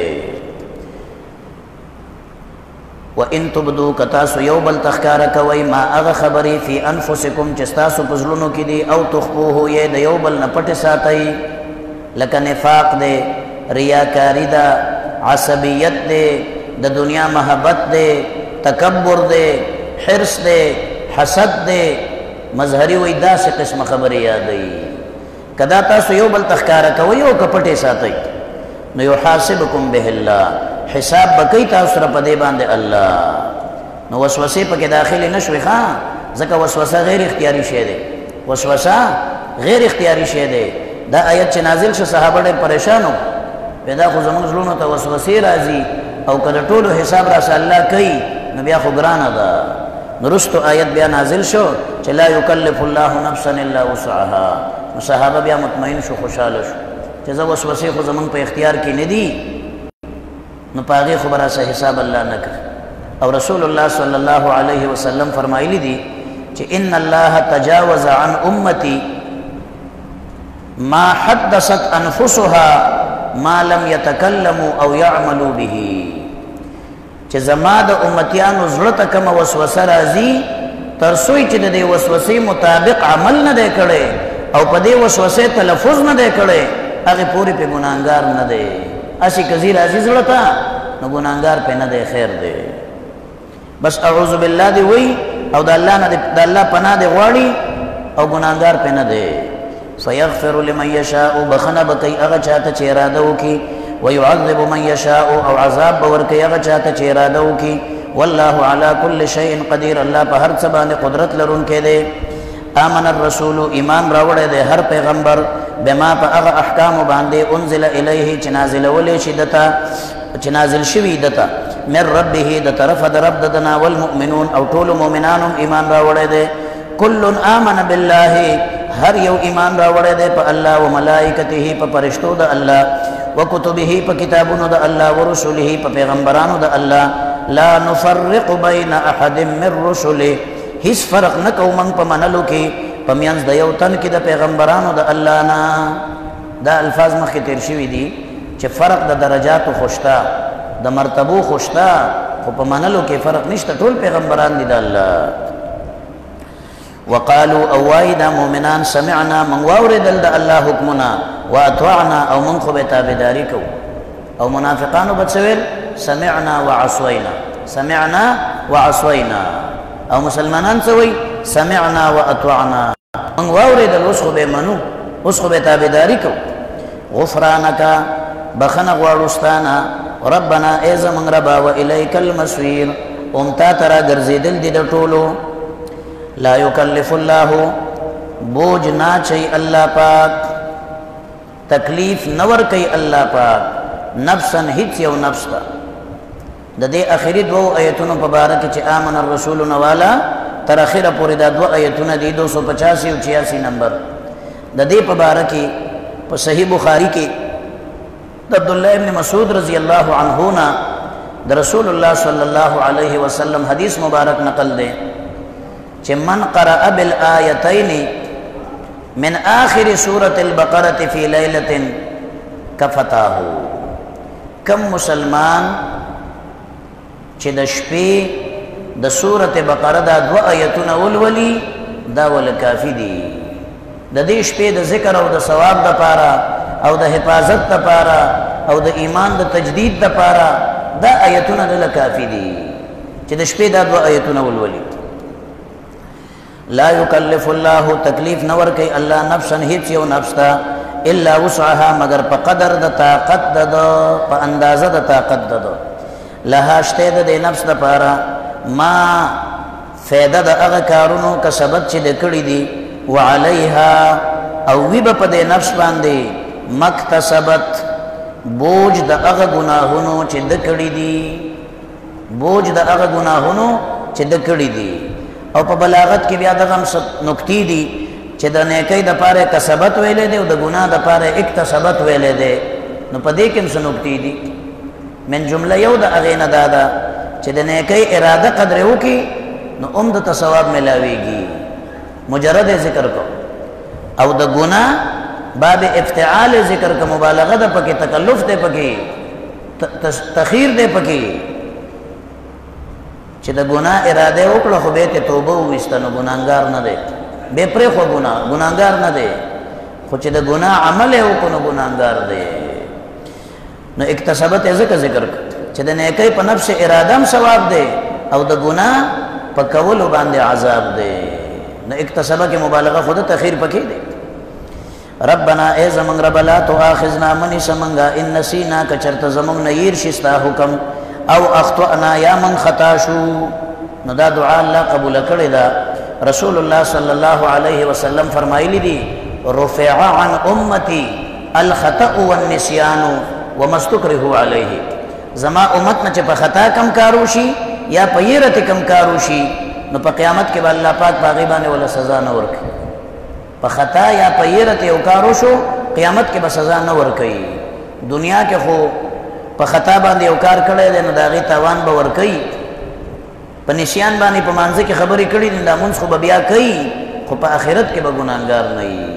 A: وَإِن تُبْدُوا کتاسو یو بل تخکار کوئی ما اغا خبری فی انفسکم چستاسو پزلونو کی دی او تخفوہو یہ دا یو بل نپٹ ساتئی، لکہ نفاق دے، ریاکاری دا، عصبیت دے، دا دنیا محبت دے، تکبر دے، حرص دے، حسد دے، مظہری وی دا سے قسم خبری یادئی، کدا تاسو یو بل تخکارا کوئی او کپٹے ساتئی، نو یحاسبکم بہ اللہ، حساب بکی تاسو رپا دے باندے اللہ، نو وسوسے پا کے داخل نشوی خواہ، زکا وسوسہ غیر اختیاری شے دے، وسوسہ غیر اختیاری شے دے، دا آیت چھ نازل شو صحابہ دے پریشانو، پیدا خو زمان ظلونو تا وسوسی رازی، او کدا طولو حساب راسا اللہ کئی، نو بیا خو گرانا دا، نرستو آیت بیا نازل شو، چھ لا یکلف اللہ نفسا الا وسعها، نو صحابہ بیا مطمئن شو خوشحال شو، چھ زا وسوسی خو زمان پا اختیار کی ندی، نو پاگی خو براسا حساب اللہ نکر، اور رسول اللہ صلی اللہ علیہ وسلم فرمائی لی دی، چھ ان اللہ تجاوز عن امتی ما حدثت انفسها ما لم يتكلموا او يعملوا به، چه زما د امتیانو زړه کم وسوسه راځي ترسوی چې د وسوسې مطابق عمل نه دی کړي او په دې وسوسې تلفظ نه دی کړي، هغه پوری په ګناهګار نه دی، اسی کزی راځي زړه ته نو ګناهګار په نه دی، خیر دی، بس اعوذ بالله دی وی او د الله نه د الله پناه دی غواړي او ګناهګار په نه دی، فیغفر لمن یشاء بخنه بکی اغا چاہتا چه ارادو کی، ویعذب من یشاء او عذاب بورکی اغا چاہتا چه ارادو کی، واللہ علا کل شیء قدیر، اللہ پا ہر سبان قدرت لرن کے دے۔ آمن الرسول ایمان راوڑے دے ہر پیغمبر بما پا اغا احکام باندے انزل الیہ چنازل ولی شدتا چنازل شوی دتا من ربه دا طرف دا رب ددنا والمؤمنون او طول مومنانم ایمان راوڑے دے، کل آمن باللہ ہر یو ایمان راوڑے دے پا اللہ و ملائکتہی پا پرشتو دا اللہ و کتبہی پا کتابونو دا اللہ و رسولہی پا پیغمبرانو دا اللہ، لا نفرق بین احد من رسولہ، ہس فرق نکو من پا منلو کی پا میانز دا یو تن کی دا پیغمبرانو دا اللہ نا، دا الفاظ مخی ترشوی دی چھ فرق دا درجاتو خوشتا دا مرتبو خوشتا خو پا منلو کی فرق نشتا، طول پیغمبران دی دا اللہ۔ وقالوا اوائدا مومنان سمعنا من واوردل دا اللہ حکمنا واطوعنا او من خوب تابداری کو، او منافقانو بتسویل سمعنا وعصوینا، سمعنا وعصوینا، او مسلمانان سوی سمعنا واطوعنا، من واوردل اس خوب منو اس خوب تابداری کو، غفرانکا بخن غوارستانا ربنا ایز من ربا و الیک المسویر، امتا ترا گرزیدل دی در طولو، لا یکلف اللہ بوجھ نا چاہی اللہ پاک، تکلیف نور کئی اللہ پاک، نفسا ہیچ یو نفس تا، دا دے آخری دو آیتونو پبارک چی آمن الرسول نوالا تر آخر پوری دا دو آیتون دی 285 و 86 نمبر، دا دے پبارکی پا صحیح بخاری کی دا عبداللہ ابن مسعود رضی اللہ عنہونا دا رسول اللہ صلی اللہ علیہ وسلم حدیث مبارک نقل دے، چې من قرأ بالآیتین من آخر سورة البقرة فی لیلة کفتاه. کم مسلمان چې د شپې د سورة بقره دا 2 آیتونه ولولي دا ول کافی دي. د دې شپې د ذکر او د ثواب د پاره او د حفاظت د پاره او د ایمان د تجدید د پاره دا آیتونه د کافی دي چې د شپې دا 2 آیتونه ولولي. لا یکلف الله تکلیف نور کوي الله نفسا هیڅ یو نفس ته الا وسعها مگر په قدر د طاقت د په اندازه د طاقت د لها شته د نفس د پاره ما فائدہ د هغه کارونو کسبت چې د کړی دي وعليها او وی په د نفس باندې مکتسبت بوج د هغه گناهونو چې د کړی دي بوج د هغه گناهونو چې د کړی دي. او په بلاغت کې بیا دغه نکتی دي چې د نیکی د پاره کسبت ویلې دي او د ګناه د پاره اکتسبت ویلې دي. نو په دې کې څه نکتی دي؟ من جمله یو د اغه نه دادا چې د نیکی اراده قدر وکي نو د ثواب ملاويږي مجرد ذکر کو. او د ګناه باب افتعال ذکر کا مبالغه ده پکې تکلف ده پکې تخیر ده پکې چې د ګناه اراده وکړه خو به ته توبه وستنو ګناګار نه ده به پرې خو ګناګار نه ده خو چې د ګناه عمل وکړو ګناګار ده. نو اکتسبت ذکر چې د نیکی په نفس اراده هم ثواب ده او د ګناه په کولو باندې عذاب ده. نو اکتسبه کې مبالغه خود تخیر پکې ده. ربنا ای زمنګ رب لا تؤاخذنا من سمنګا ان نسینا کچرت زمنګ نیر شستا حکم او اخطانا یا من خطا شو. نو دا دعا الله قبول کړی دا. رسول الله صلی الله علیه وسلم فرمایلی دي رفع عن امتی الخطأ والنسيان وما استكرهوا عليه. زما امت نه چې په خطا کم کارو شي یا په یرت کم کارو شي نو په قیامت کې به الله پاک باغی باندې ولا سزا نه ورکړي. په خطا یا په یرت یو کارو شو قیامت کې به سزا نه ورکړي. دنیا کې خو په خطا باندې یو کار کړی دی نو د هغې تاوان به ورکوي. په نسیان باندې په مانځه کې خبرې کړي دي لمونځ خو به بیا کوي خو په آخرت کې به ګناهګار نه وي.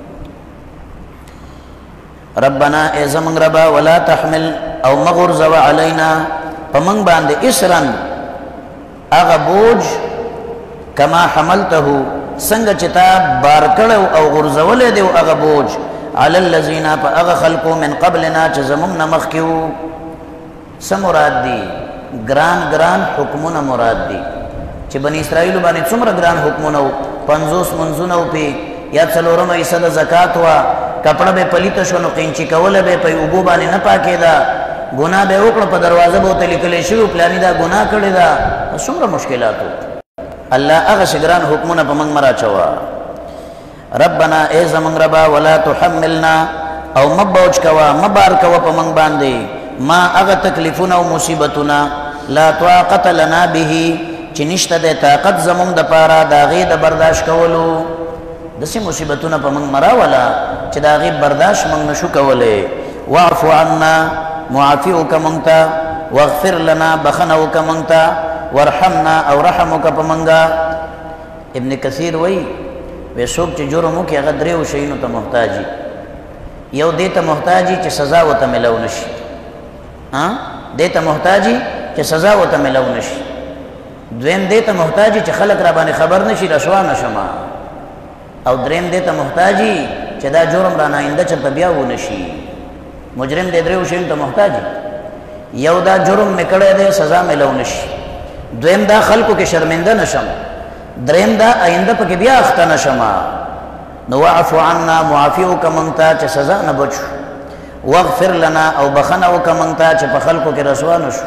A: ربنا ای زمونږ ربا ولا تحمل او مغرزو علینا په موږ باندې اسرا هغه بوج کما حملته څنګه چې تا بار کړو او غرزولې دی هغه بوج علی الذین فاغ خلقوا من قبلنا چې زمونږ نه مخکیو. څه مراد دي؟ ګران حکمونه مراد دي چې بنی اسرائیل باندې څومره ګران حکمونه 50 منځونه او په یا څلورمه حصہ د زکات وا کپڑا به پلیت شو نو قینچی کوله به په اوبو باندې نه پاکیدا ګناه به وکړه په دروازه به لیکل شي پلانې دا ګناه کړی دا څومره مشکلاتو. الله هغه شګران حکمونه په موږ مرا چوا. ربنا ای زمون ربا ولا تحملنا او مبوج کوا مبار کوا په موږ باندې ما هغه تکلیفونه او مصیبتونه لا طاقت لنا به چې نشته د طاقت زمون د پاره دا غي د برداشت کولو. دسي مصیبتونه په موږ مرا ولا چې دا غي برداشت موږ نشو کولای. واعف عنا معافیک مونتا واغفر لنا بخنوک مونتا ورحمنا او رحمک پمنگا. ابن کثیر وی څوک چې جرمو کې هغه دریو شیونو ته محتاجی. یو دې ته محتاجی چې سزا وته ملو نشي دې ته محتاجی چې سزا وته ملو نشي. دویم دې ته محتاجی چې خلک را باندې خبر نشي رسوا نشما. او دریم دې ته محتاجی چې دا جرم را نه آینده چرته بیا و نشي. مجرم دې دریو شیونو ته محتاجی. یو دا جرم میکړی دی سزا ملو نشي. دویم دا خلکو کې شرمنده نشم. دریم دا آینده پکې بیا اخته نشم. نو واعف عنا معافیک مونتا چې سزا نه بچو. واغفر لنا او بخنوک مونتا چې په خلکو کې رسوا نشو.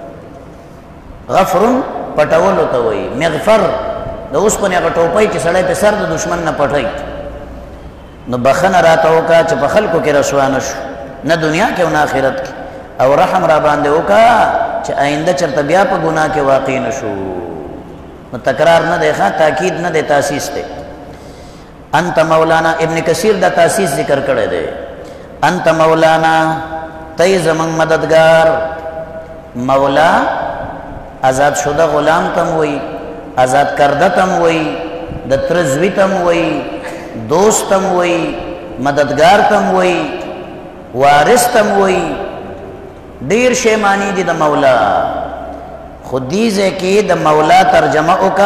A: غفر پټولو ته وایي. مغفر د اوسپنې هغه ټوپۍ چې سړی په سر د دشمن نه پټوي. نو بخنه راته وکړه چې په خلکو کې رسوا نشو نه دنیا کې او نه آخرت کې. او رحم را باندې وکړه چې آینده چرته بیا په ګناه کې واقع نشو. نو تکرار نه دی ښه تاکید نه دی تاسیس دی. انت مولانا ابن کثیر دا تاسیس ذکر کړی دی. انت مولانا تی زمون مددگار. مولا آزاد شده غلام تم وی آزاد کردتم وی د ترزویتم وی دوستم وی مددگارتم وی وارثتم وی دیر شیمانی دی د مولا خودیزے کی د مولا ترجمہ کا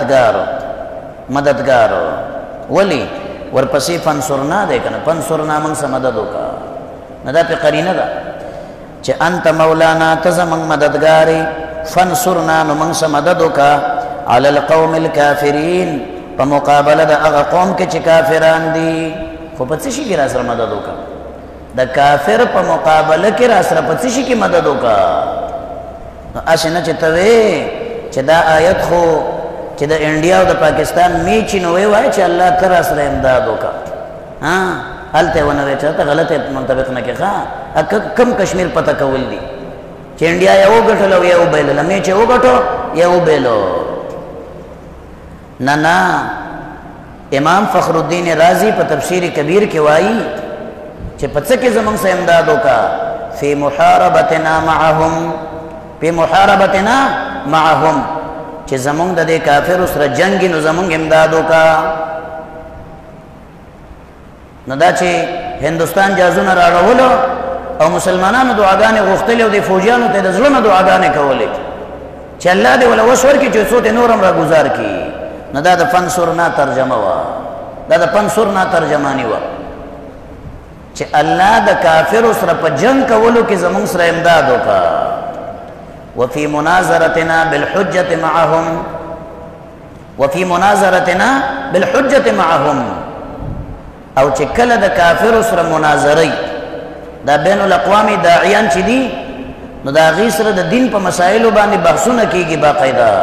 A: مددگار ولی ورپسی فنصرنا دے کنا فنصرنا من سا مددو کا ندا پی قرینہ دا چه انت مولانا تزمن مددگاری فنصرنا من سا مددو کا علی القوم الكافرین پا مقابل دا اغا قوم کے چه کافران دی خو پتسشی کی راسر مددو کا دا کافر پا مقابل کی راسر پتسشی کی مددو کا اسنه چې توی چې دا آیت خو چې د انډیا او د پاکستان میچ نو وای چې الله تعالی سره امداد وکا ها هلته ونه چې ته غلطه منطبق نه کې ښا کم کشمیر پته کول دي چې انډیا یو غټلو یو بیل میچ یو غټو یو بیلو نه امام فخر الدین رازی په تفسیر کبیر کې وایي چې پڅ کې زمون سره امداد وکا فی محاربتنا معهم پی محاربتنا معهم چې زمونږ د دې کافر سره جنگ نو زمونږ امدادو کا نو دا چې هندستان جازونه راړولو او مسلمانانو دعاګانې غوښتلې او د فوجیانو ته د زړونو دعاګانې کولې چې الله دې ولا وسور کې چې څو ته نورم را گزار کی نو دا د فنصرنا ترجمه وا دا د فنصرنا ترجمانی وا چې الله د کافر سره په جنگ کولو کې زمونږ سره امدادو کا وفي مناظرتنا بالحجة معهم وفي مناظرتنا بالحجة معهم او چې کله د کافر سره مناظرې دا بین الاقوامی داعیان چې دي نو دا غي سره د دین په مسایلو باندې بحثونه کیږي باقاعده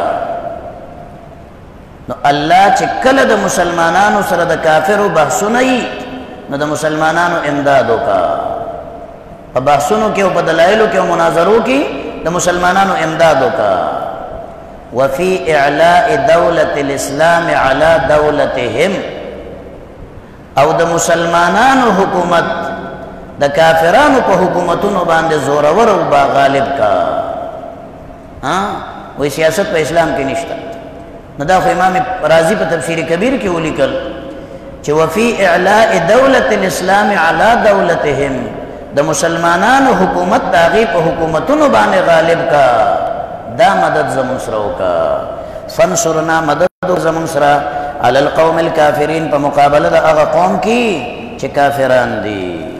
A: نو الله چې کله د مسلمانانو سره د کافرو بحثونه یې نو د مسلمانانو امداد وکا په بحثونو کې او په دلایلو کې او مناظرو کې د مسلمانانو امدادو کا وفي اعلاء دولة الاسلام على دولتهم او د مسلمانانو حکومت د کافرانو په حکومتونو باندې زورور او با غالب کا وی سیاست په اسلام کې نشته نو دا خو امام رازی په تفسیر کبیر کې ولیکل چې وفي اعلاء دولة الاسلام على دولتهم د مسلمانانو حکومت داغي په حکومتونو باندې غالب کا دا مدد زمون سره وکا فنصرنا مدد زمون سره علی القوم الكافرین په مقابله د هغه قوم کې چې کافران دي